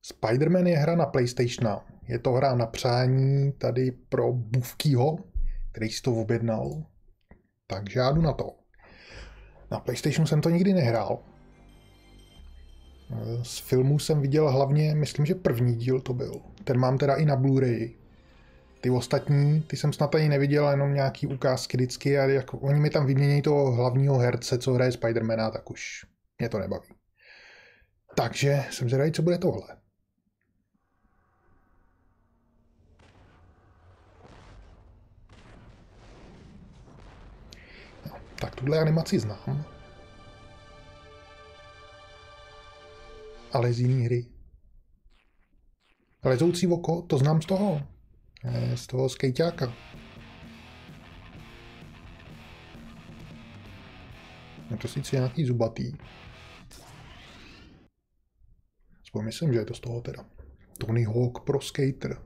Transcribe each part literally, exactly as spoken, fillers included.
Spider-Man je hra na PlayStation. Je to hra na přání tady pro Bufkýho, který si to objednal. Takže já jdu na to. Na PlayStationu jsem to nikdy nehrál. Z filmů jsem viděl hlavně, myslím, že první díl to byl. Ten mám teda i na Blu-ray. Ty ostatní, ty jsem snad ani neviděl, jenom nějaký ukázky vždycky a jak oni mi tam vymění toho hlavního herce, co hraje Spidermana, tak už mě to nebaví. Takže jsem zvědavý, co bude tohle. No, tak tuhle animaci znám. Ale z jiný hry. Lezoucí oko, to znám z toho. Z toho skejťáka. Je to sice nějaký zubatý. Aspoň myslím, že je to z toho teda. Tony Hawk Pro Skater.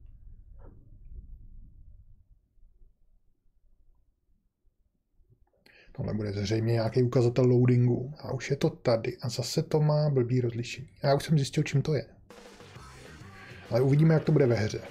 Tohle bude zřejmě nějaký ukazatel loadingu. A už je to tady. A zase to má blbý rozlišení. Já už jsem zjistil, čím to je. Ale uvidíme, jak to bude ve hře.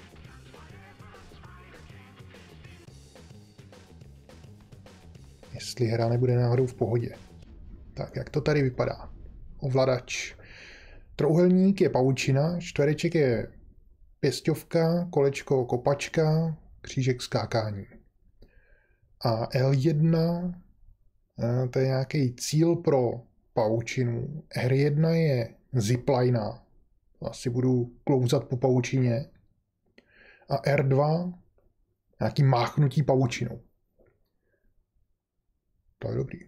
Jestli hra nebude náhodou v pohodě. Tak, jak to tady vypadá? Ovladač. Trouhelník je pavučina, čtvereček je pěsťovka, kolečko kopačka, křížek skákání. A L jedna, to je nějaký cíl pro pavučinu. R jedna je zipline. Asi budu klouzat po pavučině. A R dva, nějaký máchnutí pavučinou. To je dobrý.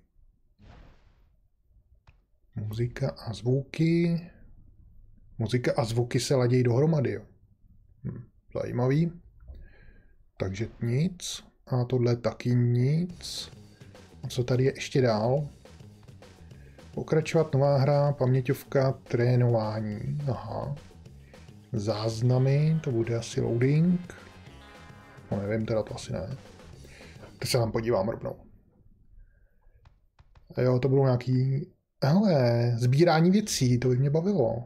Muzika a zvuky. Muzika a zvuky se ladějí dohromady. Jo. Hm, zajímavý. Takže nic. A tohle taky nic. A co tady je ještě dál? Pokračovat nová hra, paměťovka, trénování. Aha. Záznamy, to bude asi loading. No nevím, teda to asi ne. Teď se tam podívám rovnou. A jo, to bylo nějaký... Hele, sbírání věcí, to by mě bavilo.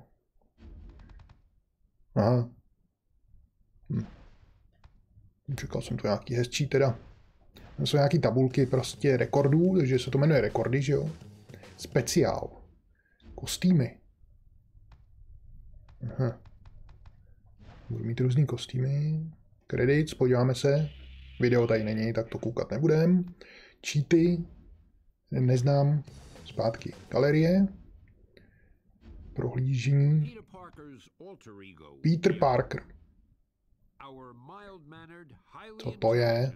Aha. Hm. Čekal jsem to nějaký hezčí teda. To jsou nějaký tabulky prostě rekordů, takže se to jmenuje rekordy, že jo? Speciál. Kostýmy. Aha. Budu mít různý kostýmy. Credits, podíváme se. Video tady není, tak to koukat nebudem. Cheaty. Neznám. Zpátky. Galerie. Prohlížení. Peter Parker. Co to je?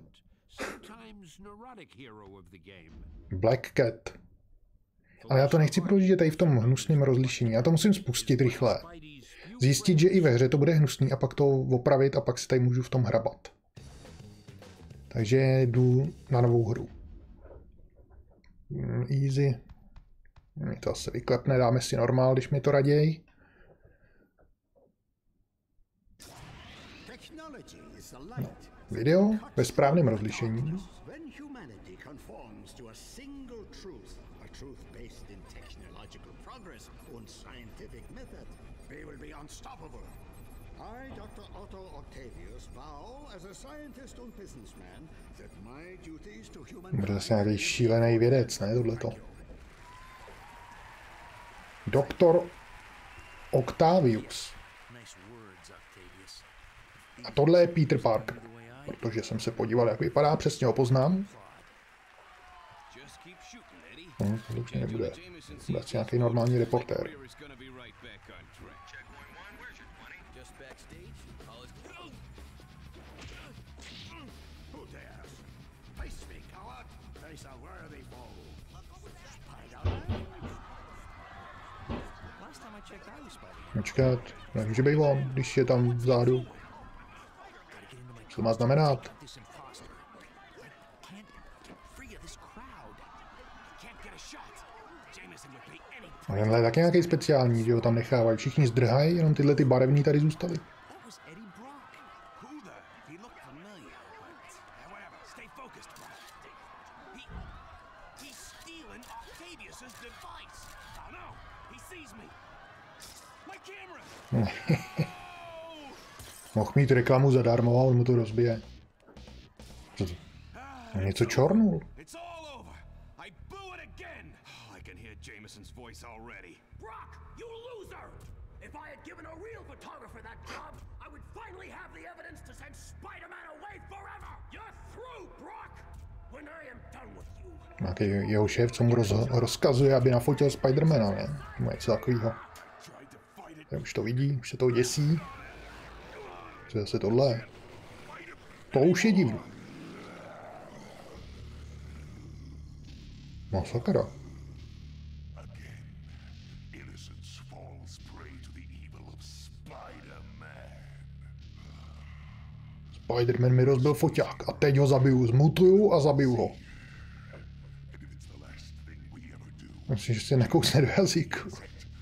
Black Cat. Ale já to nechci prožít tady v tom hnusném rozlišení. Já to musím spustit rychle. Zjistit, že i ve hře to bude hnusný a pak to opravit a pak si tady můžu v tom hrabat. Takže jdu na novou hru. Easy. Mi to asi vyklepne, dáme si normál, když mi to raději. No. Video ve správném rozlišení. I, Doctor Otto Octavius, vow as a scientist and businessman that my duties to human... Bude zase nějaký šílený vědec, ne, tohleto. Doktor Octavius. A tohle je Peter Parker, protože jsem se podíval, jak vypadá, přesně ho poznám. No, to už nebude. Bude asi nějaký normální reportér. Počkat, nemůže být on, když je tam vzadu. Co to má znamenat? A tenhle je taky nějaký speciální, že ho tam nechávají. Všichni zdrhají, jenom tyhle ty barevný tady zůstaly. Mohl mít reklamu zadarmo a on mu to rozbije. Co to? Něco čornul. Nějaký jeho šéf, co mu roz, rozkazuje, aby nafotil Spidermana, ne? Má něco takového. Už to vidí, už se to děsí. Co je zase tohle? To už je divný. Masakra. Spider-Man mi rozbil foťák a teď ho zabiju, zmutuju a zabiju ho. Myslím, že si nekousne do jazyku.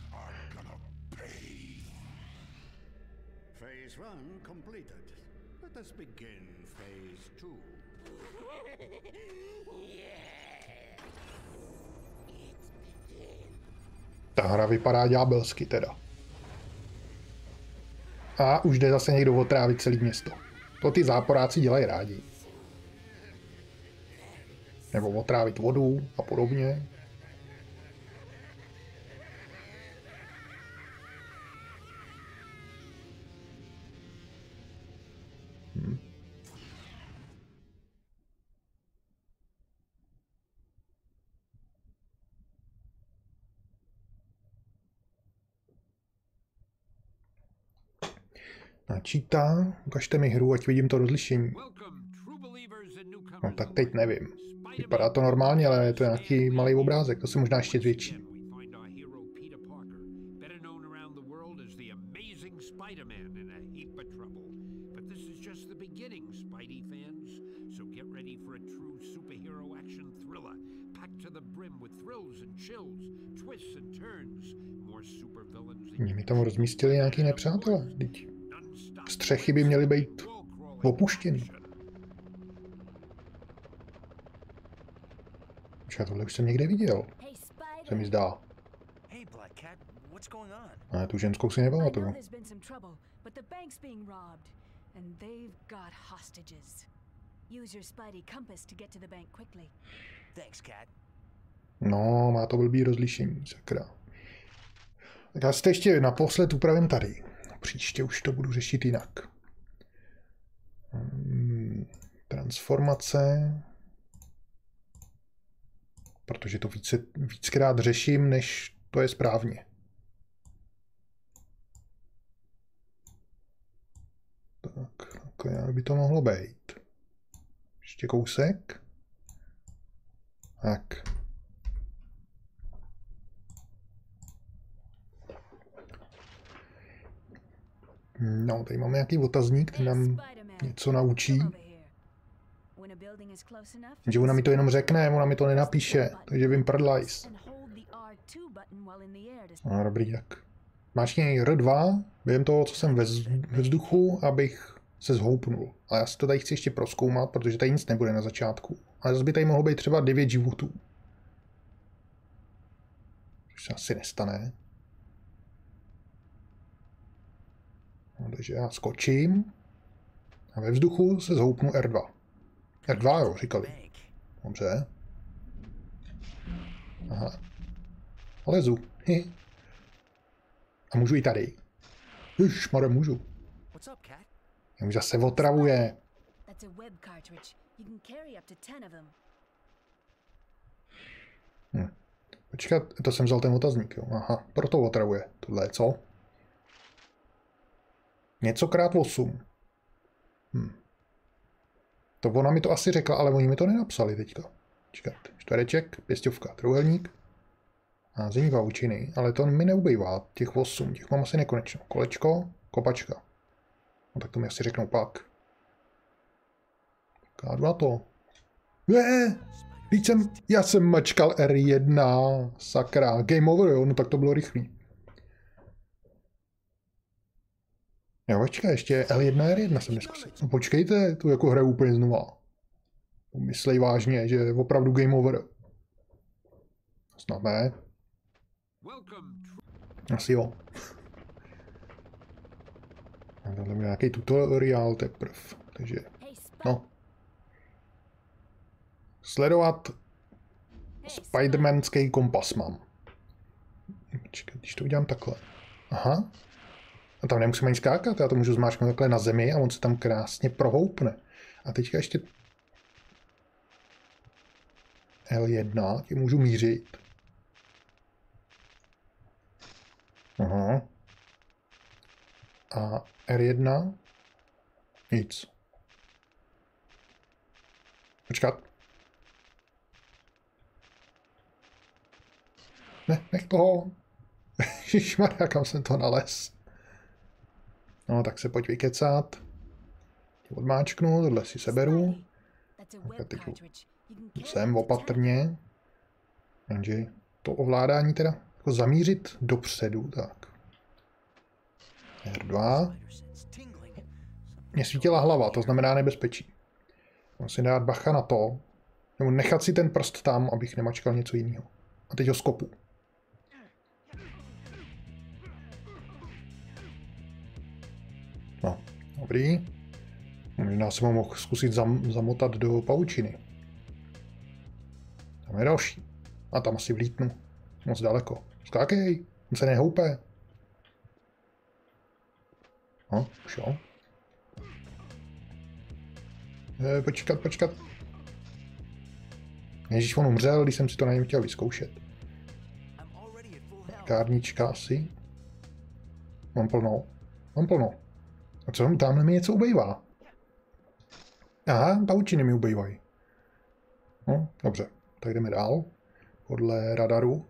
Ta hra vypadá ďábelsky teda. A už jde zase někdo otrávit celé město. To ty záporáci dělají rádi. Nebo otrávit vodu a podobně. Hm. Načítá, ukažte mi hru, ať vidím to rozlišení. No tak teď nevím. Vypadá to normálně, ale je to nějaký malý obrázek, to se možná ještě zvětší. Mi tam rozmístili nějaký nepřátelé. Střechy by měly být opuštěný. Počkej, tohle už jsem někde viděl. Se mi zdá. Ale tu ženskou si nepamatuju. No, má to blbý rozlišení, sakra. Tak já si to ještě naposled upravím tady. Příště už to budu řešit jinak. Transformace. Protože to více, víckrát řeším, než to je správně. Tak, tak jak by to mohlo být? Ještě kousek. Tak. No, tady máme nějaký otazník, který nám něco naučí. Že ona mi to jenom řekne, ona mi to nenapíše, takže vím prdlajs. No, dobrý, jak. Máš něj R dva, během toho, co jsem ve, ve vzduchu, abych se zhoupnul. A já si to tady chci ještě prozkoumat, protože tady nic nebude na začátku. Ale zase by tady mohlo být třeba devět životů. Což se asi nestane. No, takže já skočím a ve vzduchu se zhoupnu R dva. R dva, jo, říkali. Dobře. Aha. Lezu. Hi. A můžu i tady. Ježmare, můžu. Já už zase otravuje. Hm. Počkat, to jsem vzal ten otazník, jo. Aha, proto otravuje. Tohle je co? Něco krát osm. Hm. To ona mi to asi řekla, ale oni mi to nenapsali teďka. Čekat, čtvereček, pěstovka, trojúhelník. Házení pavučiny, ale to mi neubývá, těch osm, těch mám asi nekonečno. Kolečko, kopačka. No tak to mi asi řeknou pak. K dva to. Je, teď jsem, já jsem mačkal R jedna, sakra, game over, jo, no tak to bylo rychlý. Jo, počkej, ještě L jedna R jedna jsem neskusil. No počkejte, tu jako hraju úplně znova. Myslej vážně, že je opravdu game over. Snad ne. Asi jo. Nějaký tutoriál teprv. Takže, no. Sledovat Spidermanský kompas mám. Počkej, když to udělám takhle. Aha. A tam nemusím ani skákat, já to můžu zmáčknout takhle na zemi a on se tam krásně prohoupne. A teďka ještě L jedna, tím můžu mířit. Aha. A R jedna? Nic. Počkat. Ne, nech toho. Ježišmarja, kam jsem to nalez. No, tak se pojď vykecat. Odmáčknu, tohle si seberu. A teď sem opatrně. Jenže to ovládání teda jako zamířit dopředu, tak. R dva. Mně svítila hlava, to znamená nebezpečí. Musím dát bacha na to. Nebo nechat si ten prst tam, abych nemačkal něco jiného. A teď ho skopu. No, dobrý. Možná jsem ho mohl zkusit zam, zamotat do pavučiny. Tam je další. A tam asi vlítnu. Moc daleko. Skákej, on se nehoupe. No, už jo. E, počkat, počkat. Ježíš, on umřel, když jsem si to na něm chtěl vyzkoušet. Kárnička asi. Mám plno. Mám plno. A co tam tamhle mi něco ubejvá? Aha, pavučiny mi ubejvají. No, dobře. Tak jdeme dál. Podle radaru.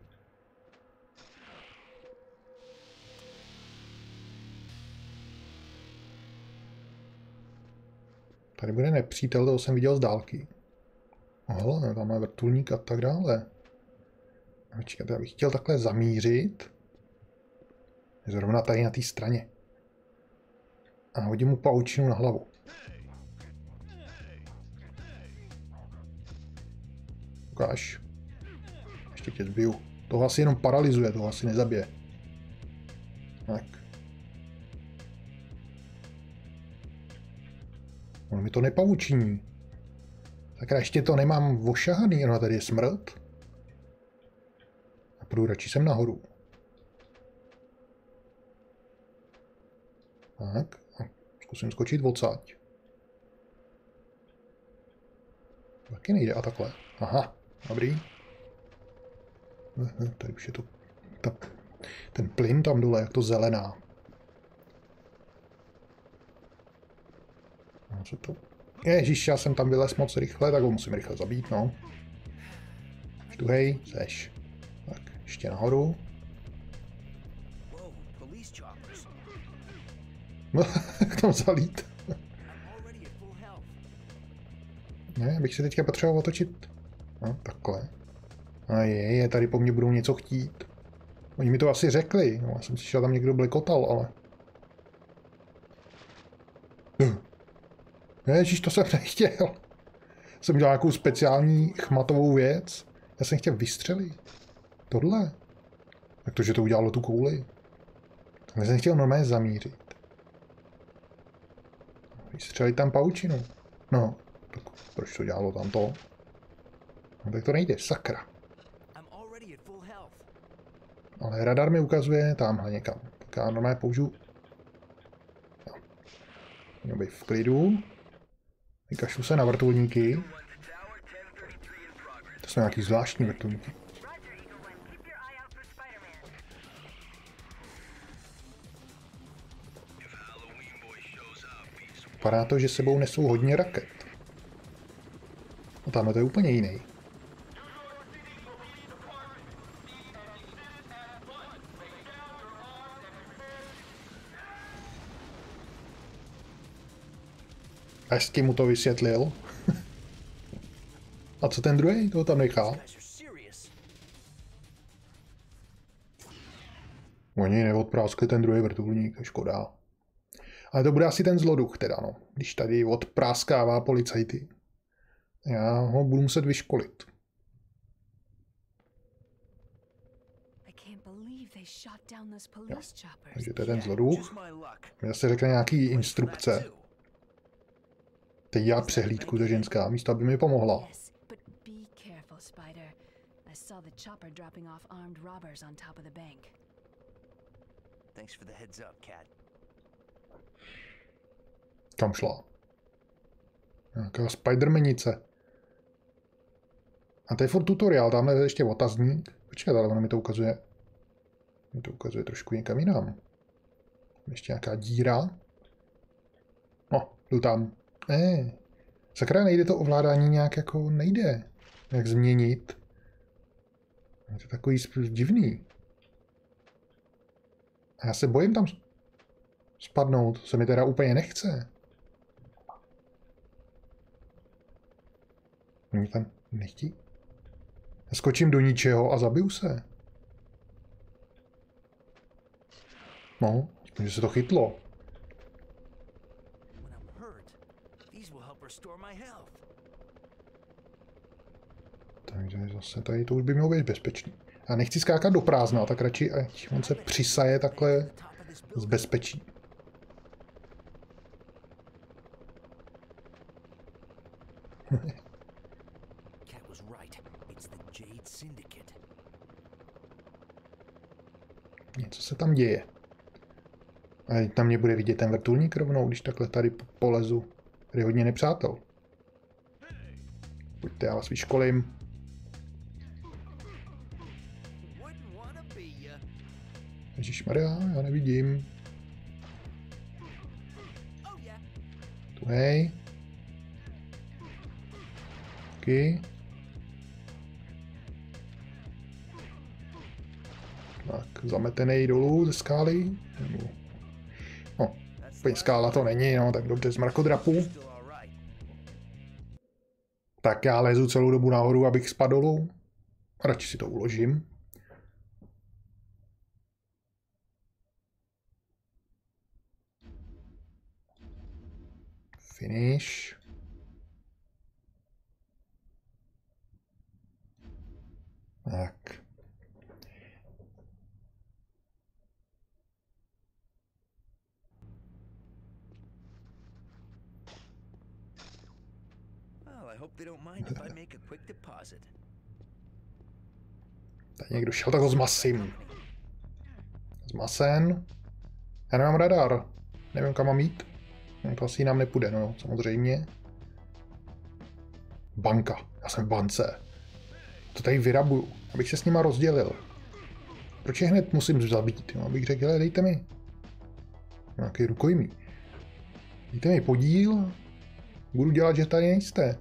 Tady bude nepřítel, toho jsem viděl z dálky. Hele, tam je vrtulník a tak dále. Počkat, já bych chtěl takhle zamířit. Zrovna tady na té straně. A hodím mu pavučinu na hlavu. Ukáž. Ještě tě zbiju. Toho asi jenom paralyzuje, toho asi nezabije. Tak. On mi to nepavučiní. Tak ještě to nemám ošahaný, no tady je smrt. A půjdu radši sem nahoru. Tak. A zkusím skočit odsaď. Taky nejde a takhle. Aha, dobrý. Tady už je to ta, ten plyn tam dole, jak to zelená. No, co to? Ježiš, já jsem tam vylez moc rychle, tak ho musím rychle zabít, no. Štuhej, seš. Tak, ještě nahoru. No, jak tam zalít. Ne, abych se teďka potřeboval otočit. No, takhle. A je, je, tady po mně budou něco chtít. Oni mi to asi řekli. No, já jsem si šel tam někdo blekotal, ale... Ježiš, to jsem nechtěl. Jsem dělal nějakou speciální chmatovou věc. Já jsem chtěl vystřelit. Tohle. Jak to, že to udělalo tu kouli. Já jsem chtěl normálně zamířit. Vystřelit tam pavučinu. No, tak proč to dělalo tamto? No, tak to nejde, sakra. Ale radar mi ukazuje tamhle někam. Tak já normálně použiju. Měl bych v klidu. Vykašlu se na vrtulníky. To jsou nějaký zvláštní vrtulníky. Vypadá to, že sebou nesou hodně raket. A tamhle to je úplně jiný. Hezky mu to vysvětlil. A co ten druhý? Toho tam nechá. Oni neodpráskli ten druhý vrtulník, škoda. Ale to bude asi ten zloduch teda, no. Když tady odpráskává policajty. Já ho budu muset vyškolit. Jo. Takže to je ten zloduch. Mi zase řekne nějaký instrukce. Teď dělá přehlídku, to ženská, místo aby mi pomohla. Kam šla? Nějaká spidermanice. A to je furt tutoriál, tamhle je ještě otazník. Počkej, ale ono mi to ukazuje. Mi to ukazuje trošku někam jinam. Ještě nějaká díra. No, jdu tam. Ne. Sakra, nejde to ovládání nějak jako nejde. Jak změnit. Je to takový divný. A já se bojím tam spadnout. To se mi teda úplně nechce. Oni tam nechtí? Já skočím do ničeho a zabiju se. No, že se to chytlo. Takže zase tady to už by mělo být bezpečný. Já nechci skákat do prázdna, tak radši ať on se přisaje takhle z bezpečí. Něco se tam děje. A tam mě bude vidět ten vrtulník rovnou, když takhle tady polezu. Tady je hodně nepřátel. Pojďte, já vás vyškolím. Ježišmarja, já nevidím. Tu hej. Taky. Tak, zametenej dolů ze skály. No, úplně skála to není, no, tak dobře, z mrakodrapu. Tak já lezu celou dobu nahoru, abych spadl dolů. Radši si to uložím. Finish. Tak. Tady někdo šel, tak ho zmasím. Zmasen. Já nemám radar. Nevím, kam mám jít. No, to asi nám nepůjde, no samozřejmě. Banka. Já jsem v bance. To tady vyrabuju, abych se s nima rozdělil. Proč je hned musím zabít? No, abych řekl, dejte mi nějaký rukojmí. Dejte mi podíl. Budu dělat, že tady nejste.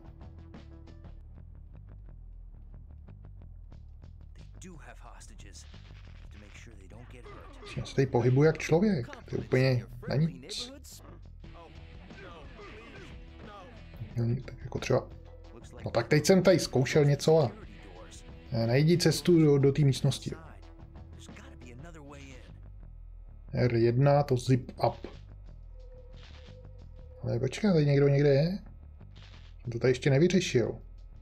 Já se tady pohybuji jak člověk. To je úplně na nic. Tak jako třeba... No tak teď jsem tady zkoušel něco a... Najdi cestu do, do té místnosti. R jedna, to zip up. Ale počkej, tady někdo někde je? Jsem to tady ještě nevyřešil.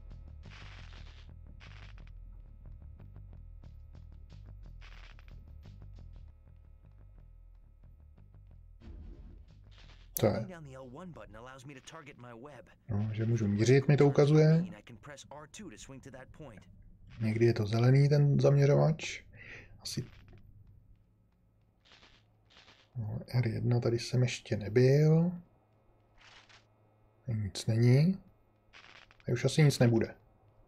Co je? No, že můžu mířit, mi to ukazuje. Někdy je to zelený, ten zaměřovač. Asi... No, R jedna, tady jsem ještě nebyl. Nic není. Tady už asi nic nebude.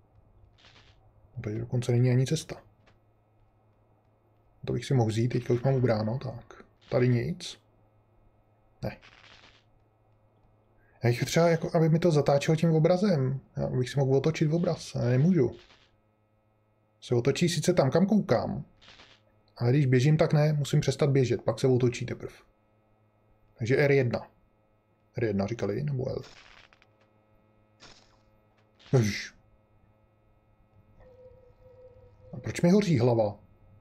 Tady dokonce není ani cesta. To bych si mohl vzít, teďka už mám ubráno, tak. Tady nic. Ne. Já bych třeba, jako, aby mi to zatáčelo tím obrazem. Já bych si mohl otočit obraz, ale nemůžu. Se otočí sice tam, kam koukám, ale když běžím, tak ne, musím přestat běžet, pak se otočí teprve. Takže R jedna. R jedna říkali, nebo L. Jež. A proč mi hoří hlava?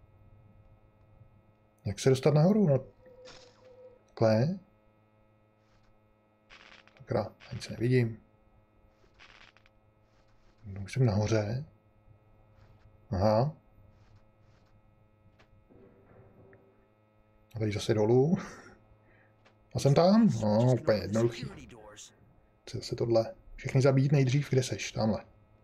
Jak se dostat nahoru? No. Takhle. Sakra, nic nevidím. No, už jsem nahoře. Aha. A tady zase dolů. A jsem tam? No, úplně jednoduchý. Chci zase tohle. Všechny zabít nejdřív, kde seš? Tamhle.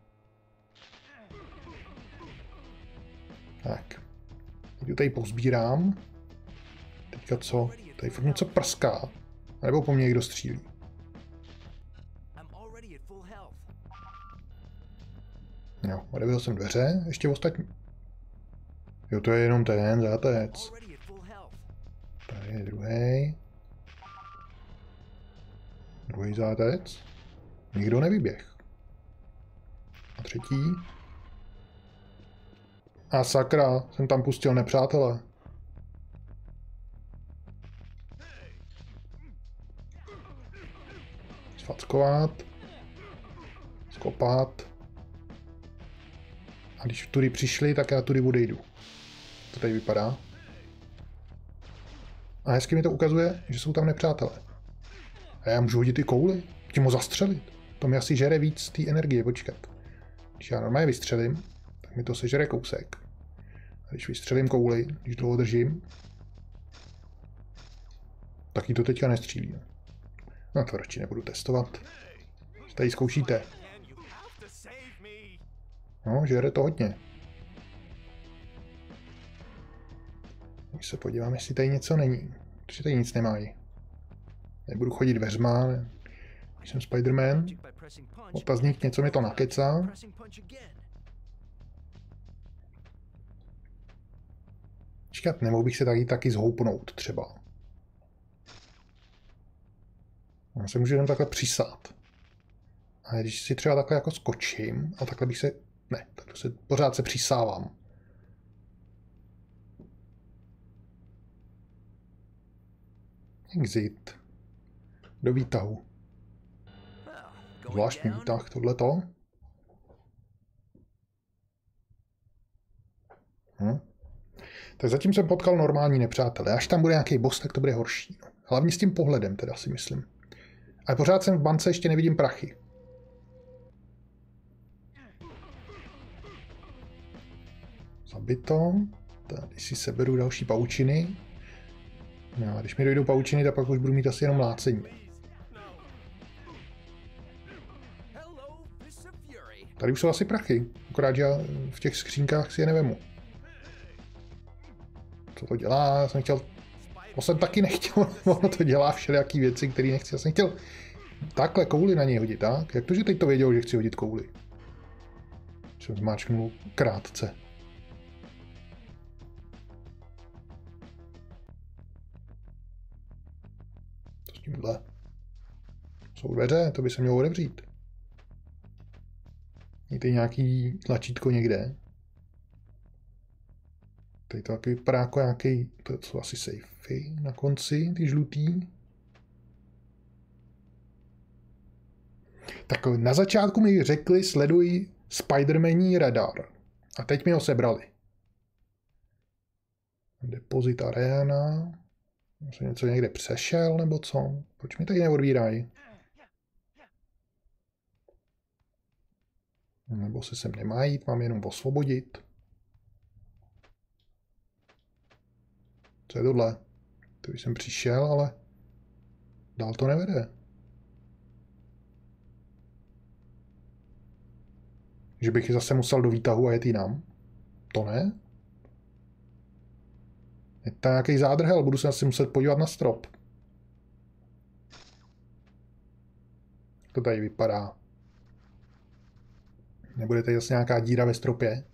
Tak. Teď tady pozbírám. Teďka co? Tady furt něco prská. A nebo po mně někdo střílí. Jo, odevřel jsem dveře. Ještě ostatní. Jo, to je jenom ten zátec. Tady je druhý. Druhý zátec. Nikdo nevyběh. A třetí. A sakra, jsem tam pustil nepřátele. Sfackovat. Skopat. A když tudy přišli, tak já tudy odejdu. To tady vypadá. A hezky mi to ukazuje, že jsou tam nepřátelé. A já můžu hodit ty kouli, tím ho zastřelit. To mi asi žere víc té energie, počkat. Když já normálně vystřelím, tak mi to sežere kousek. A když vystřelím kouli, když dlouho držím, tak jí to teďka nestřílí. No to radši nebudu testovat. Tady zkoušíte. No, žere to hodně. Když se podívám, jestli tady něco není. Protože tady nic nemají. Nebudu chodit dveřma. Když jsem Spider-Man. Otazník, něco mi to nakecá. Čekat, nemohl bych se tady taky zhoupnout třeba. Já se můžu jen takhle přisát. A když si třeba takhle jako skočím a takhle bych se... Ne, tak se pořád se přisávám. Exit. Do výtahu. Zvláštní výtah, tohleto. Hm. Tak zatím jsem potkal normální nepřátele. Až tam bude nějaký boss, tak to bude horší. Hlavně s tím pohledem teda si myslím. Ale pořád jsem v bance, ještě nevidím prachy. Zabito. Tady si seberu další paučiny. No, když mi dojdou paučiny, tak pak už budu mít asi jenom lácení. Tady už jsou asi prachy. Akorát, že já v těch skřínkách si je nevemu. Co to dělá? Já jsem chtěl... To jsem taky nechtěl. Ono to dělá všelijaký věci, které nechci. Já jsem chtěl takhle kouli na něj hodit, tak? Jak to, že teď to věděl, že chci hodit kouli? Jsem zmáčknul krátce. Co s tímhle? Jsou dveře, to by se mělo otevřít. Je tady nějaký tlačítko někde. Tady to taky vypadá jako nějaký, to jsou asi safey na konci, ty žlutý. Tak na začátku mi řekli, sleduj Spider-Maní radar. A teď mi ho sebrali. Depozit Arena. Jsem něco někde přešel, nebo co? Proč mi tady neodvírají? Nebo se sem nemá jít, mám jenom osvobodit. Co je tohle? To jsem přišel, ale dál to nevede. Že bych zase musel do výtahu a jet jinam? To ne? Je to nějaký zádrhel, budu se asi muset podívat na strop. Jak to tady vypadá? Nebude tady zase nějaká díra ve stropě?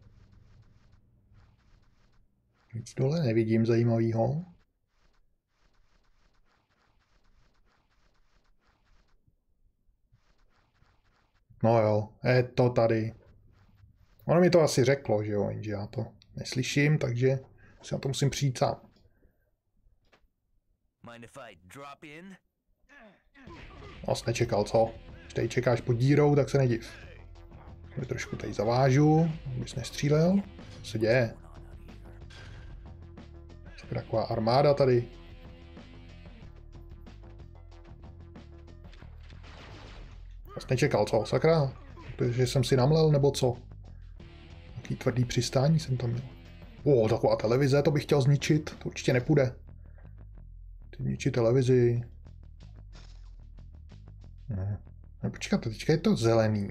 Nic dole nevidím zajímavého. No jo, je to tady. Ono mi to asi řeklo, že jo, jenže já to neslyším, takže si na to musím přijít sám. Vlastně nečekal, co? Když tady čekáš pod dírou, tak se nediv. Mě trošku tady zavážu, abys nestřílel. Co se děje? Taková armáda tady. Vlastně nečekal, co? Sakra? Protože jsem si namlel, nebo co? Taký tvrdý přistání jsem tam měl. O, taková televize, to bych chtěl zničit. To určitě nepůjde. Ty ničí televizi. No. No počkat, teďka je to zelený.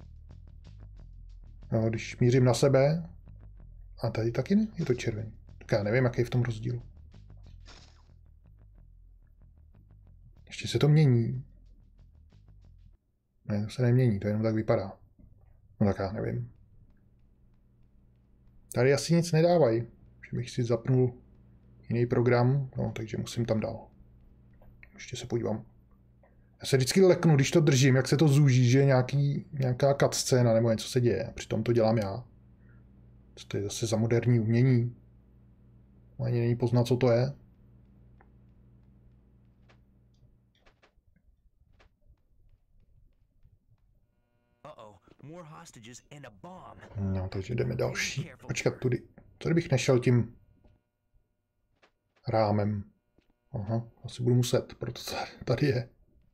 No, když mířím na sebe, a tady taky ne, je to červený. Tak já nevím, jaký je v tom rozdíl. Ještě se to mění. Ne, to se nemění, to jenom tak vypadá. No tak já nevím. Tady asi nic nedávají, že bych si zapnul jiný program, no takže musím tam dál. Ještě se podívám. Já se vždycky leknu, když to držím, jak se to zúží, že je nějaký, nějaká cutscéna nebo něco se děje. Přitom to dělám já. Co to je zase za moderní umění? Ani není poznat, co to je. No, takže jdeme další. Počkat, tudy. Tady bych nešel tím rámem. Aha, asi budu muset, proto tady je.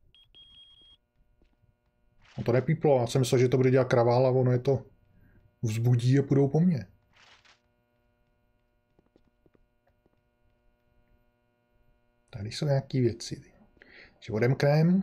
No to nepíplo, já jsem myslel, že to bude dělat kravál a ono je to vzbudí a půjdou po mně. Tady jsou nějaké věci. Takže odemkneme.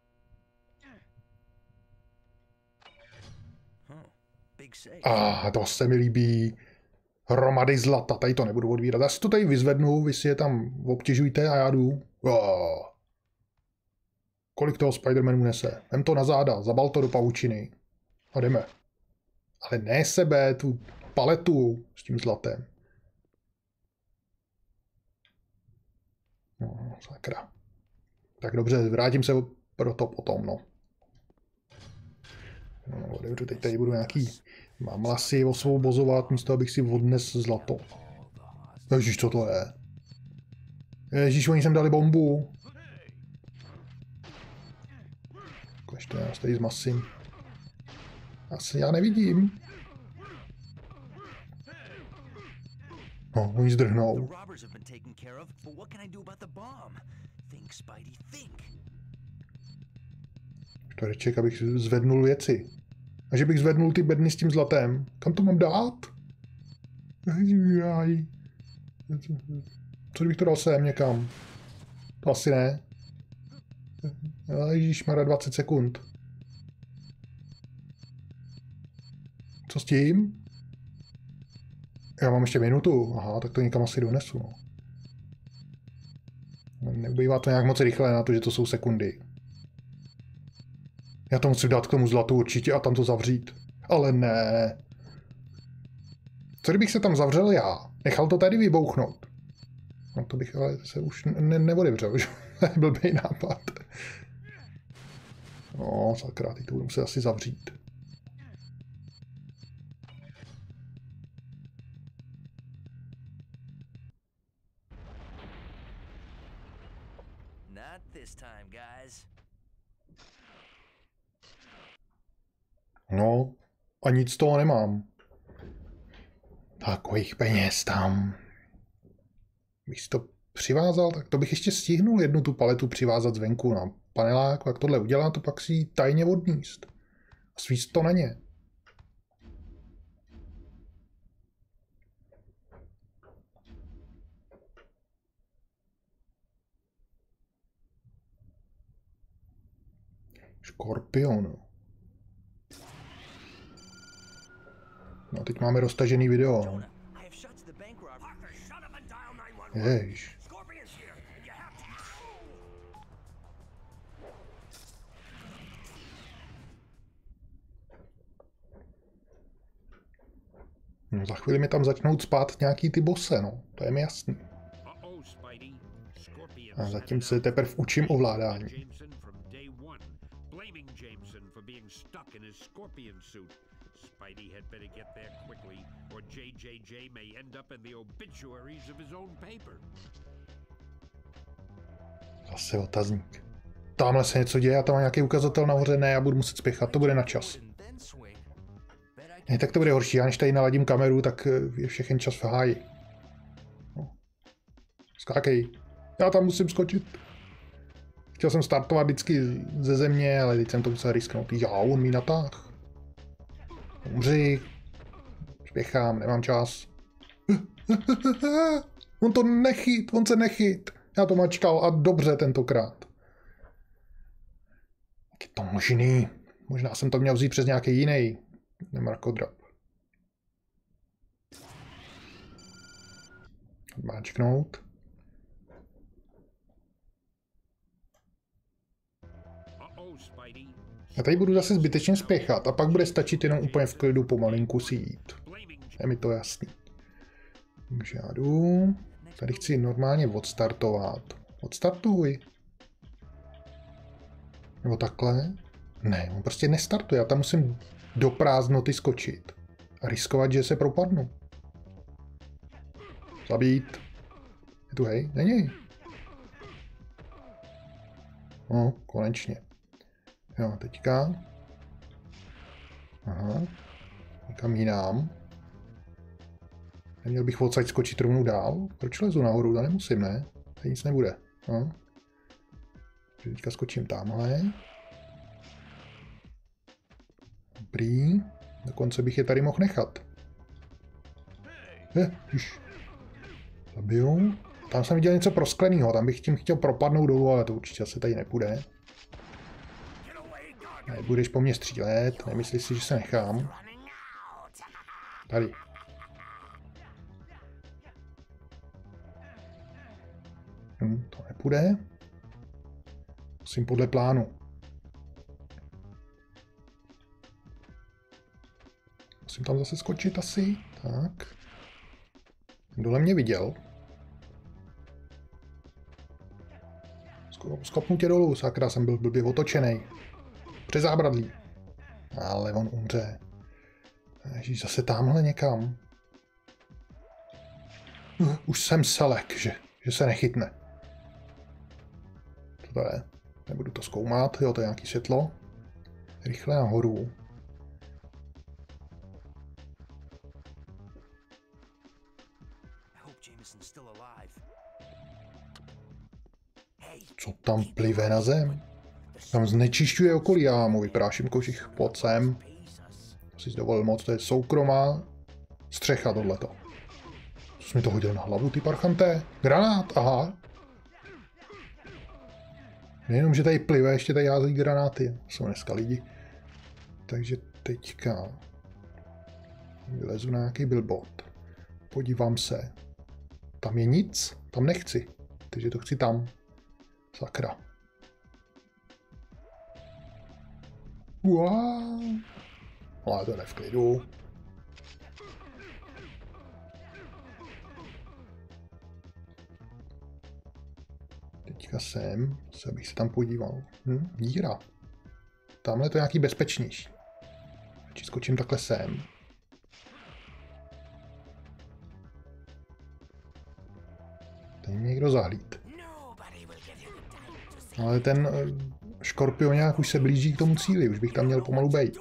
A ah, to se mi líbí. Hromady zlata, tady to nebudu odvírat. Já si to tady vyzvednu, vy si je tam obtěžujte a já jdu. Oh. Kolik toho Spider-Manu nese? Vem to na záda, zabal to do pavučiny. A jdeme. Ale ne sebe, tu paletu s tím zlatem. No, sakra. Tak dobře, vrátím se pro to potom, no. No, dobře, teď tady budu nějaký mamlasy osvobozovat, místo abych si odnes zlato. Ježíš, co to je? Ježíš, oni sem dali bombu. Ještě já tady zmasím. Asi já nevidím. No, oni zdrhnou. Čtvereček, abych zvednul věci. A že bych zvednul ty bedny s tím zlatem. Kam to mám dát? Jaj. Co kdybych to dal sem někam? To asi ne. Ježíšmarja, dvacet sekund. Co s tím? Já mám ještě minutu. Aha, tak to někam asi donesu. No. Neubývá to nějak moc rychle na to, že to jsou sekundy. Já to musím dát k tomu zlatu určitě a tam to zavřít. Ale ne. Co kdybych se tam zavřel já? Nechal to tady vybouchnout. No to bych ale se už ne neodevřel, že? Blbý nápad. No, sakra, teď to budu muset asi zavřít. No, a nic z toho nemám. Takových peněz tam. Bych si to přivázal, tak to bych ještě stihnul jednu tu paletu přivázat zvenku na panelák, jak tohle udělá, to pak si ji tajně odníst. A svíst to na ně. Škorpion. No teď máme roztažený video. No. Jež. No, za chvíli mi tam začnou spát nějaký ty bose, no. To je mi jasný. A zatím se teprve učím ovládání. Spidey had better get there quickly, or J J J may end up in the obituaries of his own paper. Zase otazník. Tamhle se něco děje a tam má nějaký ukazatel nahoře, ne, já budu muset spěchat, to bude na čas. Ne, tak to bude horší, já než tady naladím kameru, tak je všechen čas v háji. No. Skákej. Já tam musím skočit. Chtěl jsem startovat vždycky ze země, ale teď jsem to musel risknout. Já, on mi natáh. Umři. Spěchám, nemám čas. On to nechyt, on se nechyt. Já to mačkal a dobře tentokrát. Jak je to možný? Možná jsem to měl vzít přes nějaký jiný mrakodrap. Máčknout. Já tady budu zase zbytečně spěchat a pak bude stačit jenom úplně v klidu pomalinku si jít. Je mi to jasný. Takže já jdu. Tady chci normálně odstartovat. Odstartuj. Nebo takhle. Ne, on prostě nestartuje. Já tam musím do prázdnoty skočit. A riskovat, že se propadnu. Zabít. Je tu hej? Není. No, konečně. Jo, teďka. Aha. Někam jinam. Neměl bych odsaď skočit rovnou dál? Proč lezu nahoru? To nemusím, ne? Tady nic nebude. No. Teďka skočím tamhle. Dobrý. Dokonce bych je tady mohl nechat. Je, už. Zabiju. Tam jsem viděl něco prosklenýho. Tam bych tím chtěl propadnout dolů, ale to určitě asi tady nepůjde. Nebudeš po mně střílet. Nemyslíš si, že se nechám. Tady. Hm, to nepůjde. Musím podle plánu. Musím tam zase skočit asi. Tak. Dole mě viděl. Skopnu tě dolů, sakra, jsem byl blbě otočený. Přes zábradlí. Ale on umře. Ježíš, zase tamhle někam. Uh, už jsem selek, že, že se nechytne. Co to je? Nebudu to zkoumat, jo, to je nějaký světlo. Rychle nahoru. Co tam plive na zem? Tam znečišťuje okolí, já mu vypráším kožich, pojď sem. To jsi dovolil moc, to je soukromá střecha tohleto. Co jsi mi to hodil na hlavu, ty parchanté? Granát, aha. Nejenom, že tady plive, ještě tady hází granáty. Jsou dneska lidi. Takže teďka vylezu na nějaký billboard. Podívám se. Tam je nic? Tam nechci. Takže to chci tam. Sakra. Wow. Ale to jde v klidu. Teďka sem, se bych se tam podíval. Hm, díra. Tamhle to je nějaký bezpečnější. Či skočím takhle sem. Tady mě někdo zahlíd. Ale ten škorpion nějak už se blíží k tomu cíli, už bych tam měl pomalu bejt.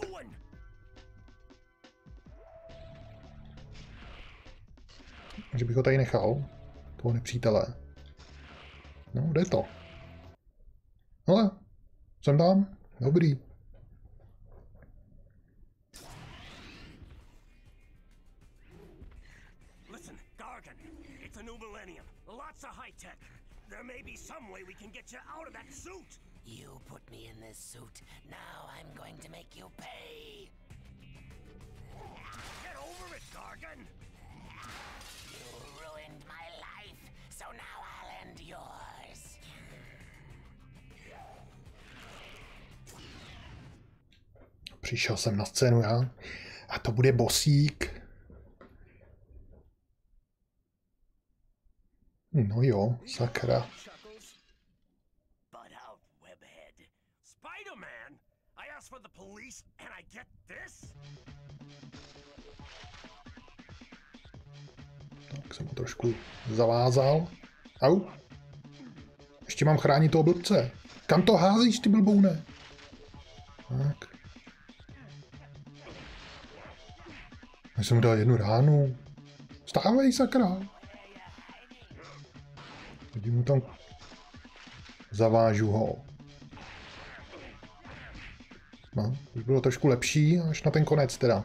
Že bych ho tady nechal, toho nepřítele. No, jde to. Ale, jsem tam, dobrý. Listen, Gargan, it's a new millennium. Lots of high tech. There may be some way we can get you out of that suit. You put me in this suit. Now I'm going to make you pay. Get over it, Gargan. You ruined my life, so now I'll end yours. Přišel jsem na scénu já. A to bude bosík. No jo, sakra. Spider-Man? I asked for the police and I get this? Tak jsem ho trošku zavázal. Au. Ještě mám chránit toho blbce. Kam to házíš, ty blboune? Tak. Já jsem mu dal jednu ránu. Stávej, sakra. Vidím mu tam. Zavážu ho. No, už bylo trošku lepší, až na ten konec teda.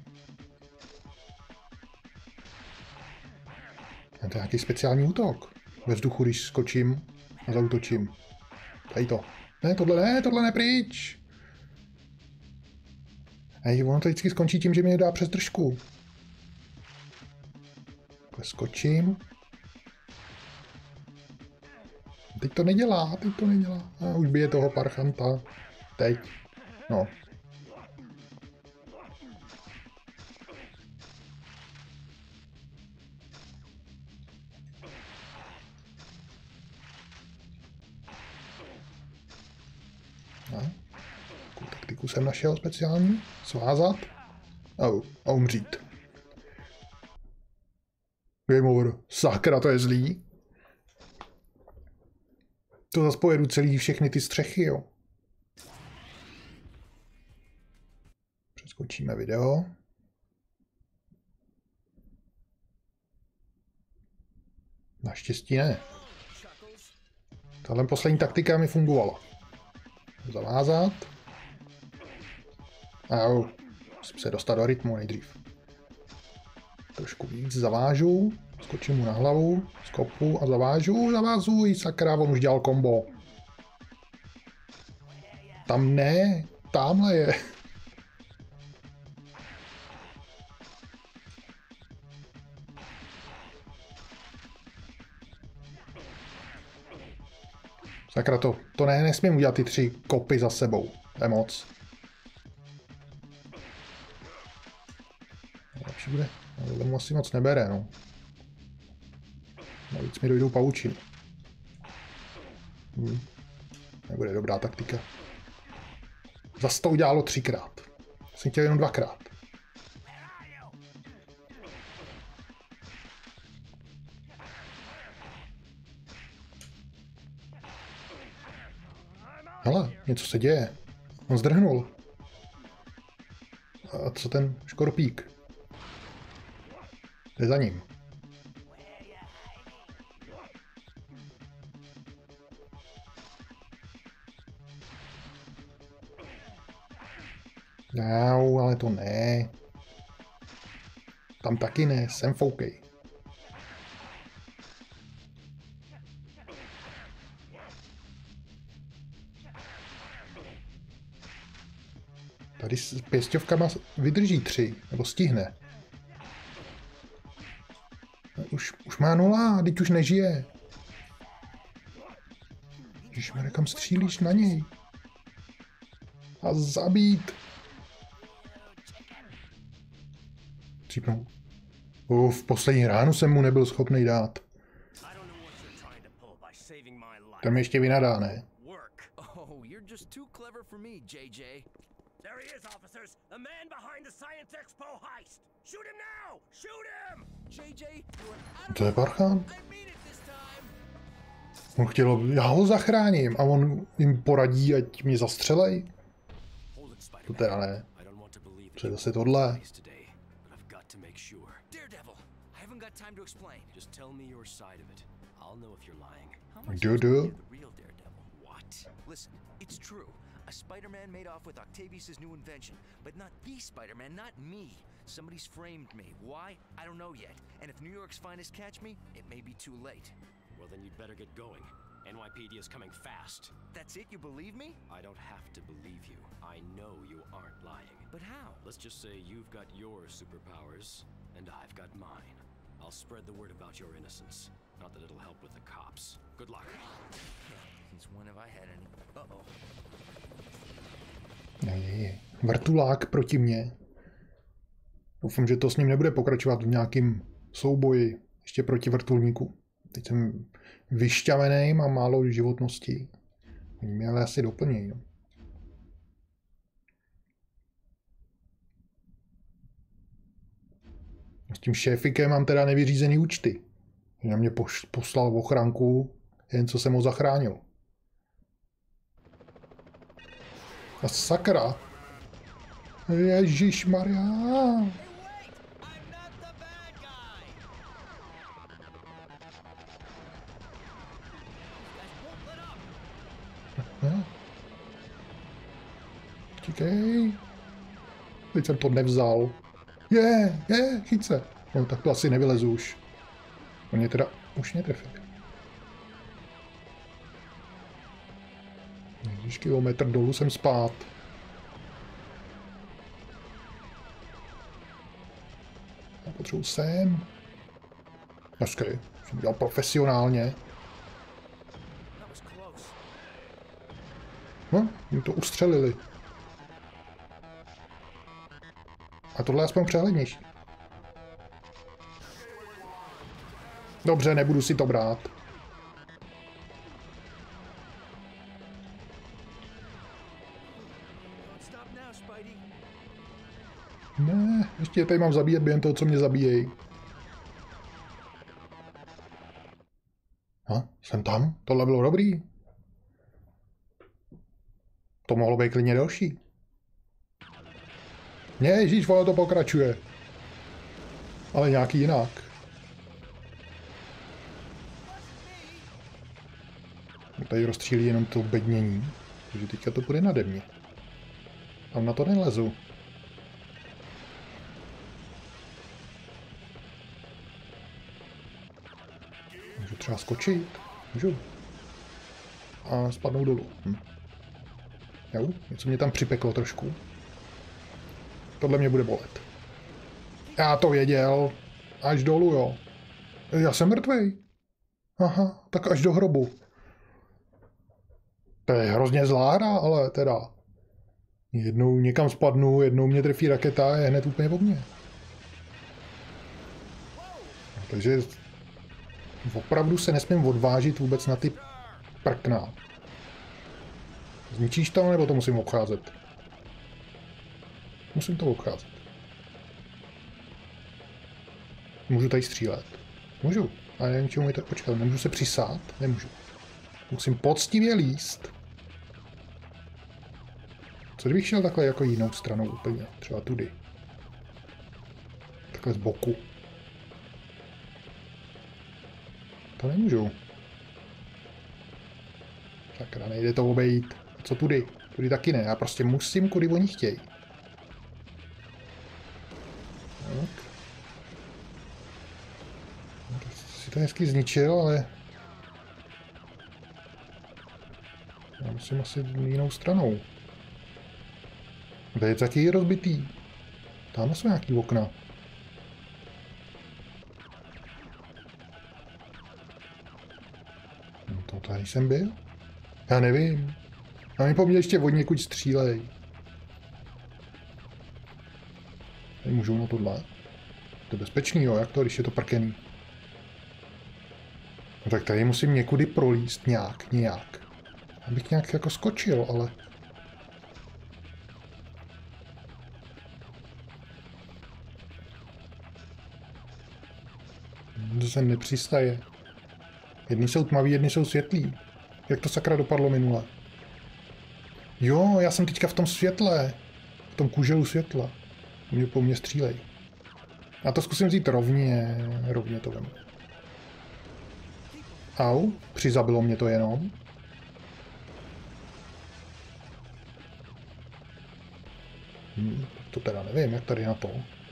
A to je nějaký speciální útok. ve vzduchu, když skočím a zaútočím. Tady to. Ne, tohle ne, tohle ne pryč. Hej, ono to vždycky skončí tím, že mě dá přes držku. Takhle skočím. Teď to nedělá, teď to nedělá. A už bije toho parchanta. Teď. No. No. Takovou taktiku jsem našel speciální. Svázat. Oh, a umřít. Game over. Sakra, to je zlý. To zase pojedu celý všechny ty střechy, jo. Přeskočíme video. Naštěstí ne. Tahle poslední taktika mi fungovala. Zavázat. Au. Musím se dostat do rytmu nejdřív. Trošku víc zavážu. Skočím mu na hlavu, skopu a zavážu, zavázuj, sakra, on už dělal kombo. Tam ne, tamhle je. Sakra, to, to ne, nesmím udělat ty tři kopy za sebou, to je moc. Lepší bude, ale mu asi moc nebere, no. Navíc mi dojdou pavučiny. Hm. Nebude dobrá taktika. Zas to udělalo třikrát. Jsem chtěl jenom dvakrát. Hele, něco se děje. On zdrhnul. A co ten škorpík? Jde za ním. No, ale to ne. Tam taky ne, sem foukej. Tady s pěsťovkama vydrží tři, nebo stihne. Už, už má nula, teď už nežije. Ježišmarja, kam střílíš na něj? A zabít. Cípnou. Uf, poslední ránu jsem mu nebyl schopný dát. Ten mi ještě vynadá, ne? To je parchant. On chtěl, já ho zachráním a on jim poradí, ať mě zastřelej. To teda ne. Co je zase tohle? Dudu. A Spider-Man made off with Octavius's new invention, but not the Spider-Man, not me. Somebody's framed me. Why? I don't know yet. And if New York's finest catch me, it may be too late. Well, then you'd better get going. N Y P D is coming fast. That's it? You believe me? I don't have to believe you. I know you aren't lying. But how? Let's just say you've got your superpowers, and I've got mine. I'll spread the word about your innocence. Not that it'll help with the cops. Good luck. Since when have I had any? Uh-oh. Nej, vrtulák proti mně. Doufám, že to s ním nebude pokračovat v nějakým souboji ještě proti vrtulníku. Teď jsem vyšťavený, mám málo životnosti. Oni mě ale asi doplnějí. No. S tím šéfikem mám teda nevyřízený účty. Na mě poslal v ochranku, jen co jsem ho zachránil. A sakra. Ježišmarja. Tíkej. Teď jsem to nevzal. Je, je, chyť se. No tak to asi nevylezu už. On mě teda už netrefil. Když kilometr dolů jsem spát. Já potřebuji sem. Hezky, jsem dělal profesionálně. No, jim to ustřelili. A tohle je aspoň přehlednější. Dobře, nebudu si to brát. Ne, ještě je tady mám zabíjet během toho, co mě zabíjejí. Ha, jsem tam? Tohle bylo dobrý. To mohlo být klidně další. Ne, ježíš, vole, to pokračuje. Ale nějaký jinak. Tady rozstřílí jenom to bednění. Takže teďka to půjde nade mě. Tam na to nelezu. Můžu třeba skočit. Můžu. A spadnout dolů. Hm. Jo, něco mě tam připeklo trošku. Tohle mě bude bolet. Já to věděl. Až dolů, jo. Já jsem mrtvej. Aha, tak až do hrobu. To je hrozně zlá hra, ale teda. Jednou někam spadnu, jednou mě trefí raketa a je hned úplně po mně. Takže opravdu se nesmím odvážit vůbec na ty prkna. Zničíš to, nebo to musím obcházet? Musím to obcházet. Můžu tady střílet. Můžu. Ale nevím, čemu mi to počkat. Nemůžu se přisát? Nemůžu. Musím poctivě líst. Co kdybych šel takhle jako jinou stranou úplně? Třeba tudy. Takhle z boku. To nemůžu. Sakra, nejde to obejít. Co tudy? Tudy taky ne. Já prostě musím, kudy oni chtějí. Tak. Si to hezky zničil, ale... Já musím asi jinou stranou. Kde je taky rozbitý? Tam jsou nějaký okna. No to tady jsem byl? Já nevím. A mi po mně ještě od někud střílej. Tady můžu na tohle. To je bezpečný, jo? Jak to, když je to prkený? No tak tady musím někudy prolíst nějak, nějak. Abych nějak jako skočil, ale... To se nepřistaje. Jedni jsou tmaví, jedni jsou světlí. Jak to sakra dopadlo minule? Jo, já jsem teďka v tom světle. V tom kůželu světla. Mě po mně střílej. Já to zkusím vzít rovně. Rovně to vemu. Au, přizabilo mě to jenom. Hm, to teda nevím, jak tady na to.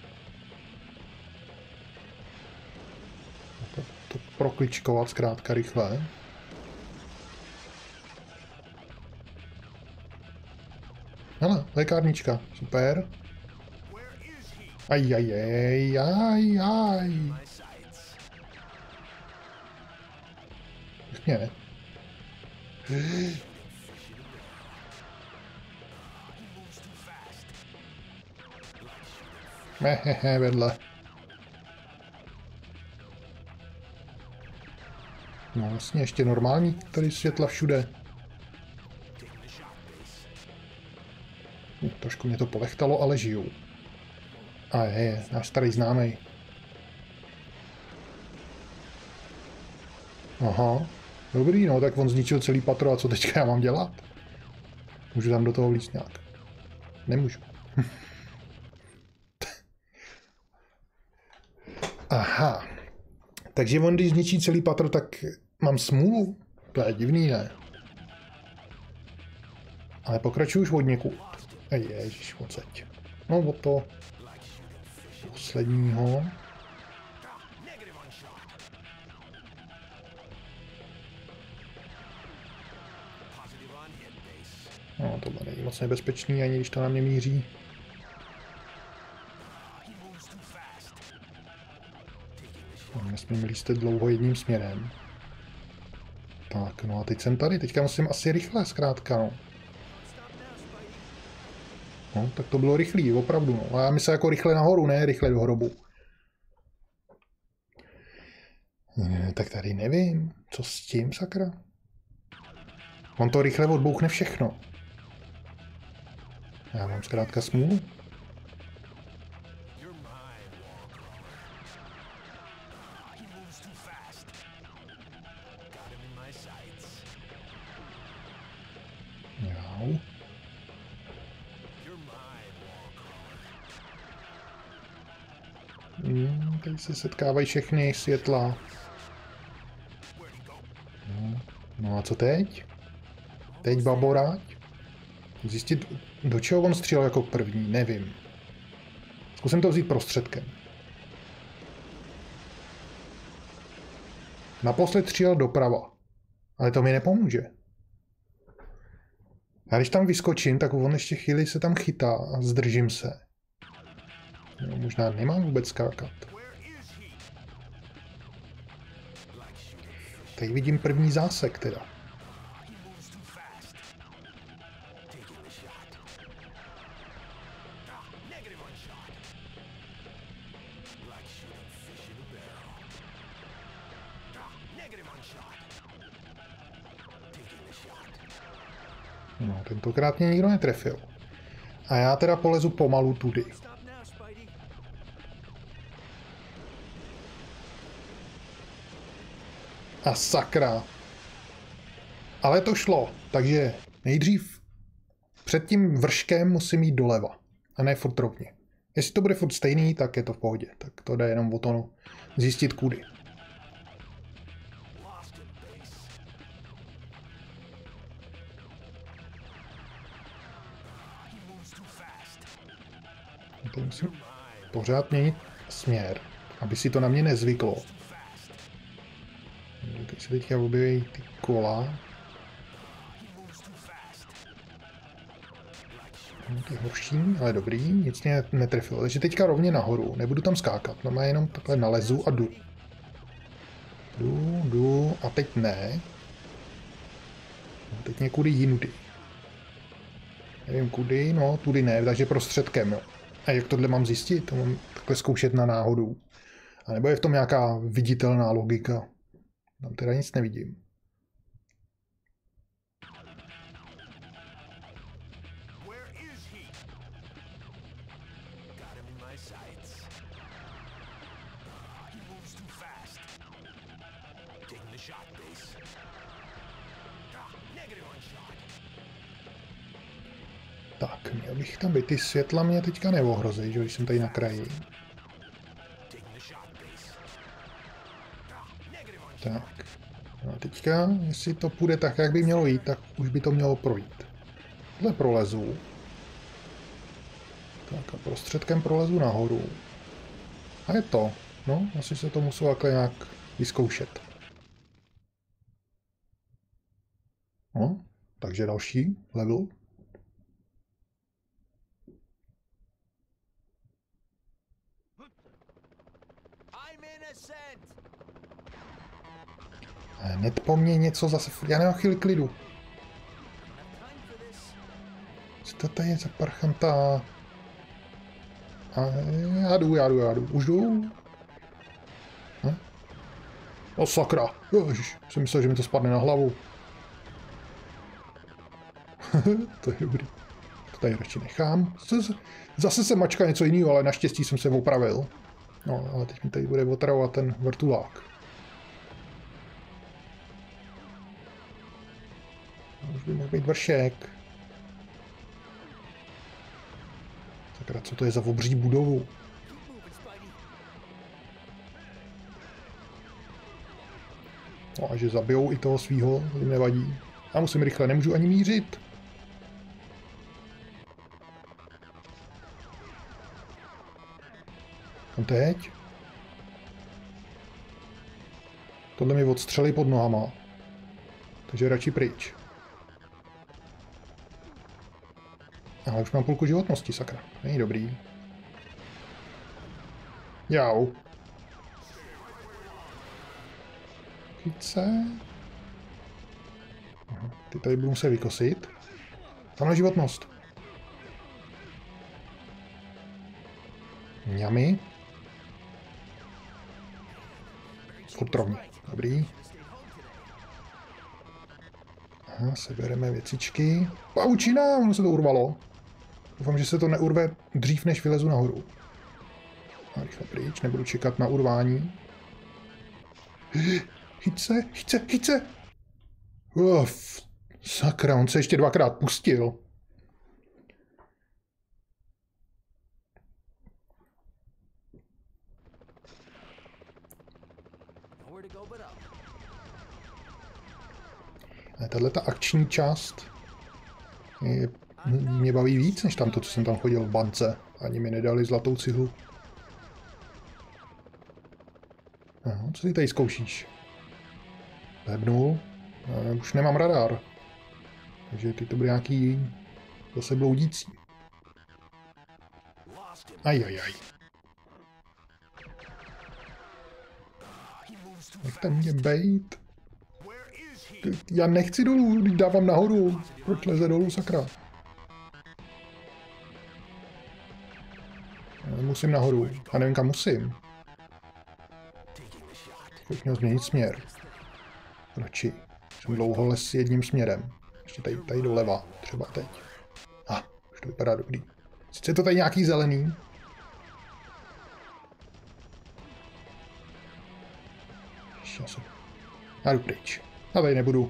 To, to prokličkovat zkrátka rychle. Hele, lékárnička, super. Aj, aj, aj, aj, aj. Ne. Hehehe, vedle. No vlastně ještě normální, tady světla všude. Trošku mě to polechtalo, ale žiju. A je, je, náš starý známej. Aha, dobrý, no, tak on zničil celý patro a co teďka já mám dělat? Můžu tam do toho vlízt nějak? Nemůžu. Aha. Takže on, když zničí celý patro, tak mám smůlu? To je divný, ne? Ale pokračuju už od někud. Ježiš, odsaď. No, od toho posledního. moc nebezpečný, ani když to na mě míří. Nesmím líst dlouho jedním směrem. Tak, no a teď jsem tady. Teďka musím asi rychle, zkrátka, no. No, tak to bylo rychlý, opravdu, no. A já myslím jako rychle nahoru, ne rychle do hrobu. Ne, tak tady nevím. Co s tím, sakra? On to rychle odbouchne všechno. Já mám zkrátka smůlu. Jau. Hmm, tady se setkávají všechny světla. No, no a co teď? Teď baboráť? Zjistit, do čeho on střílel jako první, nevím. Zkusím to vzít prostředkem. Naposled střílel doprava. Ale to mi nepomůže. Já když tam vyskočím, tak on ještě chvíli se tam chytá a zdržím se. No, možná nemám vůbec skákat. Tady vidím první zásek teda. No, tentokrát mě nikdo netrefil. A já teda polezu pomalu tudy. A sakra. Ale to šlo, takže nejdřív před tím vrškem musím jít doleva. A ne furt rovně. Jestli to bude furt stejný, tak je to v pohodě. Tak to jde jenom o to zjistit kudy. To musím pořád měnit směr, aby si to na mě nezvyklo. Teď se teďka objeví ty kola. No, to je horší, ale dobrý, nic mě netrefilo. Takže teďka rovně nahoru, nebudu tam skákat, no má jenom takhle nalezu a jdu. Jdu, jdu a teď ne. No, teď někudy jinudy. Nevím kudy, no tudy ne, takže prostředkem, jo. A jak tohle mám zjistit? To mám takhle zkoušet na náhodu. A nebo je v tom nějaká viditelná logika? Tam teda nic nevidím. Tak, měl bych tam být. Ty světla mě teďka neohrozí, že když jsem tady na kraji. Tak. No a teďka, jestli to půjde tak, jak by mělo jít, tak už by to mělo projít. Tohle prolezu. Tak a prostředkem prolezu nahoru. A je to. No, asi se to muselo takhle nějak vyzkoušet. No, takže další level. Hned po mně něco zase... Já nemám chvíli klidu. Co to tady je za parchanta? A já jdu, já jdu, já jdu. Už jdu? Hm? O sakra. Ježiš, jsem myslel, že mi to spadne na hlavu. To je dobrý. To tady radši nechám. Zase se mačká něco jiného, ale naštěstí jsem se opravil. No, ale teď mi tady bude otravovat ten vrtulák. Už by mohl být vršek. Sakra, co to je za obří budovu? No a že zabijou i toho svýho, to jim nevadí. Já musím rychle, nemůžu ani mířit. Kam teď? Tohle mi odstřelí pod nohama. Takže radši pryč. Ale už mám půlku životnosti, sakra. Není dobrý. Jau. Chyť se. Aha, ty tady budu muset vykosit. Tamhle životnost. Mňami. Futrovní. Dobrý. Aha, sebereme věcičky. Paučina, ono se to urvalo. Doufám, že se to neurve dřív, než vylezu nahoru. A rychle pryč, nebudu čekat na urvání. Chyť se, chyť se, chyť se! Uf, sakra, on se ještě dvakrát pustil. A tato akční část je, mě baví víc, než tamto, co jsem tam chodil v bance. Ani mi nedali zlatou cihlu. No, co ty tady zkoušíš? Hebnul. No, už nemám radar. Takže ty to bude nějaký zase bloudící. Ajajaj. Nechte mě bejt. Já nechci dolů, když dávám nahoru. Proč leze dolů, sakra? Já musím nahoru. A nevím, kam musím. Bych měl změnit směr. Radši. Jsem dlouho les jedním směrem. Ještě tady, tady doleva. Třeba teď. A, ah, už to vypadá dobrý. Sice je to tady nějaký zelený. Ještě jsem. Já jdu pryč. Já tady nebudu.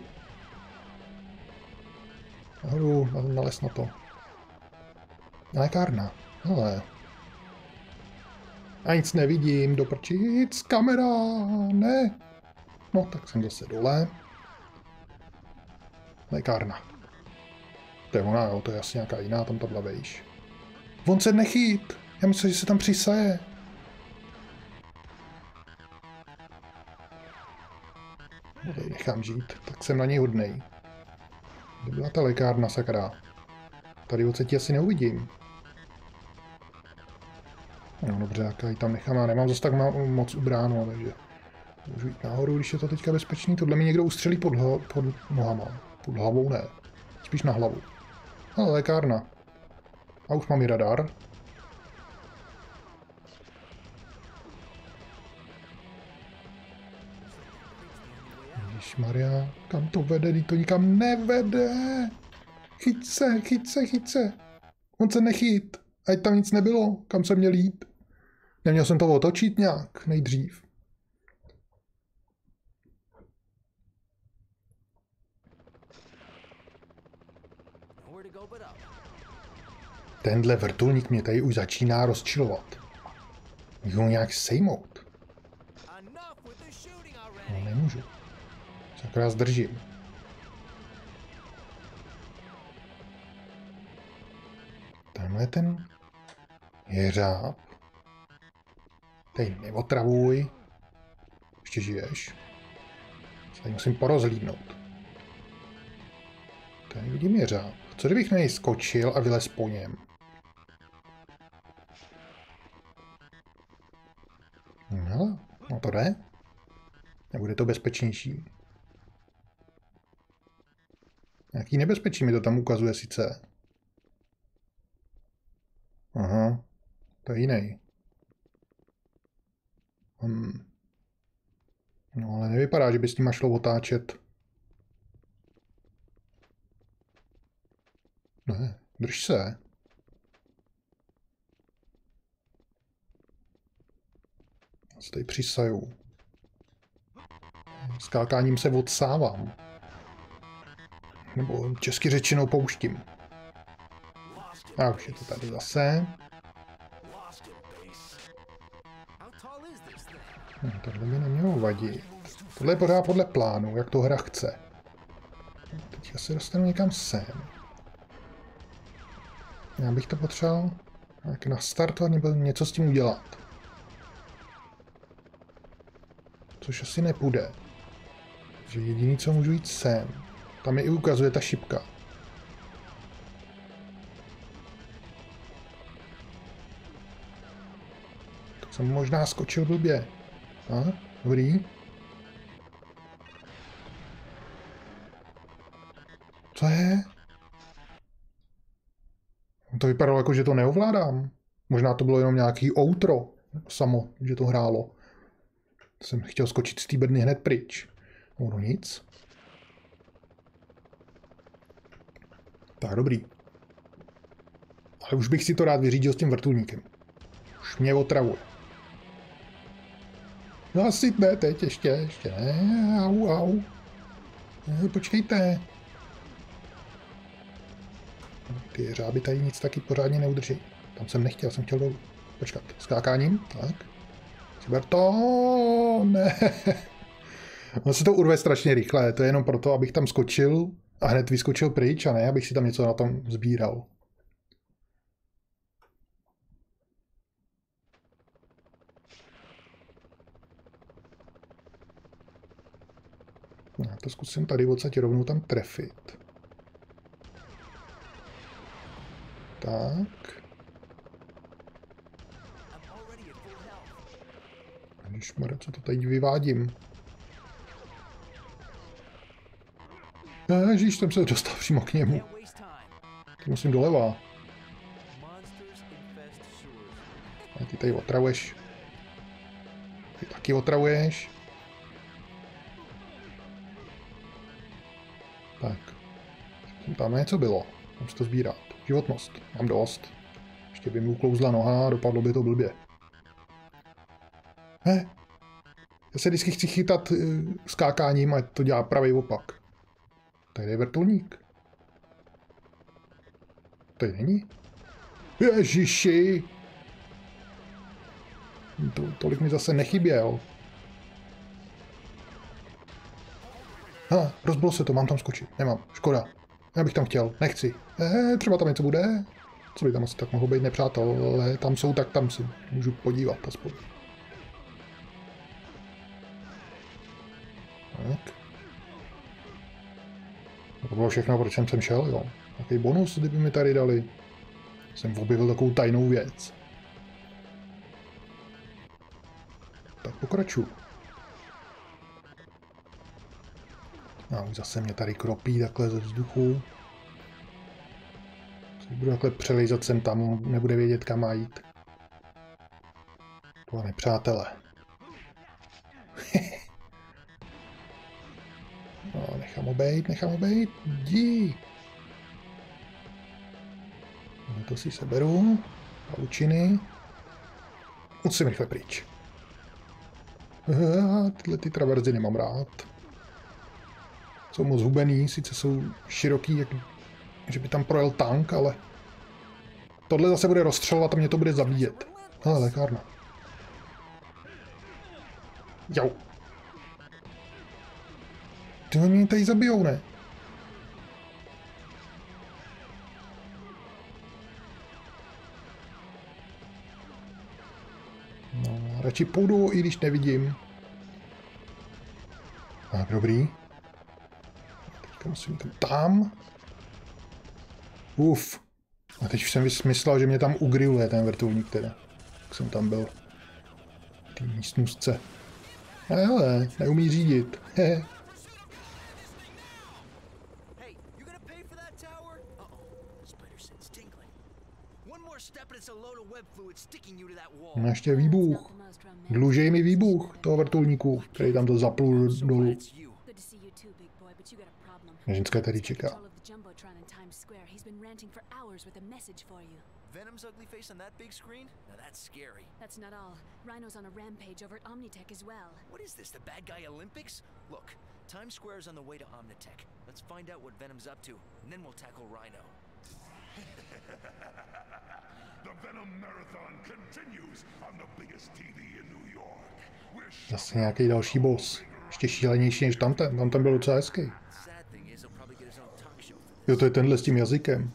Nahoru, nalez na to. Lékárna. Hele. A nic nevidím, do prčic, kamera, ne. No, tak jsem zase dole. Lékárna. To je ona, jo, to je asi nějaká jiná, tam ta vejš. On se nechyt, já myslím, že se tam přisaje. No, tady nechám žít, tak jsem na něj hodnej. Kde byla ta lékárna, sakra? Tady odsaď asi neuvidím. No dobře, tak ji tam nechám, já nemám zase tak moc ubráno, takže můžu jít nahoru, když je to teďka bezpečný. Tohle mi někdo ustřelí pod, hla, pod nohama. Pod hlavou ne, spíš na hlavu. Ale lékárna. A už mám i radar. Ježišmarja, kam to vede, když to nikam nevede. Chyť se, chyť se, chyť se. On se nechyt. Ať tam nic nebylo, kam jsem měl jít. Neměl jsem to otočit nějak nejdřív. Tenhle vrtulník mě tady už začíná rozčilovat. Můžu ho nějak sejmout. No, nemůžu. Se akorát zdržím. Tenhle ten jeřáb. Tady neotravuj. Ještě žiješ. Tady musím porozhlídnout. Tady vidím jeřáb. Co kdybych na něj skočil a vylez po něm? No, no to jde. Nebude to bezpečnější. Nějaký nebezpečí mi to tam ukazuje sice. Aha, to je jiný. Hmm. No ale nevypadá, že by s nima šlo otáčet. Ne, drž se. Se tady přisaju. Skákáním se odsávám. Nebo česky řečeno pouštím. A už je to tady zase. No, tohle by nemělo vadit. Tohle je pořád podle plánu, jak to hra chce. Teď já se dostanu někam sem. Já bych to potřeboval nějak nastartovat nebo něco s tím udělat. Což asi nepůjde. Že jediný, co můžu jít sem. Tam mi i ukazuje ta šipka. Jsem možná skočil blbě. A, dobrý. Co je? To vypadalo jako, že to neovládám. Možná to bylo jenom nějaký outro samo, že to hrálo. Jsem chtěl skočit z té bedny hned pryč. No nic. Tak, dobrý. Ale už bych si to rád vyřídil s tím vrtulníkem. Už mě otravuje. No asi ne, teď ještě, ještě ne. Au, au. Ne, počkejte. Ty jeřáby tady nic taky pořádně neudrží. Tam jsem nechtěl, jsem chtěl dolů. Počkat, skákáním, tak. Ber to, ne. On se to urve strašně rychle, to je jenom proto, abych tam skočil a hned vyskočil pryč a ne, abych si tam něco na tom sbíral. Já to zkusím tady odsaď rovnou tam trefit. Tak. Ježišmarja, co to tady vyvádím? Ježiš, jsem se dostal přímo k němu. Ty musím doleva. A ty tady otravuješ. Ty taky otravuješ. Tak. Tam něco bylo. Mám si to sbírat. Životnost. Mám dost. Ještě by mi uklouzla noha a dopadlo by to blbě. He? Já se vždycky chci chytat uh, skákáním a to dělá pravý opak. Tady je vrtulník. Tady není? Ježiši! To, tolik mi zase nechyběl. Ha, rozbilo se to, mám tam skočit. Nemám, škoda. Já bych tam chtěl, nechci. Eh, třeba tam něco bude. Co by tam asi tak mohlo být nepřátelé? Tam jsou, tak tam si můžu podívat aspoň. Tak. To bylo všechno, proč jsem sem šel, jo. Jaký bonus, kdyby mi tady dali. Jsem objevil takovou tajnou věc. Tak pokračuju. A už zase mě tady kropí takhle ze vzduchu. Budu takhle přelejzat sem tam, nebude vědět, kam má jít. To je nepřátelé. No, nechám obejít, nechám obejít. Dí. No, to si seberu. Pavučiny. Musím rychle pryč. Tyhle ty traverzy nemám rád. Jsou moc hubený, sice jsou široký, jak, že by tam projel tank, ale tohle zase bude rozstřelovat a mě to bude zabíjet. Hele, lékárna. Jau. Ty mě tady zabijou, ne? No, radši půjdu, i když nevidím. Tak, dobrý. Teďka musím tam tam. Uf. A teď už jsem myslel, že mě tam ugriluje ten vrtulník teda. Jak jsem tam byl. V té místnostce. Hele, neumí řídit. Hehe. No ještě výbuch. Dlužej mi výbuch toho vrtulníku, který tam to zaplul dolů. Ženská tady čeká. Venom's ugly face on that big screen? Now that's scary. That's not all. Rhino's on a rampage over at Omnitech as well. What is this, the bad guy Olympics? Look, Times Square's on the way to Omnitech. Let's find out what Venom's up to, and then we'll tackle Rhino. The Venom Marathon continues on the biggest T V in New York. Zase nějaký další boss. Ještě šílenější než tamten. Tamten byl docela hezký. Jo, to je tenhle s tím jazykem.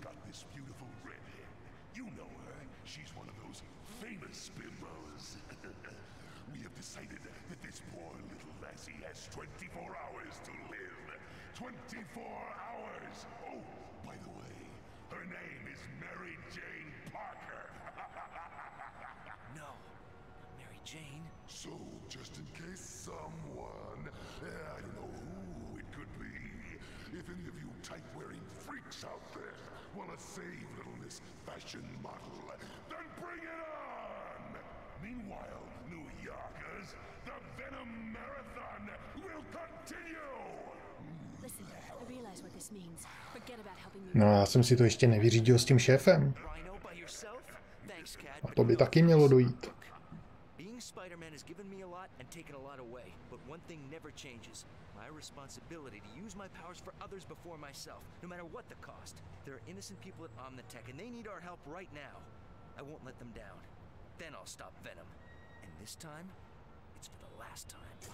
Jane. So, just in case someone, eh, I don't know who it could be, if any of you tight-wearing freaks out there want to save little Miss Fashion Model, then bring it on! Meanwhile, New Yorkers, the Venom Marathon will continue! Listen, I realize what this means. Forget about helping me. No, já jsem si to ještě nevyřídil s tím šéfem. Rhino by yourself? Thanks, Cat. A to by taky mělo dojít. Being Spider-Man has given me a lot and taken a lot away, but one thing never changes. My responsibility to use my powers for others before myself, no matter what the cost. There are innocent people at Omnitech and they need our help right now. I won't let them down. Then I'll stop Venom. And this time, it's for the last time.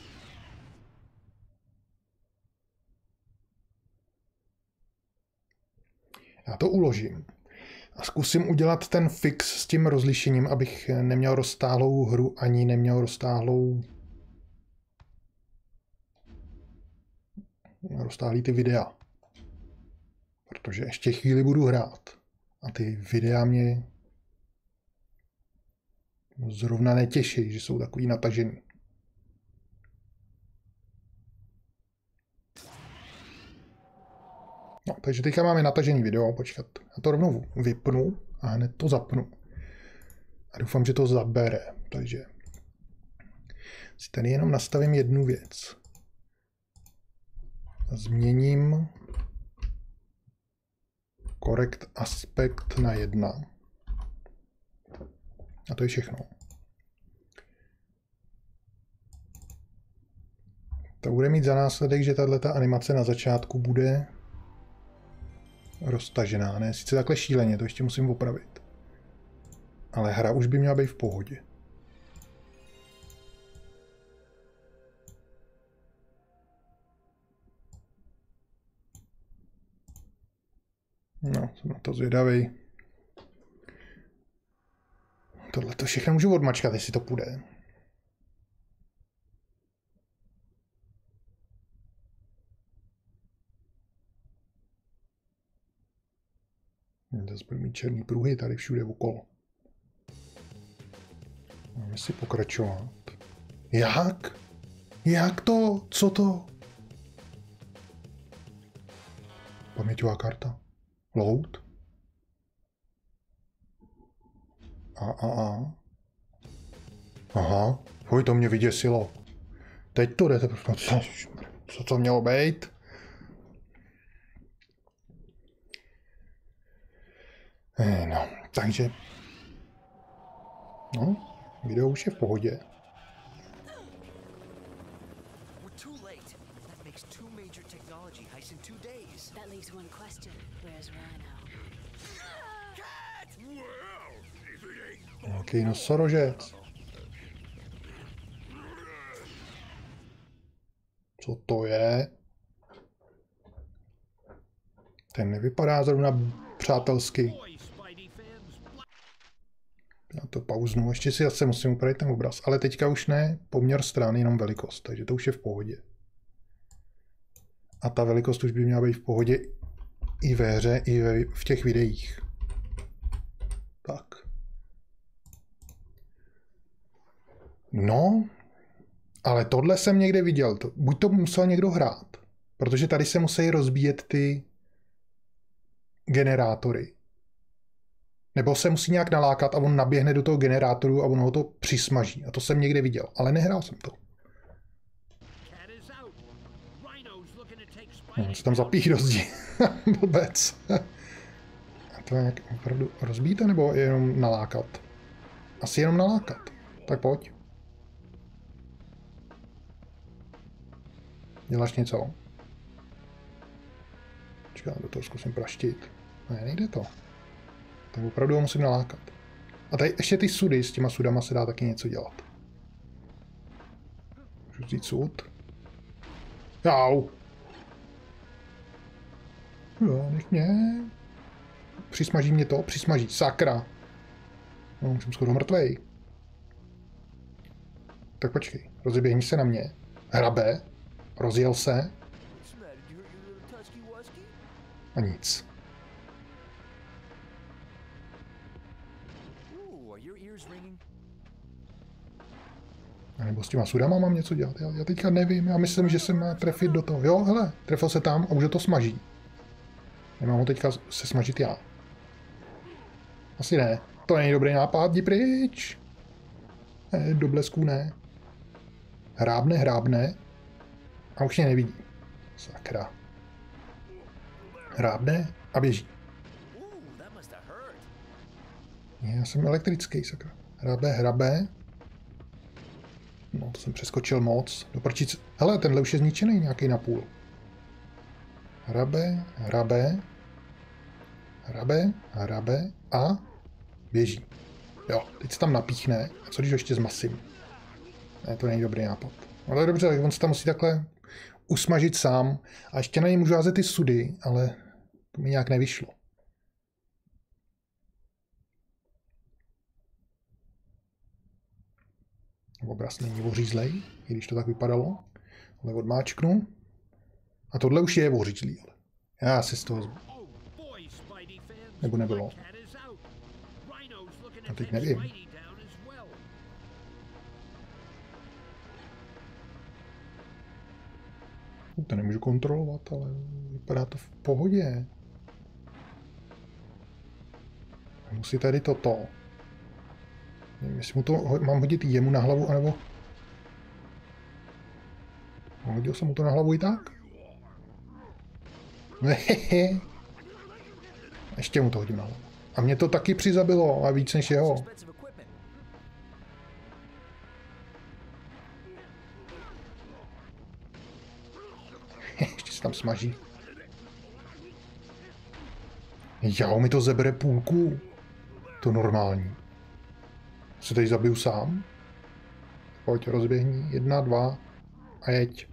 Já to uložím. A zkusím udělat ten fix s tím rozlišením, abych neměl roztáhlou hru, ani neměl roztáhlou... roztáhlý ty videa. Protože ještě chvíli budu hrát. A ty videa mě zrovna netěší, že jsou takový natažený. No, takže teďka máme natažený video, počkat. Já to rovnou vypnu a hned to zapnu. A doufám, že to zabere. Takže si tady jenom nastavím jednu věc. Změním correct aspect na jedna. A to je všechno. To bude mít za následek, že tato animace na začátku bude roztažená. Ne, sice takhle šíleně, to ještě musím opravit. Ale hra už by měla být v pohodě. No, jsem na to zvědavý. Tohle to všechno můžu odmačkat, jestli to půjde. Zase budu mít černý pruhy tady všude okolo. Máme si pokračovat. Jak? Jak to? Co to? Paměťová karta. Load. A, a, a. Aha. Hoj, to mě vyděsilo. Teď to jde. Co to mělo být? No, takže... No, video už je v pohodě. Nějaký nosorožec. Co to je? Ten nevypadá zrovna přátelsky. Já to pauznu, ještě si zase musím upravit ten obraz, ale teďka už ne poměr stran, jenom velikost, takže to už je v pohodě. A ta velikost už by měla být v pohodě i ve hře, i ve, v těch videích. Tak. No, ale tohle jsem někde viděl. Buď to musel někdo hrát, protože tady se musí rozbíjet ty generátory. Nebo se musí nějak nalákat a on naběhne do toho generátoru a on ho to přismaží. A to jsem někde viděl, ale nehrál jsem to. No, se tam zapíjí rozdíl. Vůbec. A to je nějak opravdu rozbíte nebo jenom nalákat? Asi jenom nalákat. Tak pojď. Děláš něco? Počkej, do toho zkusím praštit. Ne, nejde to. Tak opravdu ho musím nalákat. A tady ještě ty sudy, s těma sudama se dá taky něco dělat. Můžu vzít sud? Jau! Jo, nech mě. Přismaží mě to, přismaží, sakra. No, už jsem skoro mrtvej. Tak počkej, rozeběhni se na mě. Hrabe, rozjel se. A nic. A nebo s těma sudama mám něco dělat? Já, já teďka nevím, já myslím, že se má trefit do toho. Jo, hele, trefil se tam a už to smaží. Nemám ho teďka se smažit já. Asi ne. To není dobrý nápad, jdi pryč. Ne, do blesku ne. Hrábne, hrábne. A už mě nevidí. Sakra. Hrábne a běží. Já jsem elektrický, sakra. Hrabe, hrabe. No, to jsem přeskočil moc. Do prčic. Hele, tenhle už je zničený nějaký napůl. Hrabe, hrabe. Hrabe, hrabe a běží. Jo, teď se tam napíchne. A co když ho ještě zmasím? Ne, to není dobrý nápad. Ale dobře, tak on se tam musí takhle usmažit sám. A ještě na něj můžu házet ty sudy, ale to mi nějak nevyšlo. Obraz není ořízlej, i když to tak vypadalo. Ale odmáčknu. A tohle už je ořízlý. Ale já si z toho zvu. Nebo nebylo. A teď nevím. To nemůžu kontrolovat, ale vypadá to v pohodě. Musí tady toto. Nevím, jestli mu to mám hodit jemu na hlavu, anebo... Hodil jsem mu to na hlavu i tak? Hehehe. Ještě mu to hodím na hlavu. A mě to taky přizabilo, a víc než jeho. Ještě se tam smaží. Jo, mi to zebere půlku. To normální. Se tady zabiju sám. Pojď, rozběhni. Jedna, dva a jeď.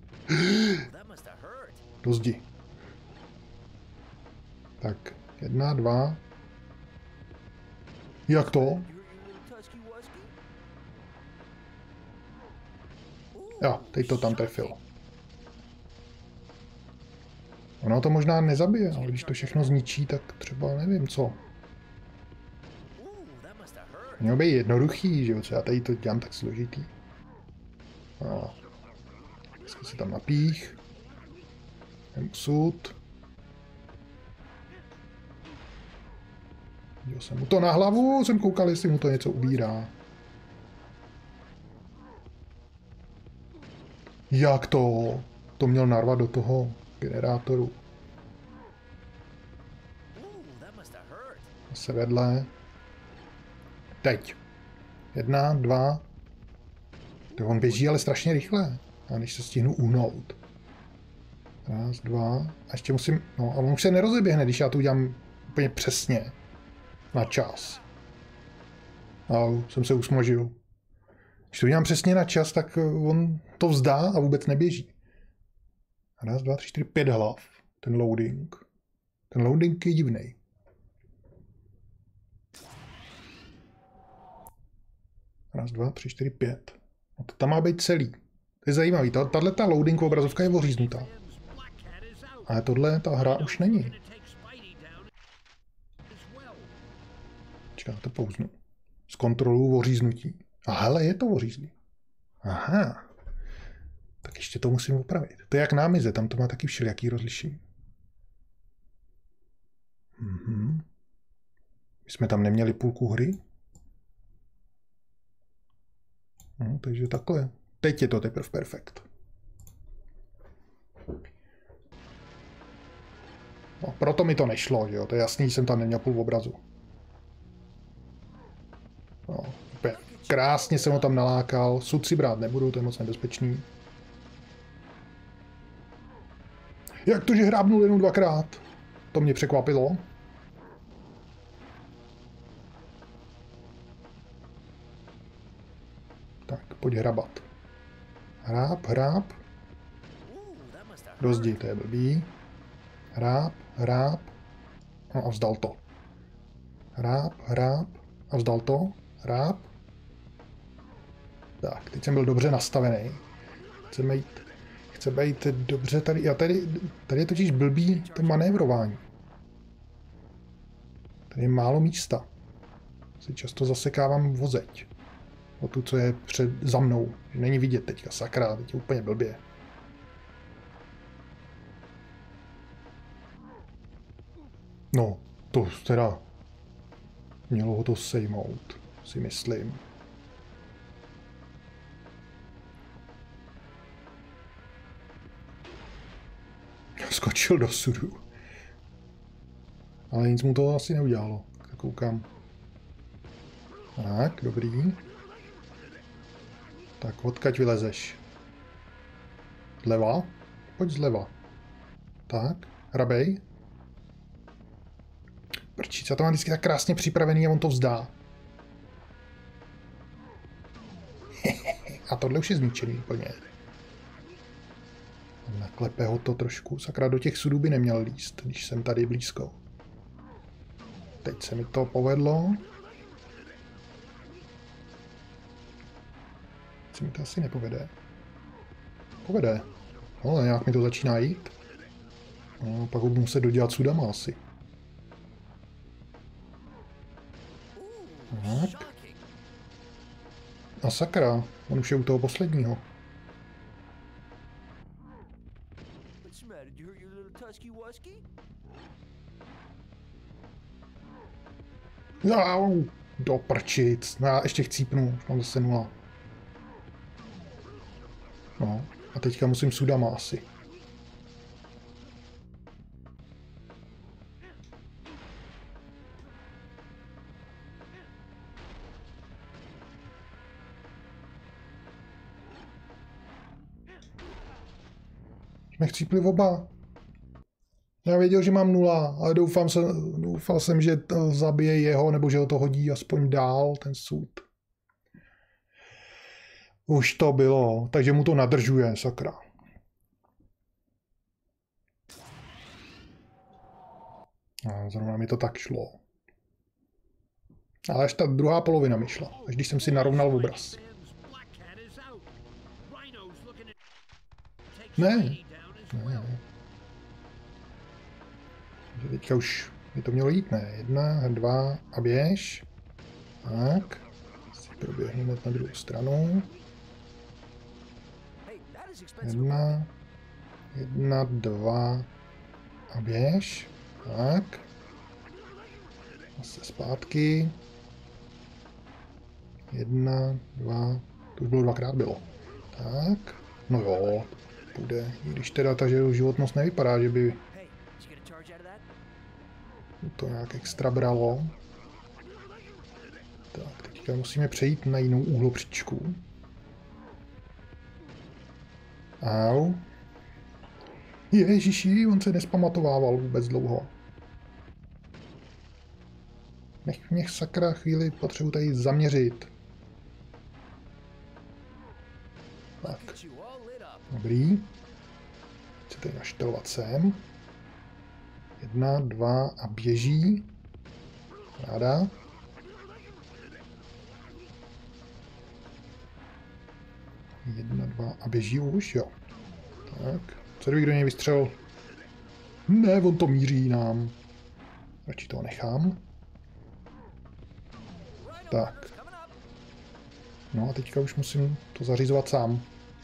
Do zdi. Tak, jedna, dva. Jak to? Jo, teď to tam trefilo. Ono to možná nezabije, ale když to všechno zničí, tak třeba nevím co. Mělo být jednoduchý, že jo, co já tady to dělám tak složitý. No. Vždycky se tam napích. Jdem sud. Dělal jsem mu to na hlavu, jsem koukal, jestli mu to něco ubírá. Jak to? To měl narvat do toho generátoru. Zase vedle. Teď. Jedna, dva. To on běží, ale strašně rychle. A než se stihnu uhnout. Raz, dva. A ještě musím... No a on už se nerozeběhne, když já to udělám úplně přesně. Na čas. Au, jsem se usmažil. Když to udělám přesně na čas, tak on to vzdá a vůbec neběží. Raz, dva, tři, čtyři, pět hlav. Ten loading. Ten loading je divnej. Raz, dva, tři, čtyři, pět. No to tam má být celý. To je zajímavý. Tahle ta loading obrazovka je oříznutá. Ale tohle, ta hra už není. Počkej, to pouznu. Zkontroluji oříznutí. A hele, je to ořízlý. Aha. Tak ještě to musím upravit. To je jak námize, tam to má taky všelijaký rozlišení. Mhm. My jsme tam neměli půlku hry. No, takže takhle. Teď je to teprve perfekt. No, proto mi to nešlo, jo. To je jasný, jsem tam neměl půl obrazu. No, krásně jsem ho tam nalákal. Sud si brát nebudu, to je moc nebezpečný. Jak to, že hrábnul jenom dvakrát? To mě překvapilo. Tak, pojď hrabat. Hráb, hráb. Do zdi, to je blbý. Hráb, hráb. No a vzdal to. Hráb, hráb. A vzdal to. Hráb. Tak, teď jsem byl dobře nastavený. Chceme jít, chce být dobře tady. A tady, tady je totiž blbý to manévrování. Tady je málo místa. Si často zasekávám vozeď. O tu, co je před, za mnou. Není vidět teďka, sakra, teď je úplně blbě. No, to teda... Mělo ho to sejmout, si myslím. Skočil do sudu. Ale nic mu to asi neudělalo. Tak koukám. Tak, dobrý. Tak, odkaď vylezeš? Zleva? Pojď zleva. Tak, hrabej. Prčic, já to mám vždycky tak krásně připravený a on to vzdá. A tohle už je zničený úplně. Naklepe ho to trošku. Sakra, do těch sudů by neměl líst, když jsem tady blízko. Teď se mi to povedlo. Teď se mi to asi nepovede. Povede. No, nějak mi to začíná jít. No, pak budu muset dodělat sudama asi. Tak. A sakra, on už je u toho posledního. Jau, do prčic. No já ještě chcípnu, už mám zase nula. No, a teďka musím sudama asi. Jsme chcípli oba. Já věděl, že mám nula, ale doufám se, doufal jsem, že to zabije jeho, nebo že ho to hodí aspoň dál, ten sud. Už to bylo, takže mu to nadržuje, sakra. A zrovna mi to tak šlo. Ale až ta druhá polovina mi šla, až když jsem si narovnal obraz. Ne, ne, ne. Teďka už by to mělo jít, ne? Jedna, dva a běž. Tak. Si proběhneme na druhou stranu. Jedna, jedna, dva a běž. Tak. Zase zpátky. Jedna, dva, to už bylo dvakrát bylo. Tak. No jo, bude. I když teda ta životnost nevypadá, že by to nějak extra bralo. Tak, teďka musíme přejít na jinou úhlopříčku. Au. Ježiši, on se nespamatovával vůbec dlouho. Nech mě sakra chvíli, potřebuji tady zaměřit. Tak. Dobrý. Chci tady naštelovat sem. Jedna, dva a běží. Ráda. Jedna, dva a běží už, jo. Tak. Co kdyby kdo něj vystřelil? Ne, on to míří nám. Radši toho nechám. Tak. No a teďka už musím to zařizovat sám.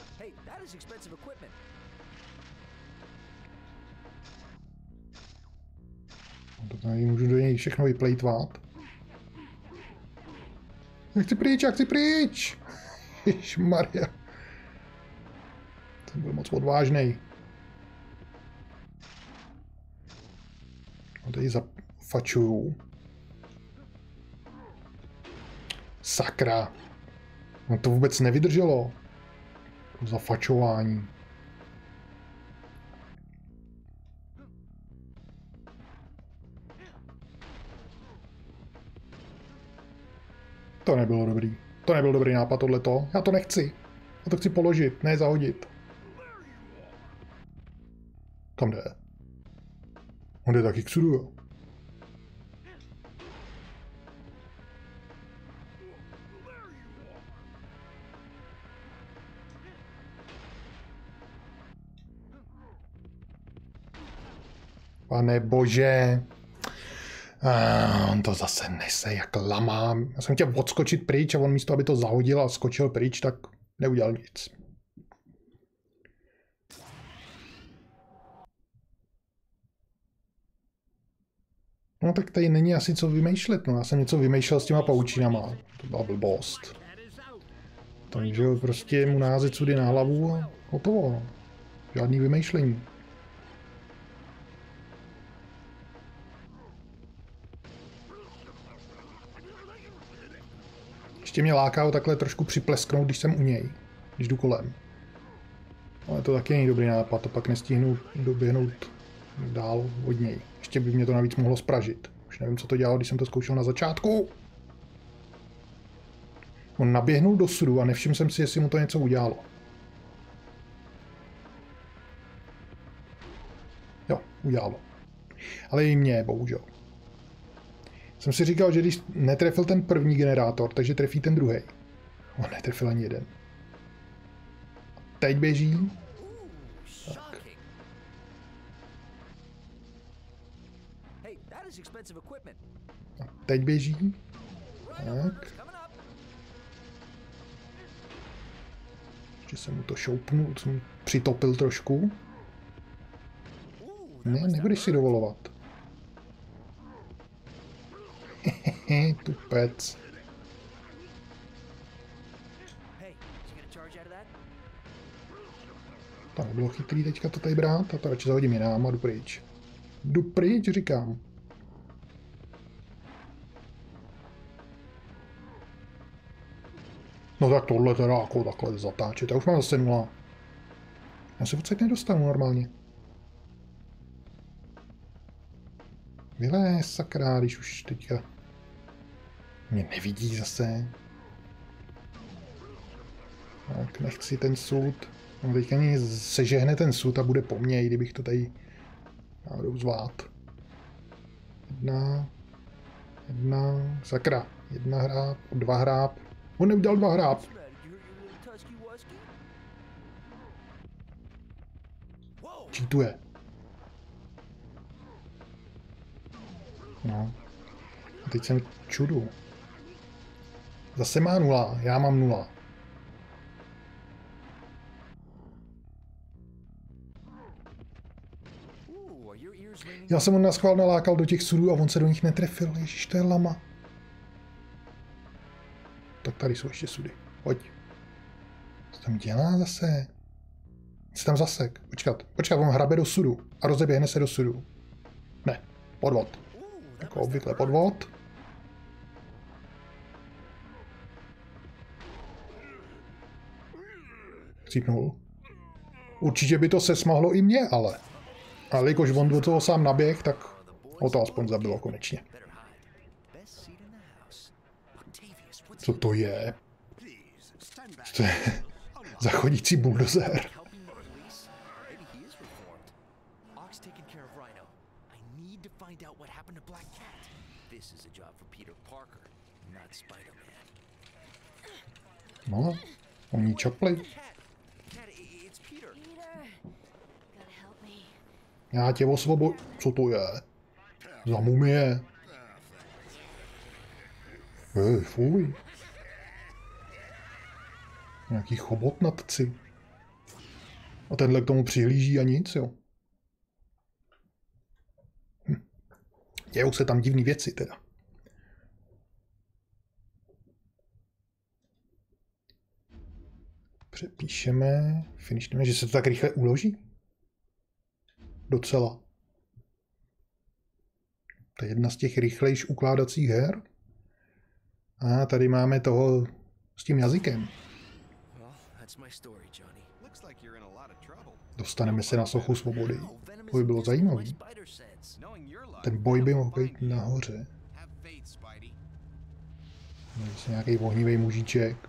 To tady můžu do něj všechno vyplejtvat. Já chci pryč, já chci pryč! Ježmarja. Ten byl moc odvážnej. A tady zafačuju. Sakra. No to vůbec nevydrželo. To zafačování. To nebylo dobrý. To nebyl dobrý nápad tohleto. Já to nechci. Já to chci položit, ne zahodit. Kam jde? On jde taky k sudu, jo. Pane bože. A on to zase nese jak lama. Já jsem chtěl odskočit pryč a on místo, aby to zahodil a skočil pryč, tak neudělal nic. No tak tady není asi co vymýšlet, no já jsem něco vymýšlel s těma paučinama, to byla blbost. Takže prostě mu naházet sudy na hlavu a hotovo, no. Žádný vymýšlení. Ještě mě láká ho takhle trošku připlesknout, když jsem u něj, když jdu kolem. Ale to taky není dobrý nápad, to pak nestihnu doběhnout dál od něj. Ještě by mě to navíc mohlo spražit. Už nevím, co to dělalo, když jsem to zkoušel na začátku. On naběhnul do sudu a nevšiml jsem si, jestli mu to něco udělalo. Jo, udělalo. Ale i mě, bohužel. Jsem si říkal, že když netrefil ten první generátor, takže trefí ten druhý. On netrefil ani jeden. Teď běží. Tak. A teď běží. Tak. Ještě jsem mu to šoupnul, jsem přitopil trošku. Ne, nebudeš si dovolovat. Hehehe, tupec. To nebylo chytrý teďka to tady brát, a to radši zahodím jinám a jdu pryč. Jdu pryč, říkám. No tak tohle teda jako takhle zatáčet, já už mám zase nula. Já se odsaď nedostanu normálně. Vylez, sakra, když už teďka mě nevidí zase. Tak nechci ten sud. No teďka mě sežehne ten sud a bude po mně, i kdybych to tady náhodou zvlád. Jedna, jedna, sakra, jedna hráb, dva hráb. On neudělal dva hráb. Cheatuje. No. A teď jsem čudu. Zase má nula, já mám nula. Já jsem ho na schvál nalákal do těch sudů a on se do nich netrefil. Ježiš, to je lama. Tak tady jsou ještě sudy. Pojď. Co tam dělá zase? Co tam zasek? Počkat, počkat, on hrabe do sudu a rozeběhne se do sudu. Ne, podvod. Jako obvykle podvod. Chcípnul. Určitě by to se smahlo i mě, ale. Ale jakož on do toho sám naběh, tak ho to aspoň zabilo konečně. Co to je? To je zachodící buldozer. No, oni čapli. Já tě osvobo... Co to je? Za mumie. Hej, fuj. Nějaký chobotnatci. A tenhle k tomu přihlíží a nic, jo. Hm. Dějou se tam divný věci, teda. Přepíšeme, finishneme, že se to tak rychle uloží. Docela. To je jedna z těch rychlejš ukládacích her. A tady máme toho s tím jazykem. Dostaneme se na sochu svobody. To by bylo zajímavé. Ten boj by mohl být nahoře. Nějaký ohnivý mužíček.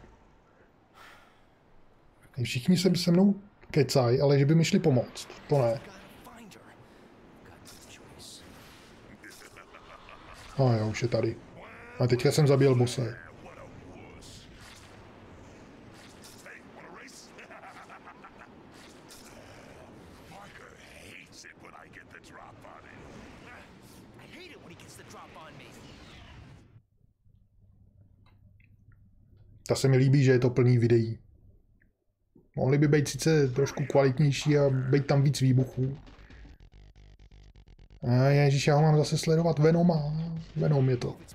Všichni se se mnou kecají, ale že by mi šli pomoct. To ne. A jo, už je tady. A teďka jsem zabil bose. Ta se mi líbí, že je to plný videí. Mohly by být sice trošku kvalitnější a být tam víc výbuchů. A ježiš, já ho mám zase sledovat Venoma. Venom je to.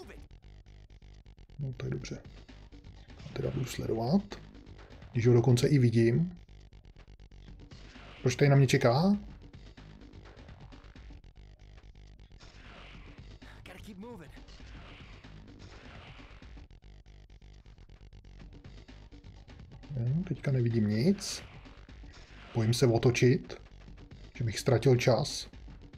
No to je dobře. A teda budu sledovat. Když ho dokonce i vidím. Proč tady na mě čeká? No, teďka nevidím nic. Bojím se otočit, že bych ztratil čas.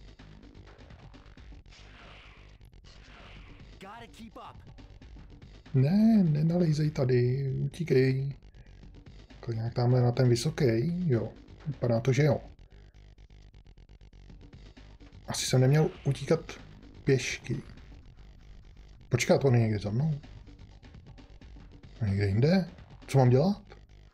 Ne, nenalejzej tady, utíkej. Tak nějak tamhle na ten vysoký, jo. Vypadá to, že jo. Asi jsem neměl utíkat pěšky. Počkat, on je někde za mnou. A někde jinde? Co mám dělat?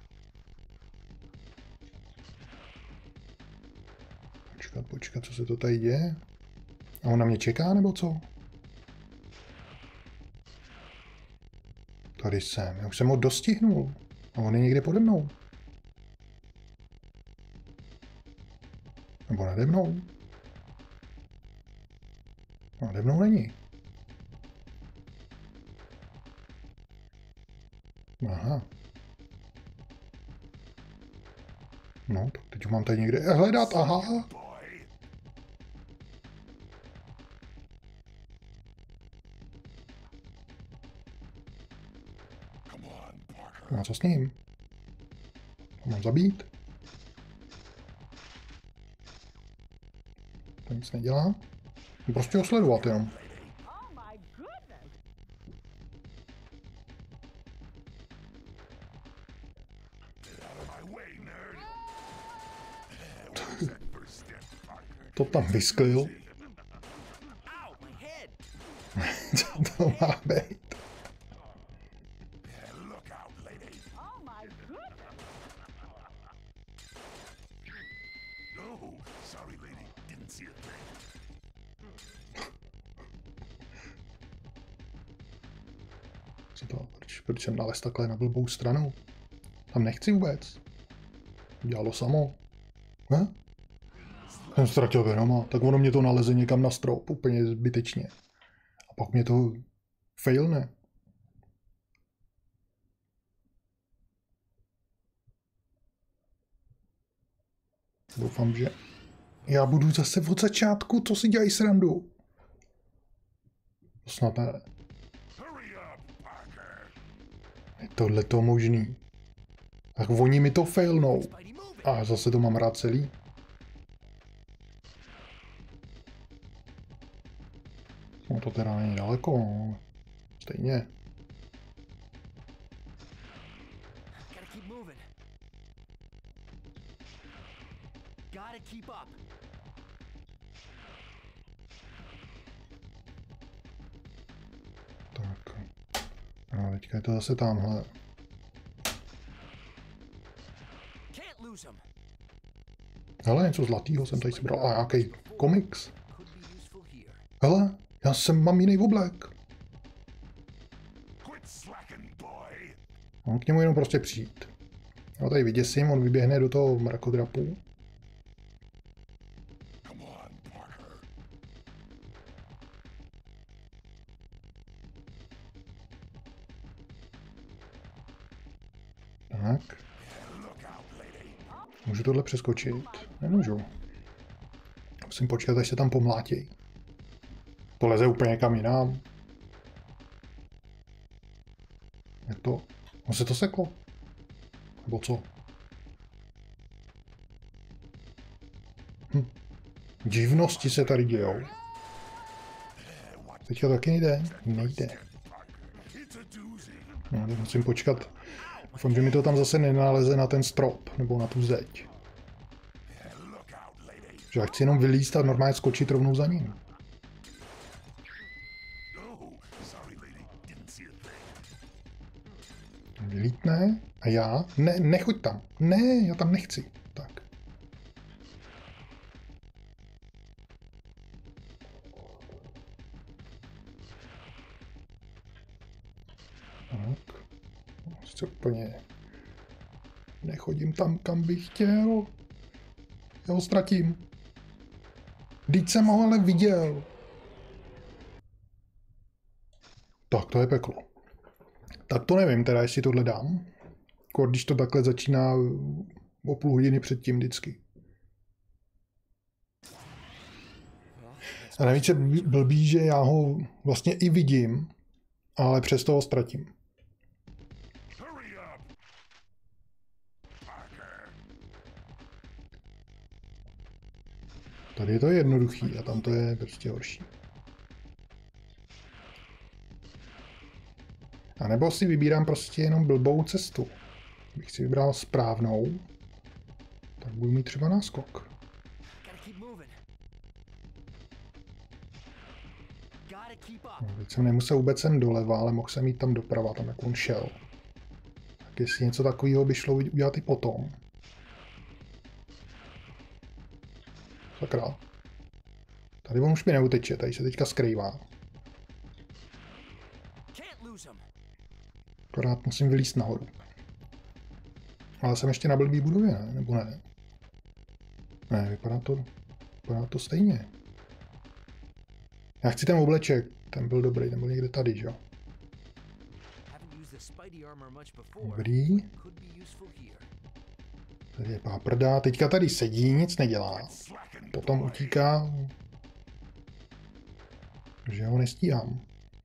Počkat, počkat, co se to tady děje? A on na mě čeká, nebo co? Tady jsem, já už jsem ho dostihnul. A on je někde pode mnou. Nebo nade mnou. Nade mnou není. Aha. No, tak teď ho mám tady někde hledat, aha. No a co s ním? To mám zabít? To nic nedělá. Prostě ho sledovat jenom. To tam vysklil. Co to má být? Co to? Proč, proč jsem nalez takhle na blbou stranu? Tam nechci vůbec. Dělalo samo. Hm? Jsem ztratil Venoma, tak ono mě to naleze někam na strop, úplně zbytečně. A pak mě to failne. Doufám, že já budu zase od začátku, co si dělají srandu. To snad ne. Je tohle to možný. Tak oni mi to failnou. A zase to mám rád celý. No to teda není daleko, no. Stejně. Tak. No teďka je to zase tamhle. Hele, něco zlatýho jsem tady sebral. A jaký komiks. Hele, já jsem, mám jiný oblek. Mám k němu jenom prostě přijít. Já tady vyděsím, on vyběhne do toho mrakodrapu. Tak. Můžu tohle přeskočit? Nemůžu. Musím počkat, až se tam pomlátí. To leze úplně někam jinam. Jak to? On se to seklo? Nebo co? Hm. Divnosti se tady dějou. Teďka taky nejde? Nejde. No, musím počkat. Doufám, že mi to tam zase nenaleze na ten strop, nebo na tu zeď. Že já chci jenom vylízt a normálně skočit rovnou za ním. Vylítne a já? Ne, nechoď tam. Ne, já tam nechci. Tak. Tak. Co úplně... Nechodím tam, kam bych chtěl. Já ho ztratím. Vždyť jsem ho ale viděl. Tak to je peklo. Tak to nevím teda, jestli tohle dám. Když to takhle začíná o půl hodiny předtím vždycky. A navíc je blbý, že já ho vlastně i vidím, ale přesto ho ztratím. Tady je to jednoduchý a tam to je prostě horší. A nebo si vybírám prostě jenom blbou cestu. Kdybych si vybral správnou, tak budu mít třeba náskok. No, teď jsem nemusel vůbec sem doleva, ale mohl jsem jít tam doprava, tam jak on šel. Tak jestli něco takového by šlo udělat i potom. Sakra. Tady on už mi neuteče, tady se teďka skrývá. Akorát musím vylízt nahoru. Ale jsem ještě na blbý budově, ne? Nebo ne? Ne, vypadá to, vypadá to stejně. Já chci ten obleček, ten byl dobrý, ten byl někde tady, že jo? Dobrý. Tady je páprda, teďka tady sedí, nic nedělá. Potom utíká, že ho nestíhám.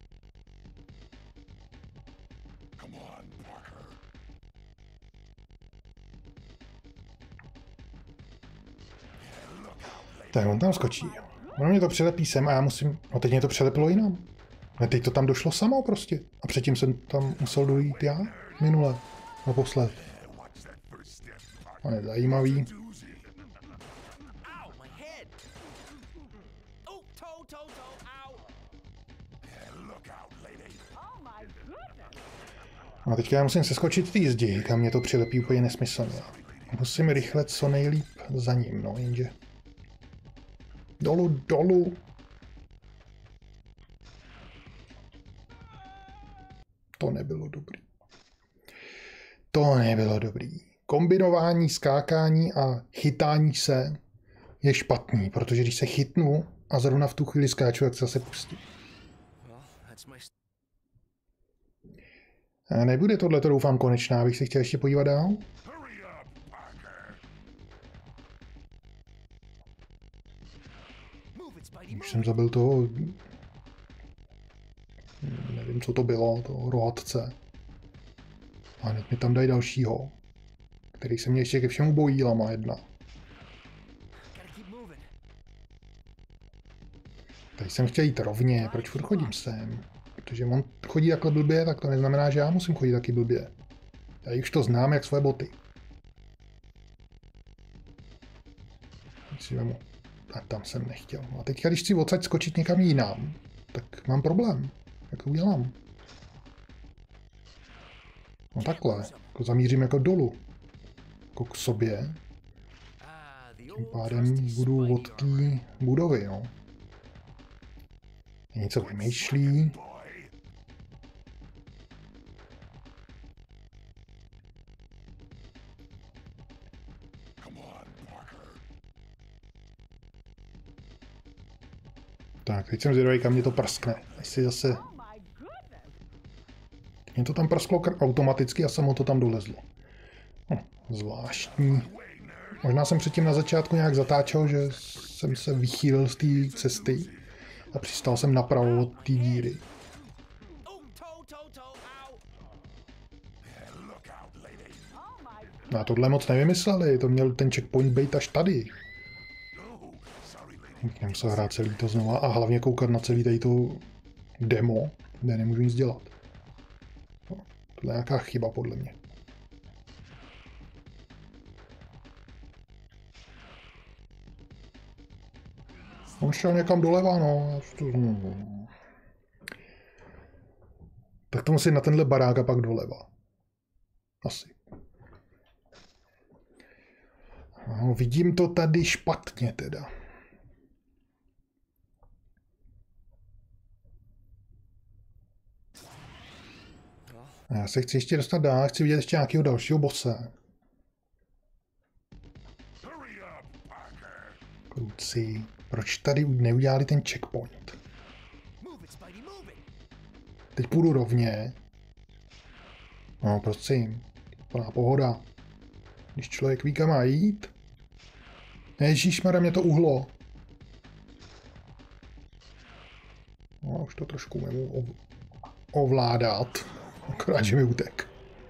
Tak on tam skočí. Ono mě to přilepí sem a já musím... No teď mě to přilepilo jinam. A teď to tam došlo samo prostě. A předtím jsem tam musel dojít já minule. Naposled. To je zajímavý. A teďka já musím seskočit v té zdi, kam mě to přilepí úplně nesmyslně. Musím rychle co nejlíp za ním, no jenže... Dolu, dolu. To nebylo dobrý. To nebylo dobrý. Kombinování, skákání a chytání se je špatný, protože když se chytnu a zrovna v tu chvíli skáču, tak se zase pustí. A nebude tohleto, doufám, konečná, abych se chtěl ještě podívat dál. Už jsem zabil toho, nevím, co to bylo, toho rohatce. A hned mi tam dají dalšího, který se mě ještě ke všemu bojí, lama jedna. Tady jsem chtěl jít rovně, proč furt chodím sem? Protože on chodí takhle blbě, tak to neznamená, že já musím chodit taky blbě. Já už to znám jak svoje boty. Teď si vemu. A tam jsem nechtěl. A teď, když chci odsaď skočit někam jinam, tak mám problém. Jak to udělám? No takhle. Jako zamířím jako dolů. Jako k sobě. Tím pádem budu od té budovy, no. Něco vymýšlí. Tak, teď jsem zvědavý, kam mě to prskne. Jestli zase... Mě to tam prsklo automaticky a samo to tam dolezlo. Hm, zvláštní. Možná jsem předtím na začátku nějak zatáčel, že jsem se vychýlil z té cesty a přistal jsem napravo od té díry. No a tohle moc nevymysleli, to měl ten checkpoint být až tady. Nemusel hrát celý to znova a hlavně koukat na celý tady to demo, kde nemůžu nic dělat. No, tohle je nějaká chyba podle mě. On šel někam doleva, no. Tak to musím na tenhle barák a pak doleva. Asi. No, vidím to tady špatně teda. A já se chci ještě dostat dál, chci vidět ještě nějakého dalšího bosse. Kluci, proč tady neudělali ten checkpoint? Teď půjdu rovně. No, prosím. Plná pohoda. Když člověk ví, kam má jít. Ježíšmarja, mě to uhlo. No, už to trošku můžu ovládat. Akorát, že mi utek.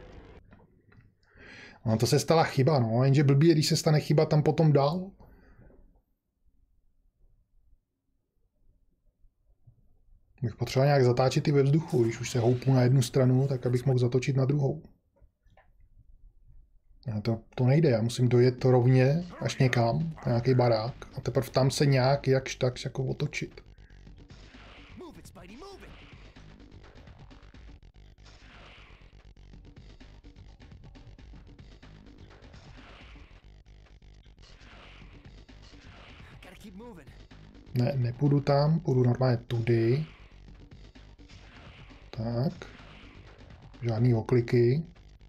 No, to se stala chyba, no. Jenže blbý je, když se stane chyba tam potom dál. Bych potřeboval nějak zatáčet i ve vzduchu. Když už se houpu na jednu stranu, tak abych mohl zatočit na druhou. A to, to nejde, já musím dojet rovně až někam, na nějaký barák. A teprve tam se nějak jakž tak jako otočit. Ne, nepůjdu tam, půjdu normálně tudy. Tak. Žádný okliky.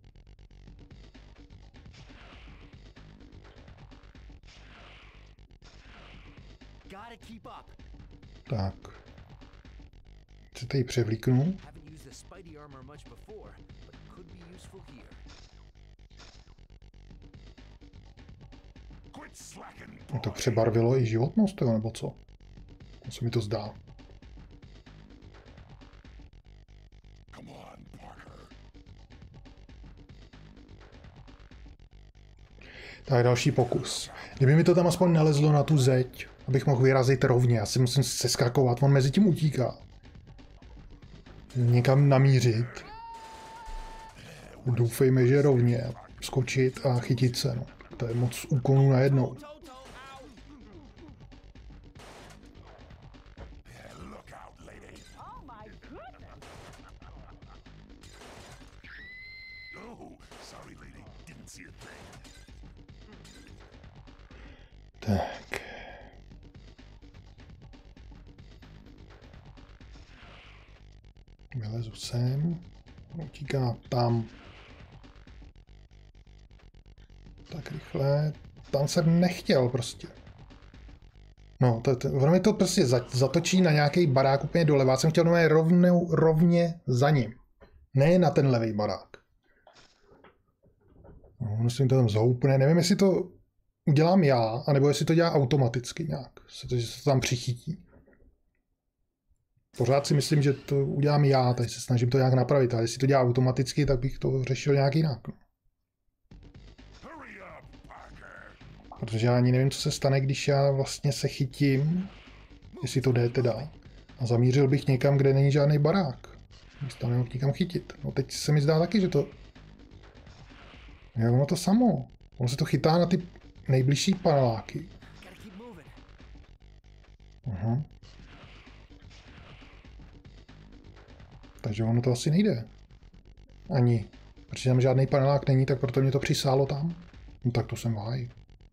Tak. Se tady převlíknu. To přebarvilo i životnost, jo, nebo co? To se mi to zdá. Tak další pokus. Kdyby mi to tam aspoň nalezlo na tu zeď, abych mohl vyrazit rovně, já si musím seskakovat, on mezi tím utíká. Někam namířit. Doufejme, že rovně. Skočit a chytit se. No. To je moc úkonů najednou. Tak. Vylezu sem. Utíká tam. Tak rychle. Tam jsem nechtěl prostě. No, to, to, ono mi to prostě za, zatočí na nějaký barák úplně doleva. Já jsem chtěl normálně rovně, rovně za ním. Ne na ten levý barák. No, ono se mi to tam zhoupne. Nevím, jestli to udělám já, anebo jestli to dělá automaticky nějak. Se že se to tam přichytí. Pořád si myslím, že to udělám já, takže se snažím to nějak napravit. Ale jestli to dělá automaticky, tak bych to řešil nějak jinak. Protože já ani nevím, co se stane, když já vlastně se chytím, jestli to jde teda. A zamířil bych někam, kde není žádný barák. Když to nemohl nikam chytit. No teď se mi zdá taky, že to... Je ono to samo. Ono se to chytá na ty nejbližší paneláky. Aha. Takže ono to asi nejde. Ani. Protože tam žádný panelák není, tak proto mě to přisálo tam. No tak to jsem váj.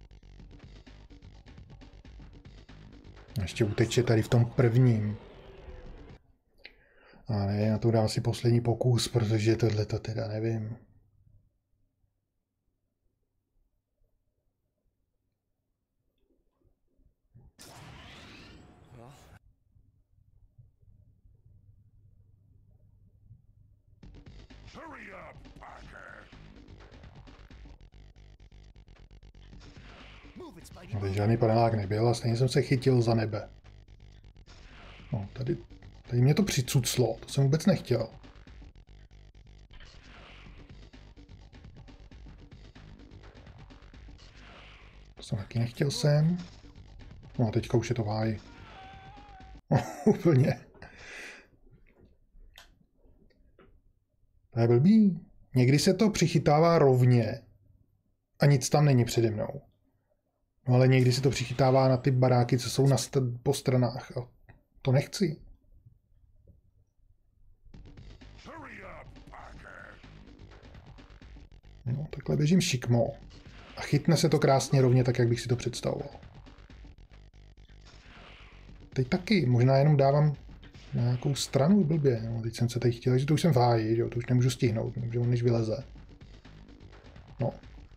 Ještě uteče tady v tom prvním. A ne, na to dám si poslední pokus, protože tohle to teda nevím. Tady žádný panelák nebyl a stejně jsem se chytil za nebe. No, tady, tady mě to přicuclo, to jsem vůbec nechtěl. To jsem taky nechtěl jsem. No a teďka už je to váj. No, úplně. To je blbý. Někdy se to přichytává rovně a nic tam není přede mnou. No ale někdy se to přichytává na ty baráky, co jsou na st- po stranách. A to nechci. No, takhle běžím šikmo. A chytne se to krásně rovně, tak jak bych si to představoval. Teď taky. Možná jenom dávám na nějakou stranu blbě. No, teď jsem se tady chtěl, že to už jsem v háji, že jo, to už nemůžu stihnout, že on než vyleze. No.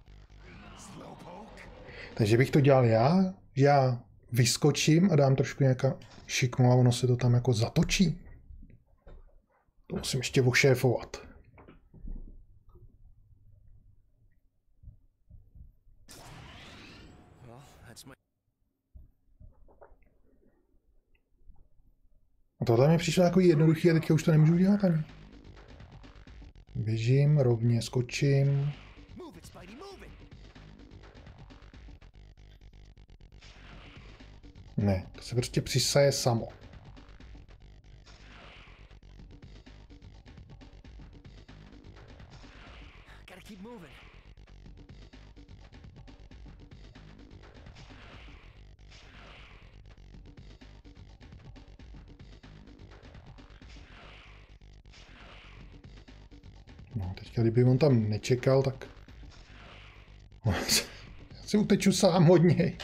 Takže bych to dělal já, že já vyskočím a dám trošku nějaká šikmu a ono se to tam jako zatočí. To musím ještě ošéfovat. A tohle mi přišlo jako jednoduchý a teďka už to nemůžu dělat ani. Běžím, rovně skočím. Ne, to se prostě přisaje samo. No, teďka kdyby on tam nečekal, tak... Já si uteču sám od něj.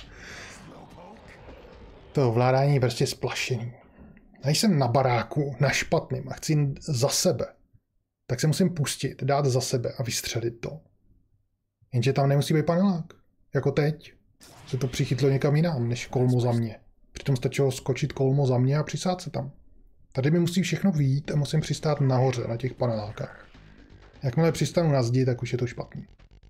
To ovládání je prostě splašený. A když jsem na baráku, na špatným a chci za sebe, tak se musím pustit, dát za sebe a vystřelit to. Jenže tam nemusí být panelák. Jako teď. Se to přichytlo někam jinam, než kolmo za mě. Přitom stačilo skočit kolmo za mě a přisát se tam. Tady mi musí všechno vyjít a musím přistát nahoře na těch panelákách. Jakmile přistanu na zdi, tak už je to špatný.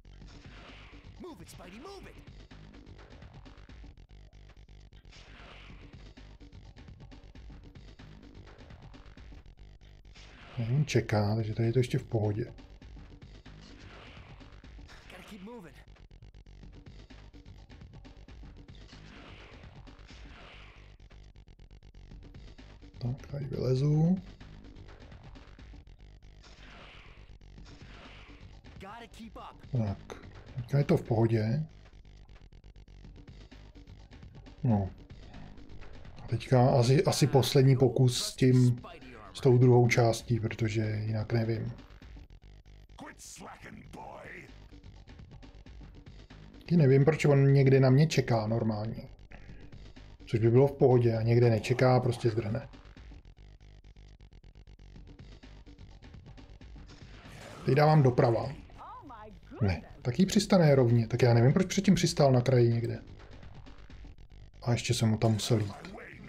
On čeká, takže tady je to ještě v pohodě. Tak, tady vylezu. Tak, teďka je to v pohodě. No. A teďka asi, asi poslední pokus s tím, s tou druhou částí, protože jinak nevím. Taky nevím, proč on někde na mě čeká normálně. Což by bylo v pohodě a někde nečeká a prostě zdrhne. Teď dávám doprava. Ne, tak jí přistane rovně. Tak já nevím, proč předtím přistál na kraji někde. A ještě jsem mu tam musel jít.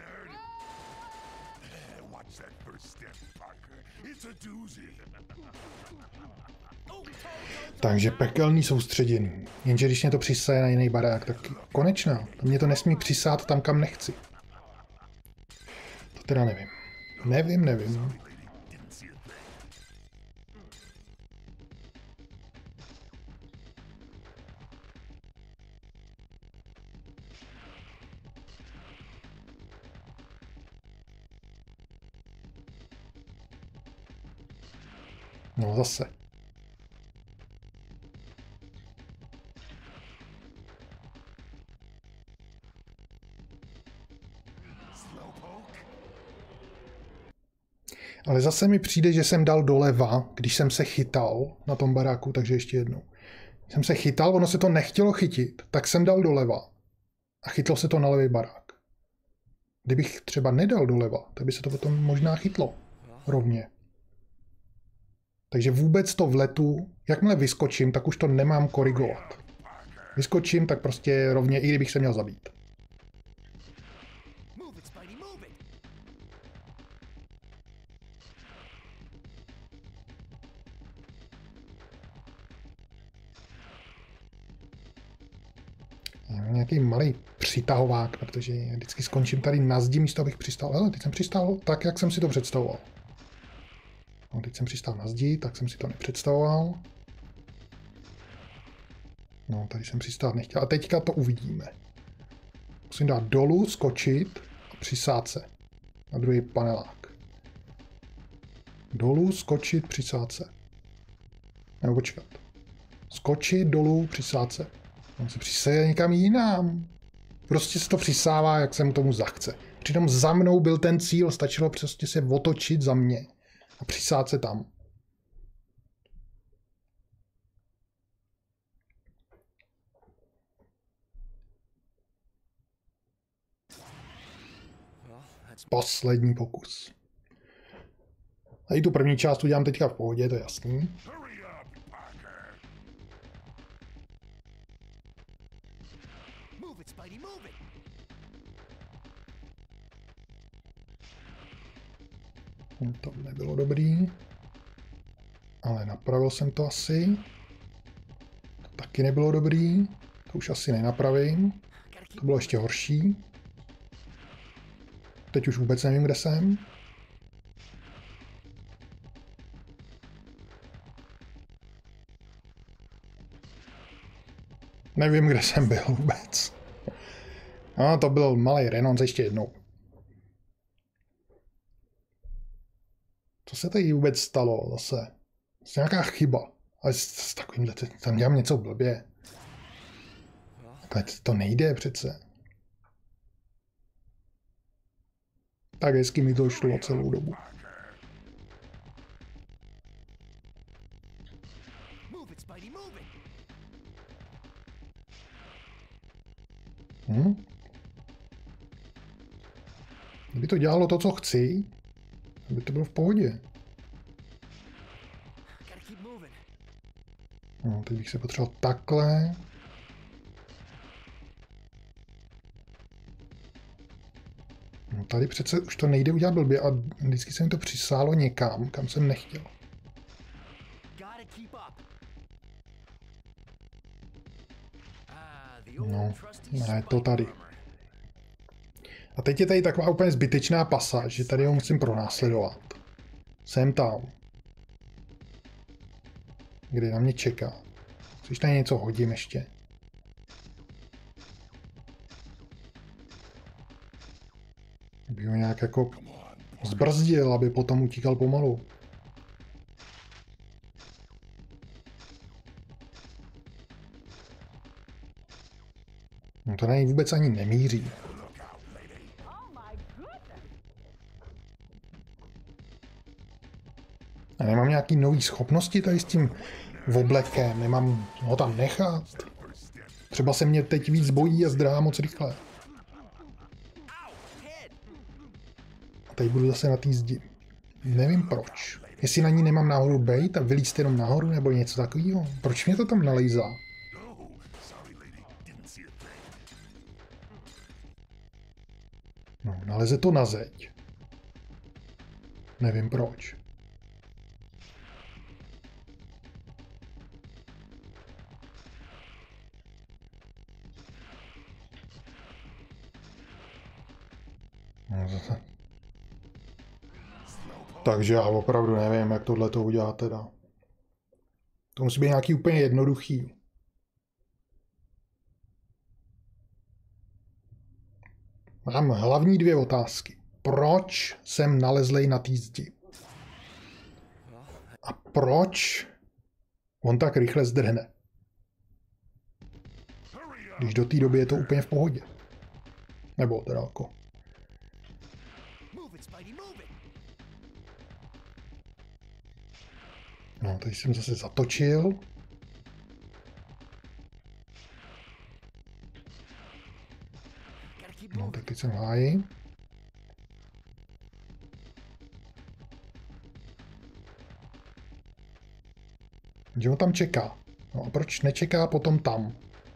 Takže pekelný soustředění. Jenže když mě to přisaje na jiný barák, tak konečná. To mě to nesmí přisát tam, kam nechci. To teda nevím. Nevím, nevím. No zase. Ale zase mi přijde, že jsem dal doleva, když jsem se chytal na tom baráku, takže ještě jednou. Když jsem se chytal, ono se to nechtělo chytit, tak jsem dal doleva. A chytlo se to na levý barák. Kdybych třeba nedal doleva, tak by se to potom možná chytlo. Rovně. Takže vůbec to v letu, jakmile vyskočím, tak už to nemám korigovat. Vyskočím, tak prostě rovně, i kdybych se měl zabít. Nějaký malý přitahovák, protože vždycky skončím tady na zdi, místo abych přistál. Hele, teď jsem přistál tak, jak jsem si to představoval. No, teď jsem přistál na zdi, tak jsem si to nepředstavoval. No, tady jsem přistát nechtěl. A teďka to uvidíme. Musím dát dolů, skočit a přisát se na druhý panelák. Dolů, skočit, přisát se. Nebo počkat. Skočit, dolů, přisát se. On se přisaje někam jinam. Prostě se to přisává, jak se mu tomu zachce. Přitom za mnou byl ten cíl, stačilo prostě se otočit za mě a přisát se tam. Poslední pokus. A i tu první část udělám teďka v pohodě, to je jasný. Hurry up, Parker! Move it, Spidey, move it! To nebylo dobrý. Ale napravil jsem to asi. To taky nebylo dobrý. To už asi nenapravím. To bylo ještě horší. Teď už vůbec nevím, kde jsem. Nevím, kde jsem byl vůbec. No, to byl malý renonc ještě jednou. Co se tady vůbec stalo zase? To je nějaká chyba. Ale s, s takovýmhle, tam dělám něco blbě. Tak to nejde přece. Tak hezky mi to šlo celou dobu. Hm? Kdyby to dělalo to, co chci, aby to bylo v pohodě. No, teď bych se potřeboval takhle. No, tady přece už to nejde udělat blbě a vždycky se mi to přisálo někam, kam jsem nechtěl. No, ne, to tady. A teď je tady taková úplně zbytečná pasáž, že tady ho musím pronásledovat. Jsem tam. Kde na mě čeká. Když tady něco hodím ještě. Aby ho nějak jako zbrzdil, aby potom utíkal pomalu. No to na něj vůbec ani nemíří. A nemám nějaký nový schopnosti tady s tím oblekem, nemám ho tam nechat. Třeba se mě teď víc bojí a zdrhá moc rychle. A teď budu zase na té zdi. Nevím proč. Jestli na ní nemám náhodou bejt a vylízt jenom nahoru nebo něco takového. Proč mě to tam nalejzá? No, naleze to na zeď. Nevím proč. No, zase. Takže já opravdu nevím, jak tohle to udělat teda. To musí být nějaký úplně jednoduchý. Mám hlavní dvě otázky. Proč jsem nalezlej na té zdi? A proč on tak rychle zdrhne? Když do té doby je to úplně v pohodě. Nebo teda jako. No, teď jsem zase zatočil. No, tak teď jsem v háji. Že on tam čeká. No a proč nečeká potom tam?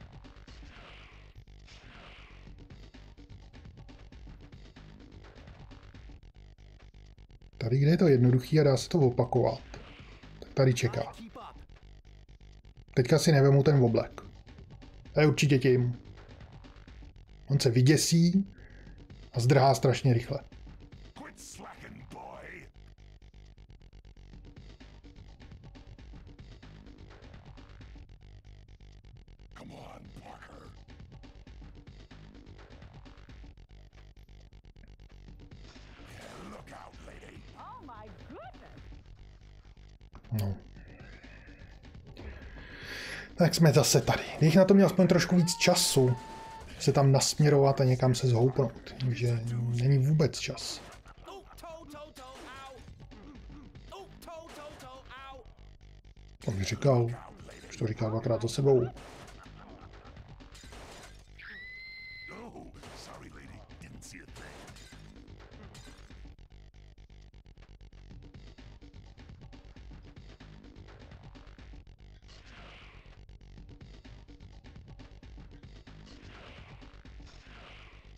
Tady, kde je to jednoduchý a dá se to opakovat. Tak tady čeká. Teďka si nevemu ten oblek. To je určitě tím. On se vyděsí a zdrhá strašně rychle. No. Tak jsme zase tady. Kdybych na to měl aspoň trošku víc času, se tam nasměrovat a někam se zhoupnout. Takže není vůbec čas. To bych říkal. Už to říkal dvakrát za sebou.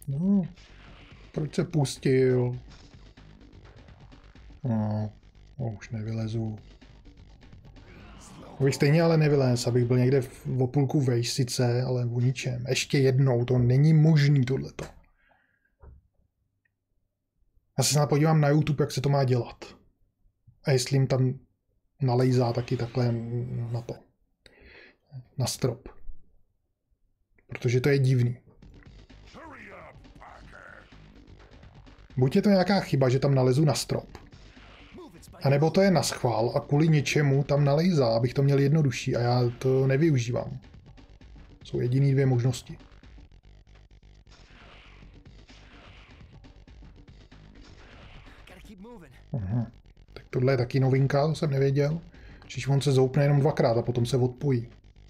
No, proč se pustil? No, no už nevylezu. Abych stejně ale nevylez, abych byl někde v opůlku vejš sice, ale o ničem. Ještě jednou, to není možný tohleto. Já se snad podívám na YouTube, jak se to má dělat. A jestli jim tam nalejzá taky takhle na to. Na strop. Protože to je divný. Buď je to nějaká chyba, že tam nalezu na strop. A nebo to je na schvál a kvůli něčemu tam nalejzá, abych to měl jednodušší a já to nevyužívám. Jsou jediný dvě možnosti. Aha. Tak tohle je taky novinka, to jsem nevěděl. Čiž on se zoupne jenom dvakrát a potom se odpojí.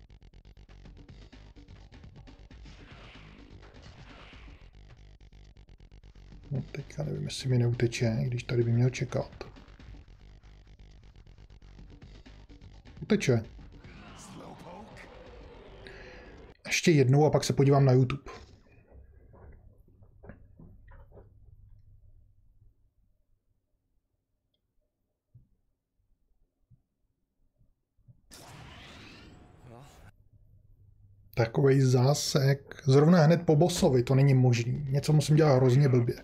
No teďka nevím, jestli mi neuteče, když tady by měl čekat. Uteče. Ještě jednou a pak se podívám na YouTube. Takovej zásek. Zrovna hned po bossovi, to není možný. Něco musím dělat hrozně blbě.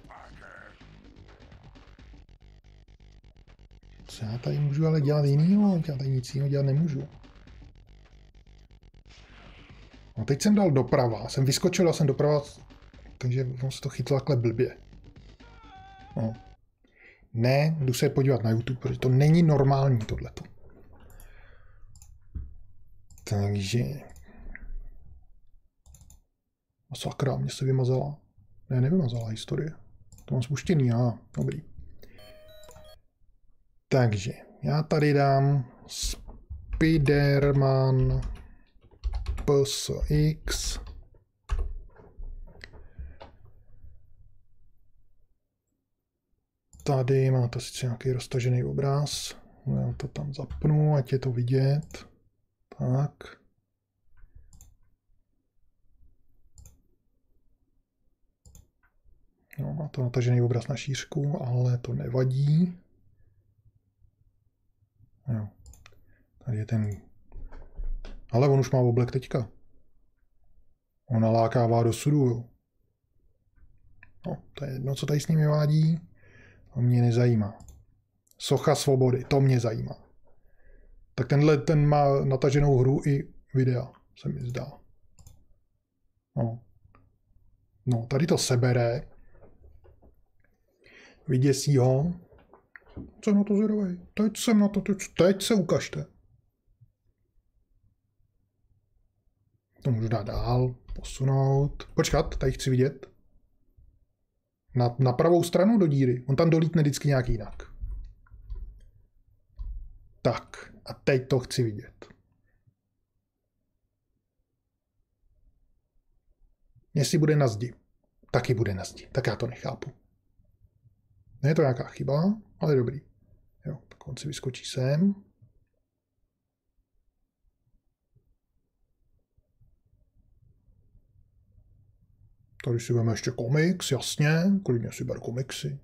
Co já tady můžu ale dělat jinýho? Já tady nic jiného dělat nemůžu. No teď jsem dal doprava. Jsem vyskočil a jsem doprava, takže on se to chytlo takhle blbě. No. Ne, jdu se podívat na YouTube, protože to není normální tohleto. Takže... A sakra, mě se vymazala. Ne, nevymazala historie. To mám spuštěný, aha, dobrý. Takže, já tady dám Spiderman P S X. Tady máte sice nějaký roztažený obraz. Já to tam zapnu, ať je to vidět. Tak. No, má to natažený obraz na šířku, ale to nevadí. Jo. Tady je ten... Ale on už má oblek teďka. On nalákává do sudu, jo. No, to je jedno, co tady s ním vádí. To mě nezajímá. Socha svobody, to mě zajímá. Tak tenhle ten má nataženou hru i videa, se mi zdá. No. No, tady to sebere. Vyděsí ho. Co na to zvědavej? Teď jsem na to, teď, teď se ukažte. To můžu dát dál, posunout. Počkat, tady chci vidět. Na, na pravou stranu do díry. On tam dolítne vždycky nějak jinak. Tak, a teď to chci vidět. Jestli bude na zdi, taky bude na zdi. Tak já to nechápu. Je to nějaká chyba, ale dobrý. Jo, tak on si vyskočí sem. Tady si budeme ještě komiks, jasně. Klidně si ber komiksy.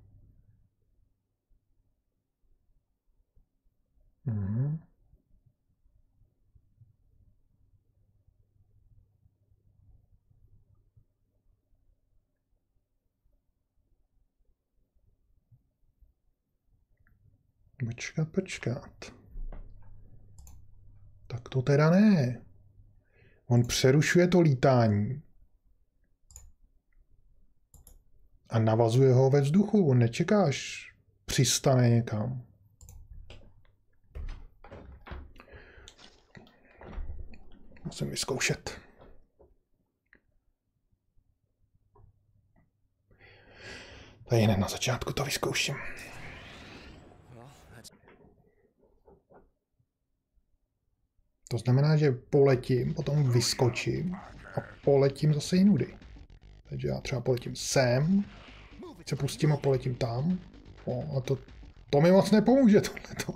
Mhm. Počkat, počkat. Tak to teda ne. On přerušuje to lítání. A navazuje ho ve vzduchu. On nečeká, až přistane někam. Musím vyzkoušet. Tady hned na začátku to vyzkouším. To znamená, že poletím, potom vyskočím a poletím zase jinudy. Takže já třeba poletím sem, se pustím a poletím tam. O, a to, to mi moc nepomůže tohleto.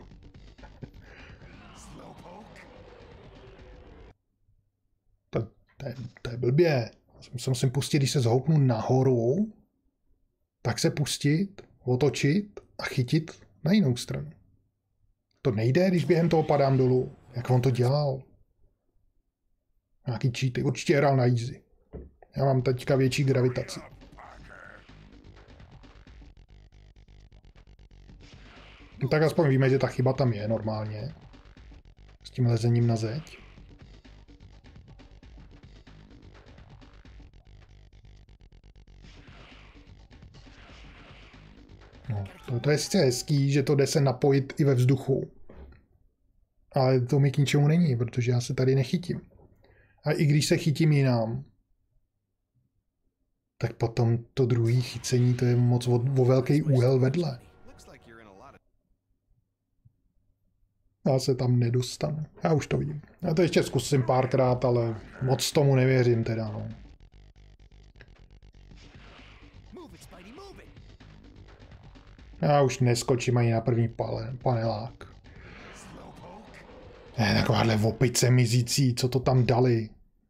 To, to, je, to je blbě. Se musím pustit, když se zhoupnu nahoru, tak se pustit, otočit a chytit na jinou stranu. To nejde, když během toho padám dolů. Jak on to dělal? Nějaký cheaty. Určitě hrál na easy. Já mám teďka větší gravitaci. No tak aspoň víme, že ta chyba tam je normálně. S tím lezením na zeď. No, to, to je sice hezký, že to jde se napojit i ve vzduchu. Ale to mi k ničemu není, protože já se tady nechytím. A i když se chytím jinam, tak potom to druhý chycení, to je moc o, o velký úhel vedle. Já se tam nedostanu. Já už to vidím. Já to ještě zkusím párkrát, ale moc tomu nevěřím teda, no. Já už neskočím ani na první pale, panelák. Je, takováhle opice mizící, co to tam dali.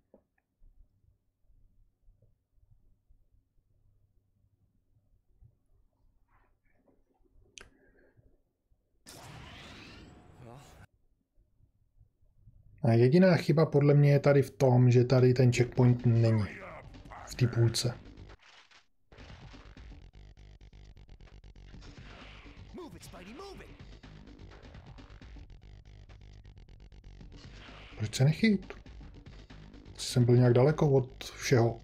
A jediná chyba podle mě je tady v tom, že tady ten checkpoint není v té půlce. Proč se nechyt? Jsem byl nějak daleko od všeho.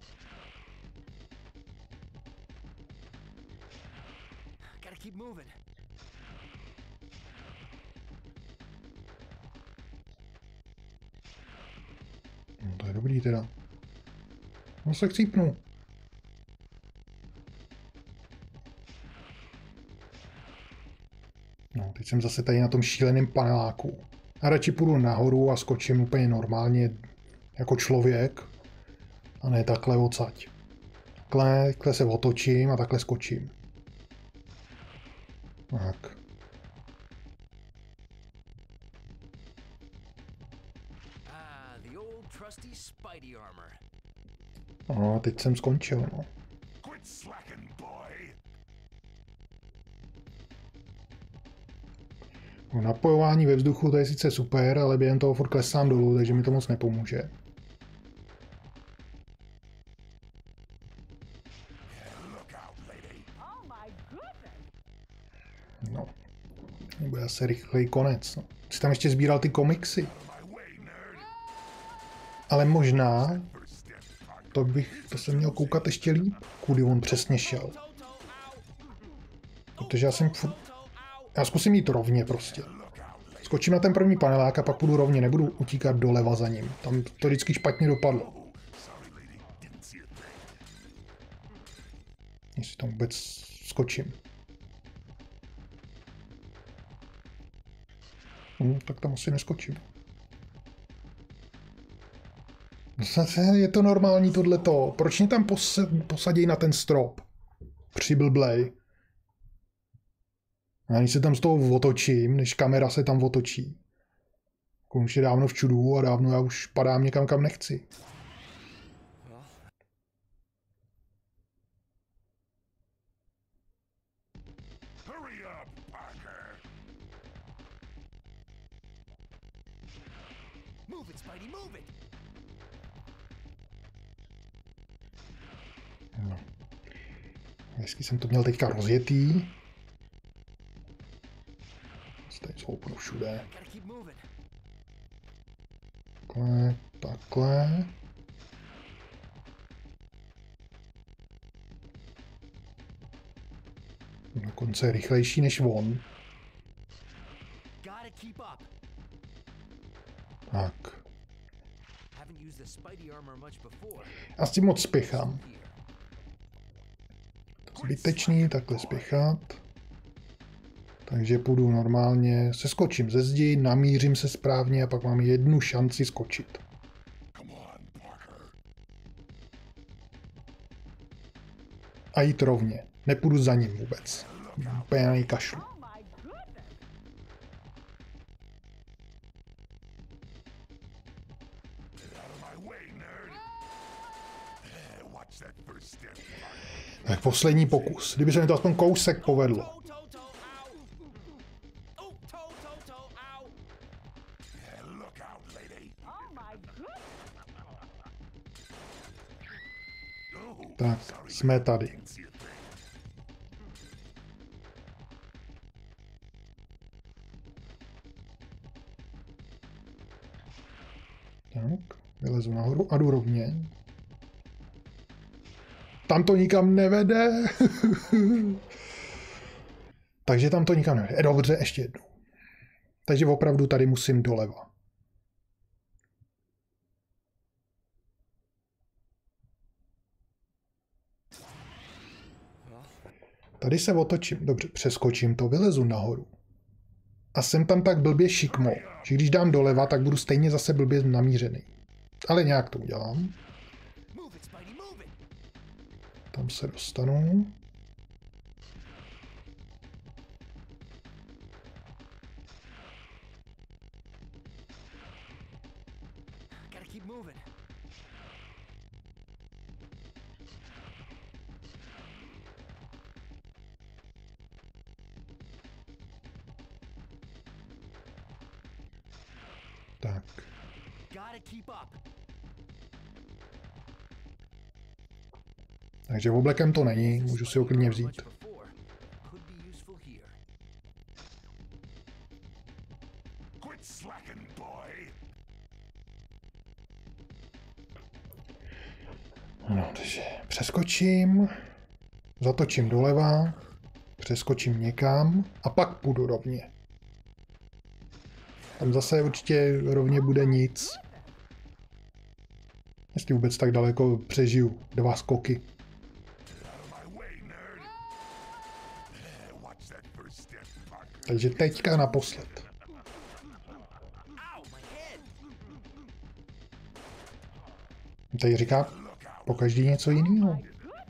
No, to je dobrý teda. No se chcípnu. No, teď jsem zase tady na tom šíleném paneláku. A radši půjdu nahoru a skočím úplně normálně jako člověk. A ne takhle odsaď. Takhle, takhle se otočím a takhle skočím. Tak. No, teď jsem skončil, no. No, napojování ve vzduchu to je sice super, ale během toho furt klesám dolů, takže mi to moc nepomůže. No. Bude asi rychlej konec. No. Jsi tam ještě sbíral ty komiksy. Ale možná to bych, to jsem měl koukat ještě líp, kudy on přesně šel. Protože já jsem furt... Já zkusím jít rovně prostě. Skočím na ten první panelák a pak půjdu rovně, nebudu utíkat doleva za ním. Tam to vždycky špatně dopadlo. Jestli tam vůbec skočím. Hm, tak tam asi neskočím. Je to normální tohleto. Proč mě tam posadí na ten strop? Přiblblej. Já když se tam z toho otočím, než kamera se tam otočí. Už je dávno v čudu a dávno já už padám někam, kam nechci. No. Hezky jsem to měl teďka rozjetý. Teď zhoupnu všude. Takhle, takhle. Dokonce rychlejší než on. Tak. Já s tím moc spěchám. Zbytečný, takhle spěchat. Takže půjdu normálně, se skočím ze zdi, namířím se správně a pak mám jednu šanci skočit. A jít rovně. Nepůjdu za ním vůbec. Úplně na něj kašlu. Tak poslední pokus. Kdyby se mi to aspoň kousek povedlo. Tak, jsme tady. Tak, vylezu nahoru a jdu rovně. Tam to nikam nevede. Takže tam to nikam nevede. Dobře, ještě jednou. Takže opravdu tady musím doleva. Tady se otočím. Dobře, přeskočím to, vylezu nahoru. A jsem tam tak blbě šikmo, že když dám doleva, tak budu stejně zase blbě namířený. Ale nějak to udělám. Tam se dostanu. Tak. Takže oblekem to není, můžu si ho klidně vzít. No, takže přeskočím, zatočím doleva, přeskočím někam a pak půjdu rovně. Tam zase určitě rovně bude nic. Jestli vůbec tak daleko přežiju dva skoky. Takže teďka naposled. Tady říká pokaždý něco jiného.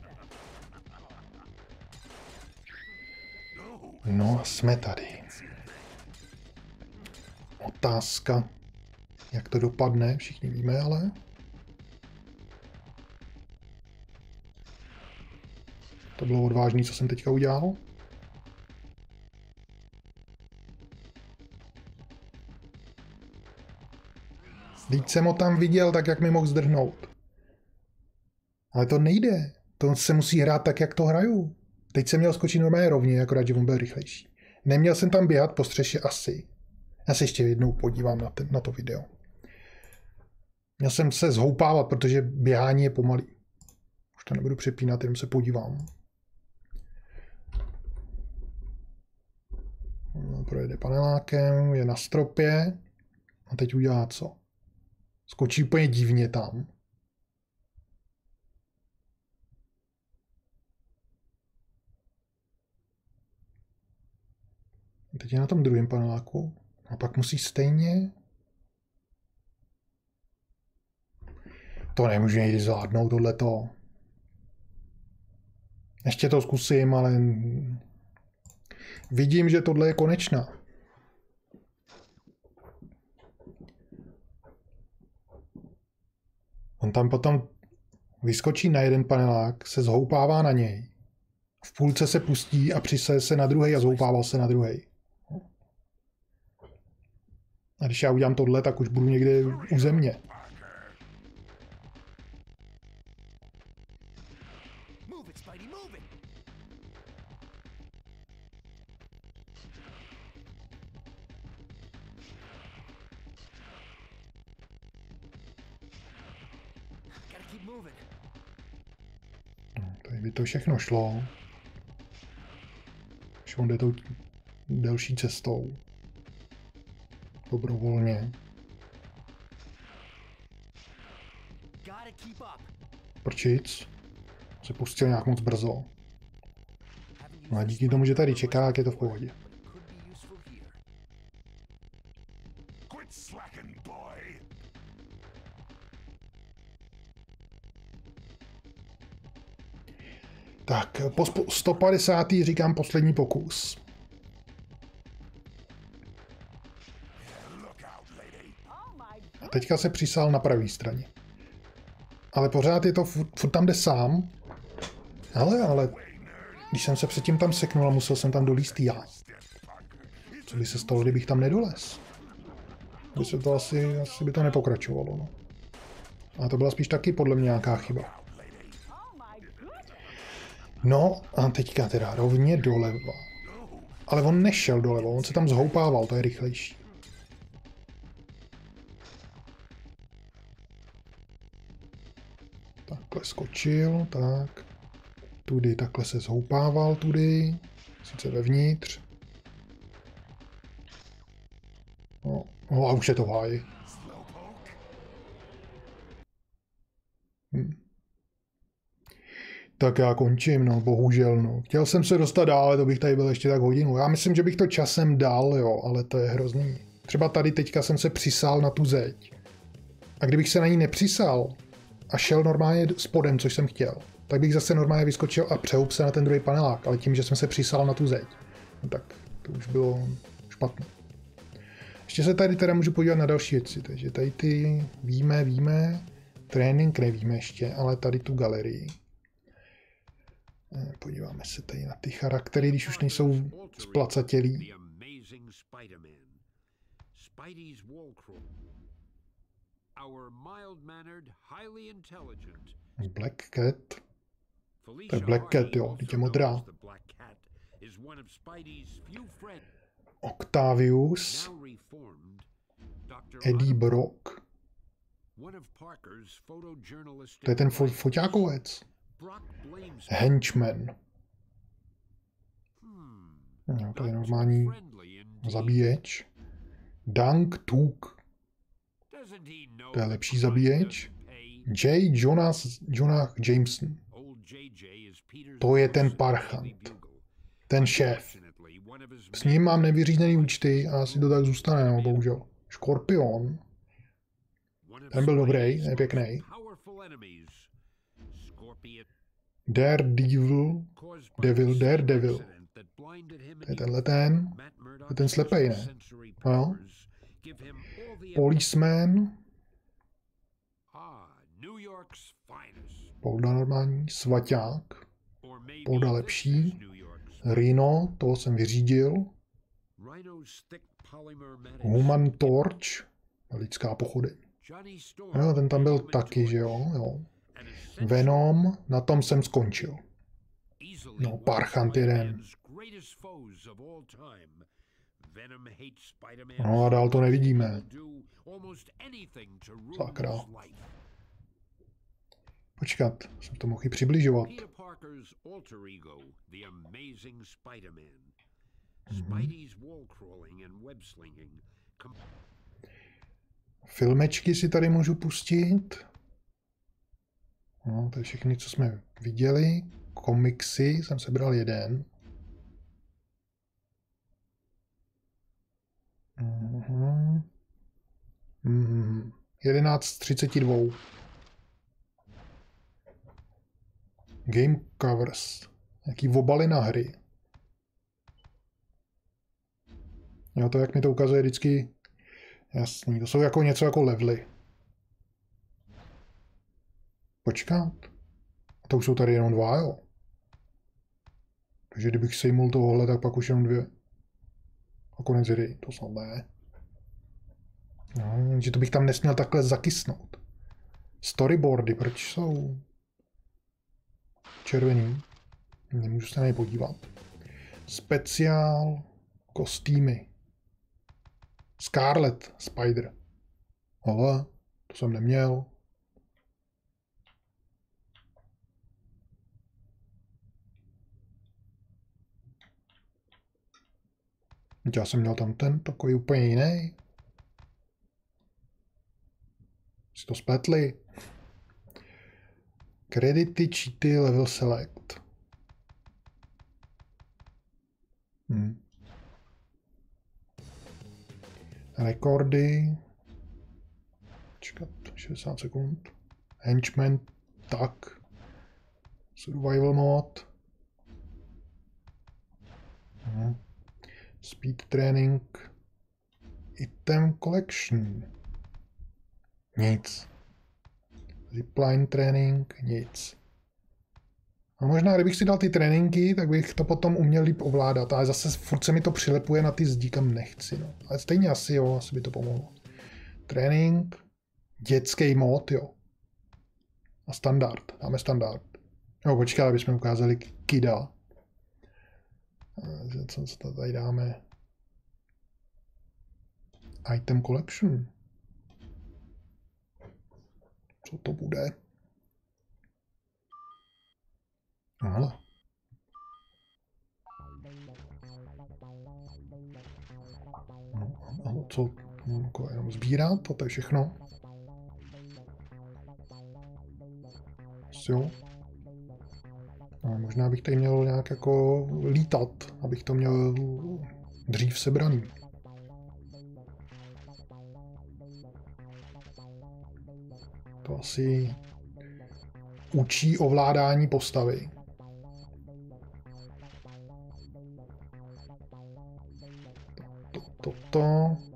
No a jsme tady. Otázka, jak to dopadne, všichni víme, ale... To bylo odvážné, co jsem teďka udělal. Vždyť jsem ho tam viděl, tak jak mi mohl zdrhnout. Ale to nejde. To se musí hrát tak, jak to hraju. Teď jsem měl skočit normálně rovně, akorát, že on byl rychlejší. Neměl jsem tam běhat po střeše asi. Já se ještě jednou podívám na, ten, na to video. Měl jsem se zhoupávat, protože běhání je pomalý. Už to nebudu přepínat, jenom se podívám. Projede panelákem, je na stropě. A teď udělá co? Skočí úplně divně tam. A teď je na tom druhém paneláku. A pak musí stejně... To nemůžu někdy zvládnout, tohleto. Ještě to zkusím, ale... Vidím, že tohle je konečná. On tam potom vyskočí na jeden panelák, se zhoupává na něj. V půlce se pustí a přisaje se na druhý a zhoupával se na druhý. A když já udělám tohle, tak už budu někde u země. Tady by to všechno šlo. Když on jde tou delší cestou. Dobrovolně. Prčic. Se pustil nějak moc brzo. No a díky tomu, že tady čeká, jak je to v pohodě. Tak, po sto padesátý říkám poslední pokus. A teďka se přisál na pravé straně. Ale pořád je to, furt tam jde sám. Ale, ale, když jsem se předtím tam seknul a musel jsem tam dolíst já. Co by se stalo, kdybych tam nedolez? By se to asi, asi by to nepokračovalo, no. A to byla spíš taky podle mě nějaká chyba. No a teďka teda rovně doleva. Ale on nešel doleva, on se tam zhoupával, to je rychlejší. Takhle skočil, tak. Tudy, takhle se zhoupával, tudy. Sice vevnitř. No, no a už je to v háji. Hm. Tak já končím, no, bohužel, no. Chtěl jsem se dostat dál, ale to bych tady byl ještě tak hodinu. Já myslím, že bych to časem dal, jo, ale to je hrozný. Třeba tady teďka jsem se přisál na tu zeď. A kdybych se na ní nepřisál a šel normálně spodem, což jsem chtěl, tak bych zase normálně vyskočil a přehoup se na ten druhý panelák, ale tím, že jsem se přisál na tu zeď, no tak to už bylo špatné. Ještě se tady teda můžu podívat na další věci, takže tady ty víme, víme, trénink nevíme ještě, ale tady tu galerii. Podíváme se tady na ty charaktery, když už nejsou splacatělí. Black Cat. To je Black Cat, jo, teď je modrá. Octavius. Eddie Brock. To je ten fo foťákovec. Henchman. No, to je normální zabíječ. Dunk Tuk. To je lepší zabíječ. J. Jonas, Jonah Jameson. To je ten parchant. Ten šéf. S ním mám nevyřízený účty a asi to tak zůstane, no, bohužel. Škorpion. Ten byl dobrý, je pěkný. Daredevil. Devil, Daredevil. To je tenhle ten. To je ten slepej, ne? No. Policeman. Polda normální. Svaťák. Polda lepší. Rhino, toho jsem vyřídil. Human Torch. Lidská pochodeň. No, ten tam byl taky, že jo? Jo. Venom, na tom jsem skončil. No, Parchant jeden. No a dál to nevidíme. Sakra. Počkat, jsem to mohl i přibližovat. Mm-hmm. Filmečky si tady můžu pustit. No, to je všechny, co jsme viděli. Komiksy jsem sebral jeden. Mm-hmm. Mm-hmm. jedenáct třicet dva. Game covers. Jaký obaly na hry. Jo, to jak mi to ukazuje vždycky. Jasný, to jsou jako něco jako levely. Počkat. A to už jsou tady jenom dva, jo. Takže kdybych sejmul tohohle, tak pak už jenom dvě. A konec hry, to snad ne. No, že to bych tam nesměl takhle zakysnout. Storyboardy, proč jsou červený? Nemůžu se na ně podívat. Speciál, kostýmy. Scarlet Spider. Ale to jsem neměl. Já jsem měl tam ten takový úplně jiný. Si to spletli. Kredity, cheaty, level select. Hm. Rekordy. Čekat, šedesát sekund. Henchman, tak. Survival mod. Hm. Speed training. Item collection. Nic. Zipline training. Nic. A možná, kdybych si dal ty tréninky, tak bych to potom uměl líp ovládat, ale zase furt se mi to přilepuje na ty zdi, kam nechci, no. Ale stejně asi jo, asi by to pomohlo. Trénink, dětský mód, jo. A standard, dáme standard. Jo, počkej, aby jsme ukázali Kida. Co, co to tady dáme? Item collection. Co to bude? Aha. No, ano, co? Jako jenom sbírat, to je všechno. Jo. No, možná bych tady měl nějak jako lítat, abych to měl dřív sebraný. To asi učí ovládání postavy. Toto. To, to.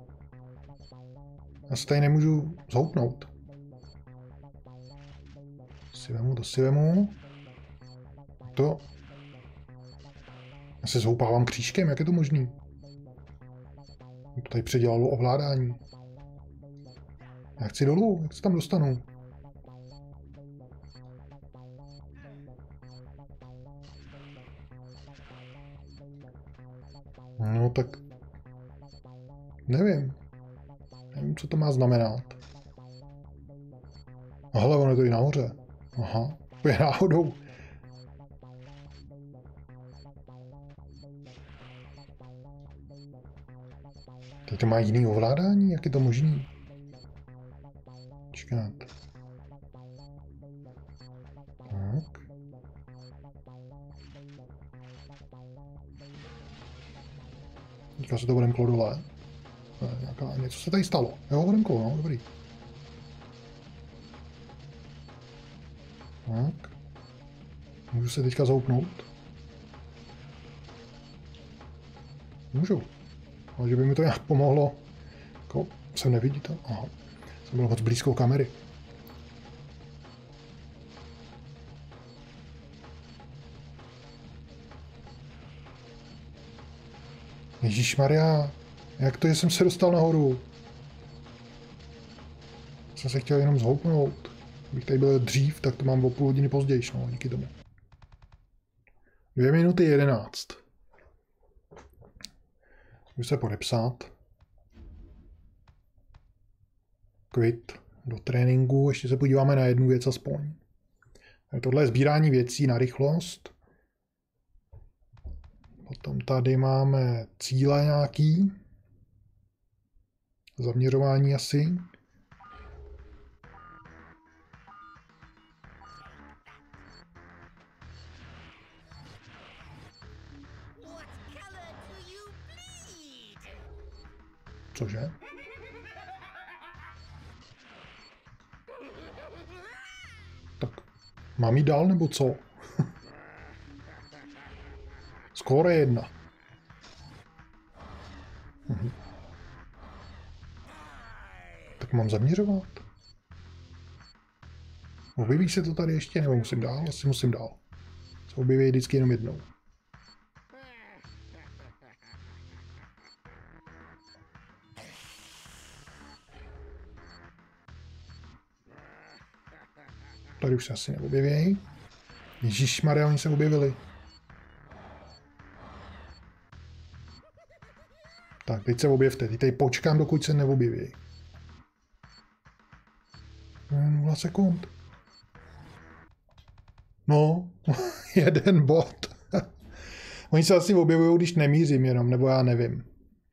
Já se tady nemůžu zhoupnout. Si vemu, to si vemu. To. Já se zhoupávám křížkem, jak je to možný? To tady předělalo ovládání. Já chci dolů, jak se tam dostanu? No tak... Nevím. Nevím, co to má znamenat. Hele, ono je to i nahoře. Aha, to je náhodou. Teď to má jiný ovládání? Jak je to možný? Čekat. Tak. Teďka se to budem klo dole. Nějaká, něco se tady stalo. Jo, budem klo, no, dobrý. Tak. Můžu se teďka zoupnout? Můžu. Ale že by mi to nějak pomohlo. Jako, jsem nevidíte. Aha. Jsem byl moc blízko kamery. Ježišmarja, jak to, že jsem se dostal nahoru? Jsem se chtěl jenom zhoupnout. Kdybych tady byl dřív, tak to mám o půl hodiny později, no, díky tomu. Dvě minuty jedenáct. Můžu se podepsat. Quit do tréninku. Ještě se podíváme na jednu věc aspoň. Tohle je sbírání věcí na rychlost. Potom tady máme cíle nějaký. Zaměřování asi. Cože? Tak, mám jít dál nebo co? Skóre jedna. Mhm. Tak mám zaměřovat? Objeví se to tady ještě, nebo musím dál? Asi musím dál. Se objeví vždycky jenom jednou. Tady už se asi neobjeví. Ježišmarja, oni se objevili. Tak, teď se objevte. Teď tady počkám, dokud se neobjeví. Nula sekund. No, jeden bod. Oni se asi objevují, když nemířím jenom, nebo já nevím.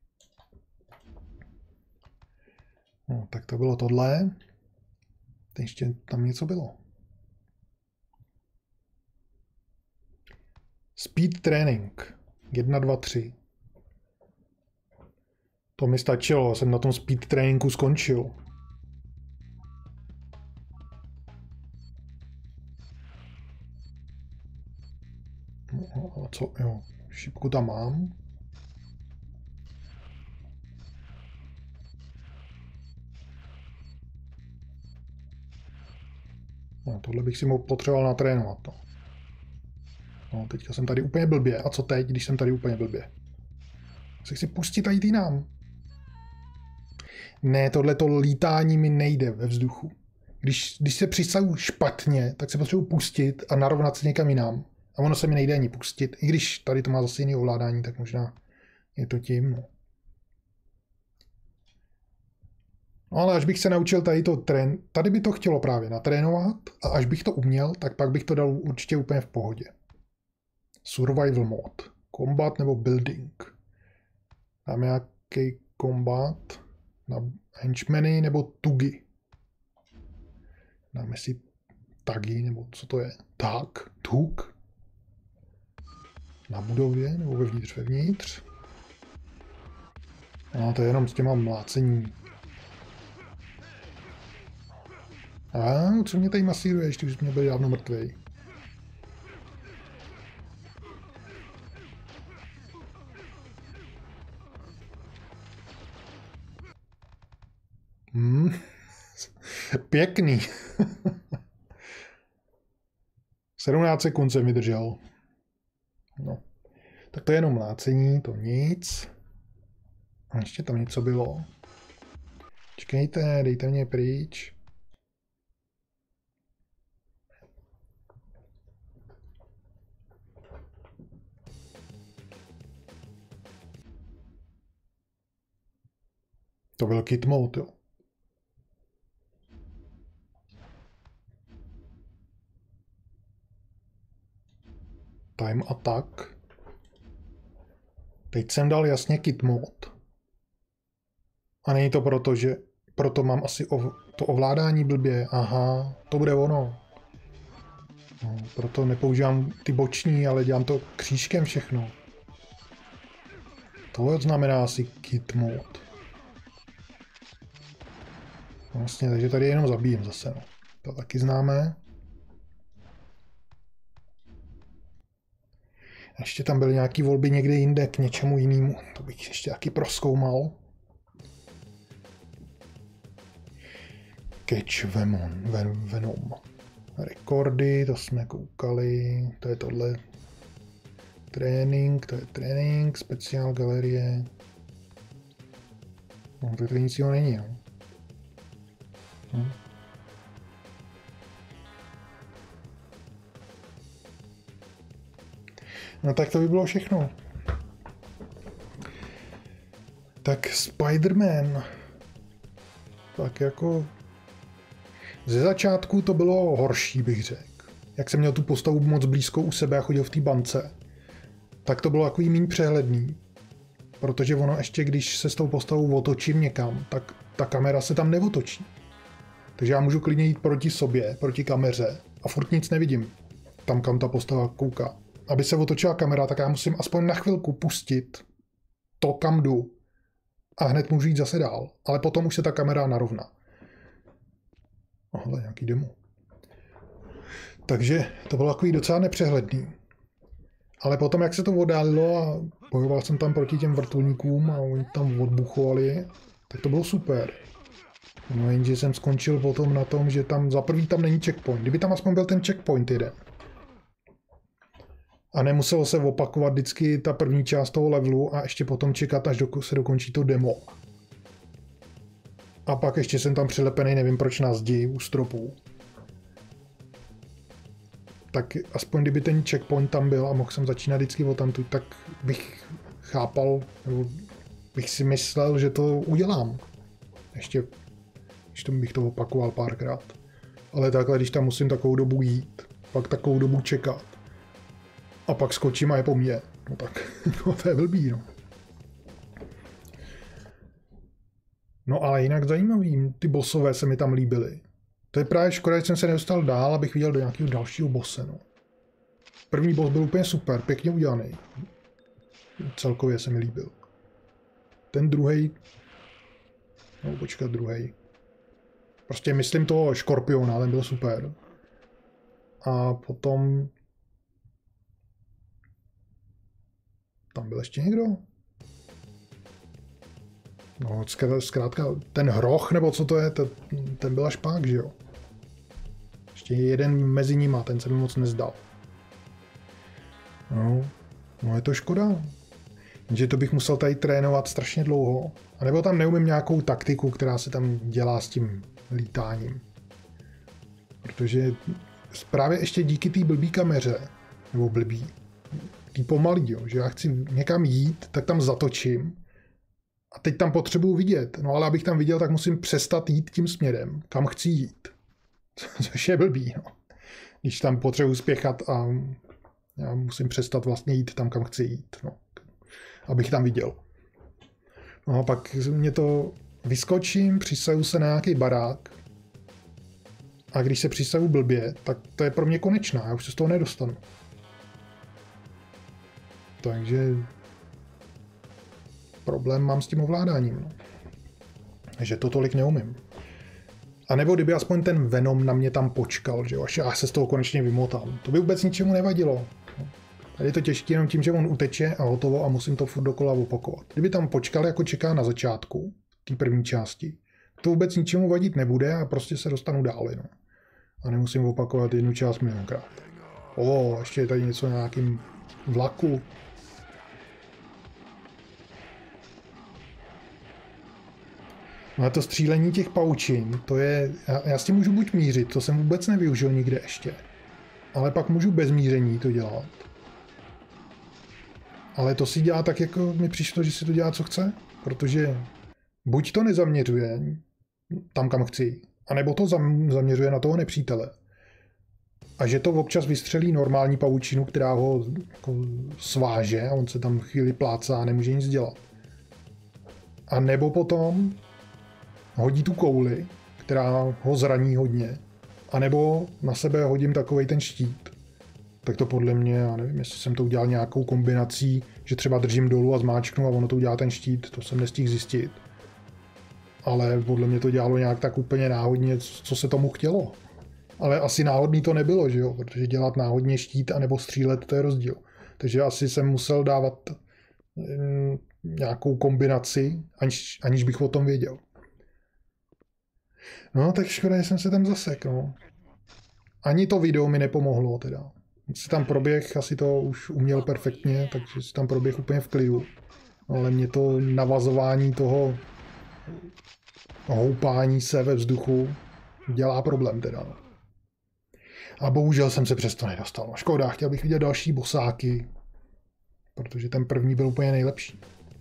No, tak to bylo tohle. Teď ještě tam něco bylo. Speed training. jedna, dva, tři. To mi stačilo, jsem na tom speed tréninku skončil. No, a co? Jo, šipku tam mám. No, tohle bych si mohl potřeboval natrénovat. No. No, teďka jsem tady úplně blbě. A co teď, když jsem tady úplně blbě? Se chci pustit tady jinam. Ne, tohleto lítání mi nejde ve vzduchu. Když, když se přistavu špatně, tak se potřebuji pustit a narovnat se někam jinam. A ono se mi nejde ani pustit. I když tady to má zase jiný ovládání, tak možná je to tím. No. No ale až bych se naučil tady to trén... Tady by to chtělo právě natrénovat a až bych to uměl, tak pak bych to dal určitě úplně v pohodě. Survival mod. Combat nebo building. Dáme nějaký combat na henchmeny nebo tugy. Dáme si tagy, nebo co to je? Tag, tug. Na budově nebo vevnitř, vevnitř. No to je jenom s těma mlácení. A co mě tady masíruje, ještě už mě byl dávno mrtvej. Hmm. Pěkný. sedmnáct sekund jsem vydržel. No. Tak to je jenom mlácení, to nic. A ještě tam něco bylo. Čekejte, dejte mě pryč. To byl kit mode, jo. Time attack. Teď jsem dal jasně kit mod. A není to proto, že proto mám asi ov, to ovládání blbě. Aha, to bude ono. No, proto nepoužívám ty boční, ale dělám to křížkem všechno. Tohle znamená asi kit mod. Vlastně, takže tady jenom zabijem zase. No. To taky známe. Ještě tam byly nějaké volby někde jinde k něčemu jinému. To bych ještě taky prozkoumal. Catch Venom. Ven, Venom. Rekordy, to jsme koukali. To je tohle. Trénink, to je trénink. Speciál galerie. No, to nic jiného není, no. Hm. No tak to by bylo všechno. Tak Spider-Man. Tak jako... Ze začátku to bylo horší, bych řekl. Jak jsem měl tu postavu moc blízko u sebe a chodil v té bance, tak to bylo takový méně přehledný. Protože ono ještě, když se s tou postavou otočím někam, tak ta kamera se tam neotočí. Takže já můžu klidně jít proti sobě, proti kameře a furt nic nevidím. Tam, kam ta postava kouká. Aby se otočila kamera, tak já musím aspoň na chvilku pustit to, kam jdu. A hned můžu jít zase dál. Ale potom už se ta kamera narovná. Ohle, nějaký demo. Takže to bylo takový docela nepřehledný. Ale potom, jak se to oddálilo a bojoval jsem tam proti těm vrtulníkům a oni tam odbuchovali, tak to bylo super. No jenže jsem skončil potom na tom, že tam za prvý tam není checkpoint. Kdyby tam aspoň byl ten checkpoint jeden. A nemuselo se opakovat vždycky ta první část toho levelu a ještě potom čekat, až do, se dokončí to demo. A pak ještě jsem tam přilepený, nevím proč, na zdi u stropů. Tak aspoň kdyby ten checkpoint tam byl a mohl jsem začínat vždycky odtamtud, tak bych chápal, nebo bych si myslel, že to udělám. Ještě, když to bych to opakoval párkrát. Ale takhle, když tam musím takovou dobu jít, pak takovou dobu čekat, a pak skočím a je po mně. No tak, no to je blbý, no. No ale jinak zajímavý, ty bossové se mi tam líbily. To je právě škoda, že jsem se nedostal dál, abych viděl do nějakého dalšího bosse, no. První boss byl úplně super, pěkně udělaný. Celkově se mi líbil. Ten druhej, no počkat, druhej. Prostě myslím toho škorpiona, ten byl super. A potom... Tam byl ještě někdo? No, zkrátka, ten hroch, nebo co to je, ten, ten byl až pak, že jo? Ještě jeden mezi nima, ten se mi moc nezdal. No, no je to škoda. Že to bych musel tady trénovat strašně dlouho. A nebo tam neumím nějakou taktiku, která se tam dělá s tím lítáním. Protože právě ještě díky té blbý kameře, nebo blbý, tý pomalý, jo, že já chci někam jít, tak tam zatočím a teď tam potřebuji vidět. No ale abych tam viděl, tak musím přestat jít tím směrem, kam chci jít. Což je blbý, no. Když tam potřebuji spěchat a já musím přestat vlastně jít tam, kam chci jít, no. Abych tam viděl. No a pak mě to vyskočím, přisaju se na nějaký barák a když se přisaju blbě, tak to je pro mě konečná, já už se z toho nedostanu. Takže problém mám s tím ovládáním. No. Že to tolik neumím. A nebo kdyby aspoň ten Venom na mě tam počkal, že jo, až já se z toho konečně vymotám. To by vůbec ničemu nevadilo. Tady je to těžké jenom tím, že on uteče a hotovo a musím to furt dokola opakovat. Kdyby tam počkal, jako čeká na začátku, té první části, to vůbec ničemu vadit nebude a prostě se dostanu dál. No. A nemusím opakovat jednu část milionkrát. O, ještě je tady něco na nějakým vlaku. No a to střílení těch paučin, to je, já, já s tím můžu buď mířit, to jsem vůbec nevyužil nikde ještě. Ale pak můžu bez míření to dělat. Ale to si dělá tak, jako mi přišlo, že si to dělá, co chce. Protože buď to nezaměřuje tam, kam chci, anebo to zaměřuje na toho nepřítele. A že to občas vystřelí normální pavučinu, která ho jako sváže a on se tam chvíli plácá a nemůže nic dělat. A nebo potom hodí tu kouli, která ho zraní hodně. A nebo na sebe hodím takovej ten štít. Tak to podle mě, já nevím, jestli jsem to udělal nějakou kombinací, že třeba držím dolů a zmáčknu a ono to udělá ten štít, to jsem nestihl zjistit. Ale podle mě to dělalo nějak tak úplně náhodně, co se tomu chtělo. Ale asi náhodný to nebylo, že jo, protože dělat náhodně štít anebo střílet, to je rozdíl. Takže asi jsem musel dávat hm, nějakou kombinaci, aniž, aniž bych o tom věděl. No, tak škoda, že jsem se tam zasek, no. Ani to video mi nepomohlo, teda. Si tam proběh, asi to už uměl perfektně, takže si tam proběh úplně v klidu. Ale mě to navazování toho houpání se ve vzduchu dělá problém, teda. No. A bohužel jsem se přesto nedostal. No, škoda, chtěl bych vidět další bosáky, protože ten první byl úplně nejlepší.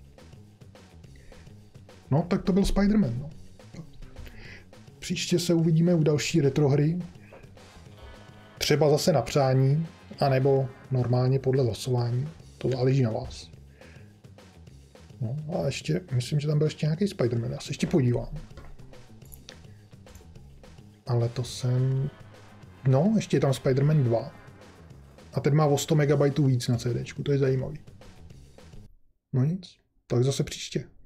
No, tak to byl Spider-Man, no. Příště se uvidíme u další retrohry. Třeba zase na přání, anebo normálně podle losování. To záleží na vás. No a ještě, myslím, že tam byl ještě nějaký Spider-Man. Já se ještě podívám. Ale to jsem... No, ještě je tam Spider-Man dva. A ten má o sto megabajtů víc na CDčku, to je zajímavý. No nic, tak zase příště.